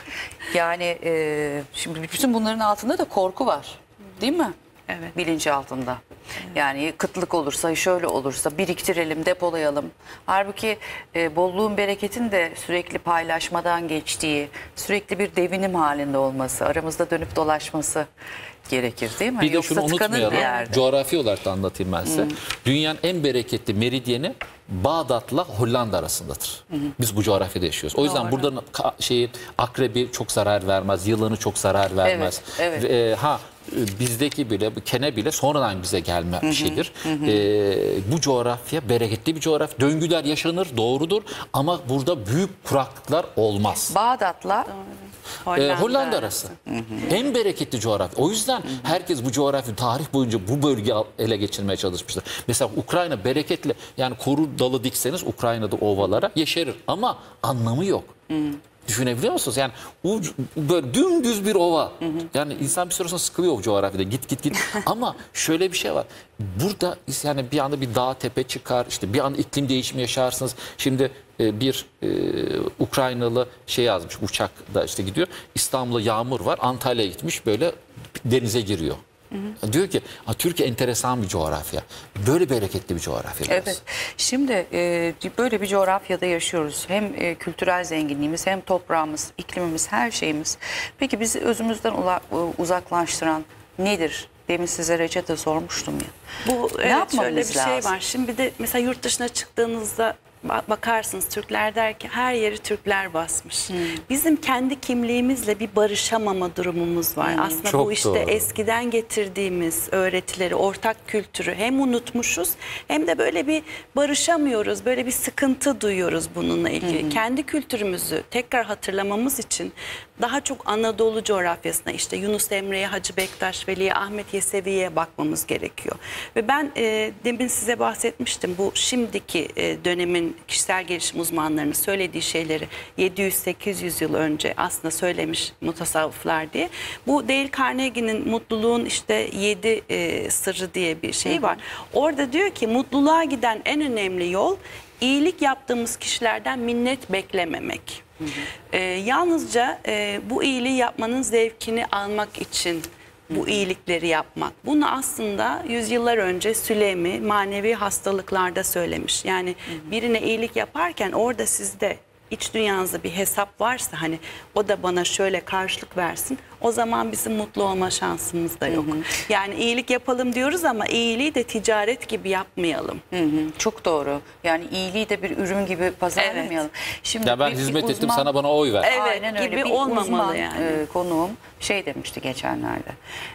Yani e, şimdi bütün bunların altında da korku var. Değil mi? Evet. Bilinci altında. Yani kıtlık olursa, şöyle olursa biriktirelim, depolayalım. Halbuki e, bolluğun, bereketin de sürekli paylaşmadan geçtiği, sürekli bir devinim halinde olması, aramızda dönüp dolaşması gerekir değil mi? Bir de Yoksa şunu unutmayalım. Coğrafi olarak da anlatayım ben size. Hmm. Dünyanın en bereketli meridyeni Bağdat'la Hollanda arasındadır. Hı hı. Biz bu coğrafyada yaşıyoruz. O yüzden Doğru. buradan şeyi akrebi çok zarar vermez, yılanı çok zarar vermez. Evet, evet. E, ha bizdeki bile bu kene bile sonradan bize gelme bir şeydir. Hı hı. E, bu coğrafya bereketli bir coğrafya. Döngüler yaşanır, doğrudur ama burada büyük kuraklıklar olmaz. Bağdat'la Hollanda, ee, Hollanda arası. Hı hı. En bereketli coğrafya. O yüzden hı hı. herkes bu coğrafya tarih boyunca bu bölgeyi ele geçirmeye çalışmıştır. Mesela Ukrayna bereketli, yani koru dalı dikseniz Ukrayna'da ovalara yeşerir ama anlamı yok. Hı hı. Düşünebiliyor musunuz? Yani uç, böyle dümdüz bir ova. Hı hı. Yani insan bir süre sonra sıkılıyor o coğrafyada. Git git git. Ama şöyle bir şey var. Burada yani bir anda bir dağ tepe çıkar. İşte bir anda iklim değişimi yaşarsınız. Şimdi e, bir e, Ukraynalı şey yazmış. Uçakta işte gidiyor. İstanbul'a yağmur var. Antalya'ya gitmiş, böyle denize giriyor. Hı hı. Diyor ki Türkiye enteresan bir coğrafya. Böyle bereketli bir coğrafya. Evet. Biraz. Şimdi e, böyle bir coğrafyada yaşıyoruz. Hem e, kültürel zenginliğimiz, hem toprağımız, iklimimiz, her şeyimiz. Peki bizi özümüzden uzaklaştıran nedir? Demin size reçete sormuştum ya. Bu ne evet, şöyle bir lazım? Şey var. Şimdi bir de mesela yurt dışına çıktığınızda bakarsınız, Türkler der ki her yeri Türkler basmış. Hmm. Bizim kendi kimliğimizle bir barışamama durumumuz var. Hmm. Aslında Çok bu işte doğru. eskiden getirdiğimiz öğretileri, ortak kültürü hem unutmuşuz hem de böyle bir barışamıyoruz. Böyle bir sıkıntı duyuyoruz bununla ilgili. Hmm. Kendi kültürümüzü tekrar hatırlamamız için daha çok Anadolu coğrafyasına, işte Yunus Emre'ye, Hacı Bektaş Veli'ye, Ahmet Yesevi'ye bakmamız gerekiyor. Ve ben e, demin size bahsetmiştim, bu şimdiki e, dönemin kişisel gelişim uzmanlarının söylediği şeyleri yedi yüz sekiz yüz yıl önce aslında söylemiş mutasavvıflar diye. Bu Dale Carnegie'nin mutluluğun işte yedi e, sırrı diye bir şey var. Orada diyor ki mutluluğa giden en önemli yol iyilik yaptığımız kişilerden minnet beklememek. Hı hı. E, yalnızca e, bu iyiliği yapmanın zevkini almak için bu iyilikleri yapmak. Bunu aslında yüzyıllar önce Süleymi manevi hastalıklarda söylemiş. Yani hı hı. birine iyilik yaparken orada sizde iç dünyanızda bir hesap varsa, hani o da bana şöyle karşılık versin, o zaman bizim mutlu olma şansımız da yok. Hı hı. Yani iyilik yapalım diyoruz ama iyiliği de ticaret gibi yapmayalım. Hı hı. Çok doğru. Yani iyiliği de bir ürün gibi pazarlamayalım. Evet. Şimdi ya ben bir, hizmet bir ettim, uzman, sana bana oy ver. Evet, aynen öyle. Gibi bir olmamalı uzman, yani. E, konuğum şey demişti geçenlerde.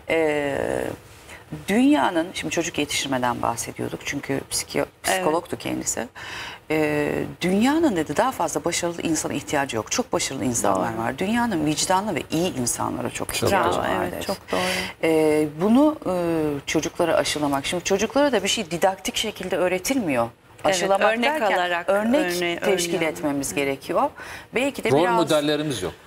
E, dünyanın, şimdi çocuk yetiştirmeden bahsediyorduk çünkü psiki, psikologtu evet. kendisi. Ee, dünyanın dedi daha fazla başarılı insana ihtiyacı yok. Çok başarılı insanlar doğru. var. Dünyanın vicdanlı ve iyi insanlara çok ihtiyacı var. Evet, dedi. Çok doğru. Ee, bunu e, çocuklara aşılamak. Şimdi çocuklara da bir şey didaktik şekilde öğretilmiyor. Aşılamak evet, örnek derken alarak, örnek örne, teşkil örne etmemiz örne. gerekiyor. Belki de Rol biraz... modellerimiz yok.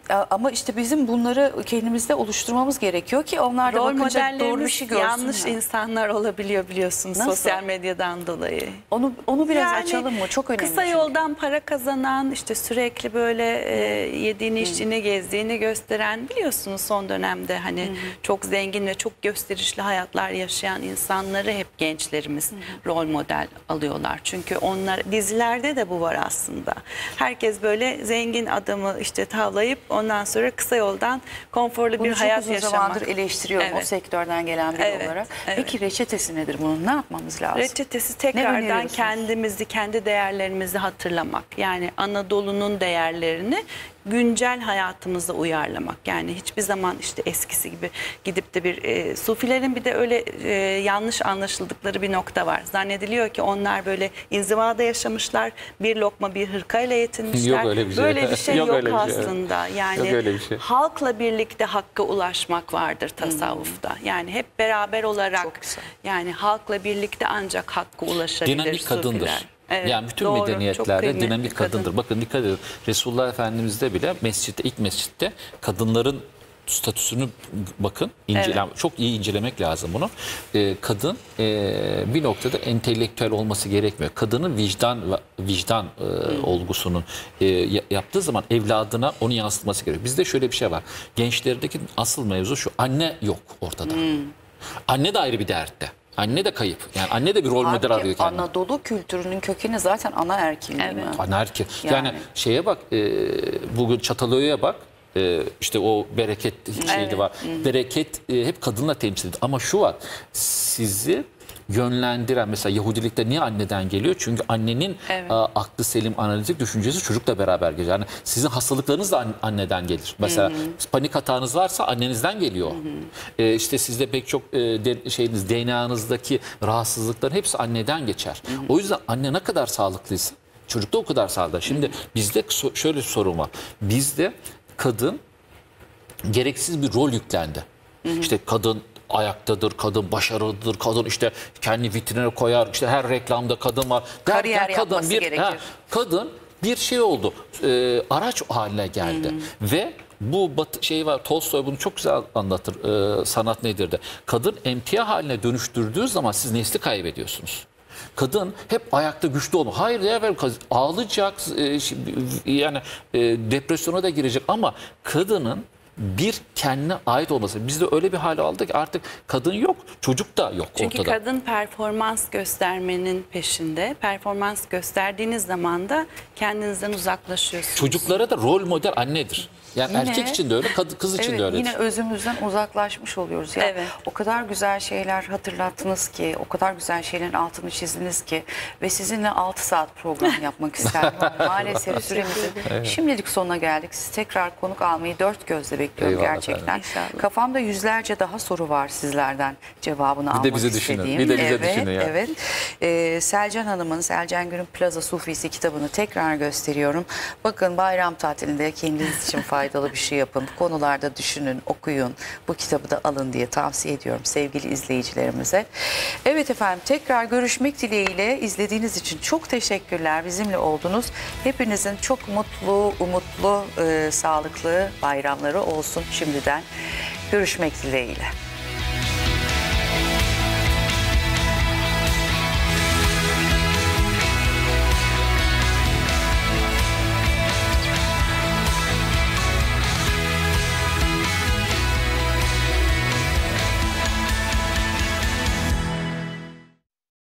Ama işte bizim bunları kendimizde oluşturmamız gerekiyor ki onlar da Rol bakınca doğru bir modellerimiz şey görsünler. yanlış insanlar olabiliyor biliyorsunuz Nasıl? sosyal medyadan dolayı. Onu onu biraz Yani açalım mı? Çok önemli. Kısa çünkü. yoldan para kazanan, işte sürekli böyle e, yediğini içtiğini gezdiğini gösteren, biliyorsunuz son dönemde hani çok zengin ve çok gösterişli hayatlar yaşayan insanları hep gençlerimiz rol model alıyorlar. Çünkü onlar, dizilerde de bu var aslında. Herkes böyle zengin adamı işte tavlayıp ondan sonra kısa yoldan konforlu Bunu bir hayat çok uzun yaşamak. zamandır eleştiriyorum Evet. o sektörden gelen biri Evet, olarak. evet. Peki reçetesi nedir bunun? Ne yapmamız lazım? Reçetesi Ne tekrardan öneriyorsunuz? kendimizi, kendi değerlerimizi hatırlamak. Yani Anadolu'nun değerlerini güncel hayatımıza uyarlamak. Yani hiçbir zaman işte eskisi gibi gidip de bir e, Sufilerin bir de öyle e, yanlış anlaşıldıkları bir nokta var. Zannediliyor ki onlar böyle inzivada yaşamışlar, bir lokma bir hırkayla yetinmişler. Yok öyle bir şey. Böyle bir şey Yok yok, öyle bir şey, evet. aslında. Yani Yok öyle bir şey. halkla birlikte hakka ulaşmak vardır tasavvufta. Yani hep beraber olarak, Çok güzel. yani halkla birlikte ancak hakka ulaşabilir Dinamik kadındır. Sufiler. Evet, yani bütün doğru, çok medeniyetlerde kıymetli dinamik kadın. kadındır. Bakın dikkat edin. Resulullah Efendimiz'de bile mescitte, ilk mescitte kadınların statüsünü bakın. İncele, Evet. Çok iyi incelemek lazım bunu. Ee, kadın e, bir noktada entelektüel olması gerekmiyor. Kadının vicdan vicdan e, olgusunun e, yaptığı zaman evladına onu yansıtması gerekiyor. Bizde şöyle bir şey var. Gençlerdeki asıl mevzu şu. Anne yok ortada. Hmm. Anne de ayrı bir dertte. Anne de kayıp. Yani anne de bir rol model arıyor kendine. Anadolu kültürünün kökeni zaten ana erkil değil mi? Ana erkil. Yani, Yani. şeye bak, e, bugün Çatalhöyük'e bak. E, işte o bereket şeydi Evet. var. Bereket e, hep kadınla temsil edilir. Ama şu var. Sizi yönlendiren, mesela Yahudilikte niye anneden geliyor? Çünkü annenin Evet. a, aklı selim, analitik düşüncesi çocukla beraber geliyor. Yani sizin hastalıklarınız da an, anneden gelir. Mesela hı hı. panik hatanız varsa annenizden geliyor. Hı hı. E, işte sizde pek çok e, de, şeyiniz, D N A'nızdaki rahatsızlıkların hepsi anneden geçer. Hı hı. O yüzden anne ne kadar sağlıklıysa çocuk da o kadar sağlıklı. Şimdi hı hı. bizde şöyle bir sorun var. Bizde kadın gereksiz bir rol yüklendi. Hı hı. İşte kadın ayaktadır, kadın başarılıdır, kadın işte kendi vitrine koyar, işte her reklamda kadın var. Kariyer Derken kadın yapması bir, gerekir. he, kadın bir şey oldu, e, araç haline geldi. Hmm. Ve bu batı şey var, Tolstoy bunu çok güzel anlatır, e, sanat nedir de. Kadın emtia haline dönüştürdüğü zaman siz nesli kaybediyorsunuz. Kadın hep ayakta güçlü olma. Hayır ya, ağlayacak, e, yani e, depresyona da girecek ama kadının bir kendine ait olması. Bizde öyle bir hale aldık ki artık kadın yok, çocuk da yok Çünkü ortada. kadın performans göstermenin peşinde. Performans gösterdiğiniz zaman da kendinizden uzaklaşıyorsunuz. Çocuklara da rol model annedir. Yani Yine, erkek için de öyle, kız için evet, de öyledir. Yine özümüzden uzaklaşmış oluyoruz. Ya, evet. O kadar güzel şeyler hatırlattınız ki, o kadar güzel şeylerin altını çizdiniz ki ve sizinle altı saat program yapmak isterdim. Maalesef süremizin evet. şimdilik sonuna geldik. Siz tekrar konuk almayı dört gözle bekliyorum. Eyvallah, gerçekten. Kafamda yüzlerce daha soru var sizlerden cevabını bir almak de bize istediğim. Düşünün. Bir de bize evet, düşünün ya. Evet. Ee, Selcan Hanım'ın Selcan Gür'ün Plaza Sufisi kitabını tekrar gösteriyorum. Bakın bayram tatilinde kendiniz için faydalı faydalı bir şey yapın. Bu konularda düşünün, okuyun. Bu kitabı da alın diye tavsiye ediyorum sevgili izleyicilerimize. Evet efendim, tekrar görüşmek dileğiyle. İzlediğiniz için çok teşekkürler. Bizimle oldunuz. Hepinizin çok mutlu, umutlu, e, sağlıklı bayramları olsun şimdiden. Görüşmek dileğiyle.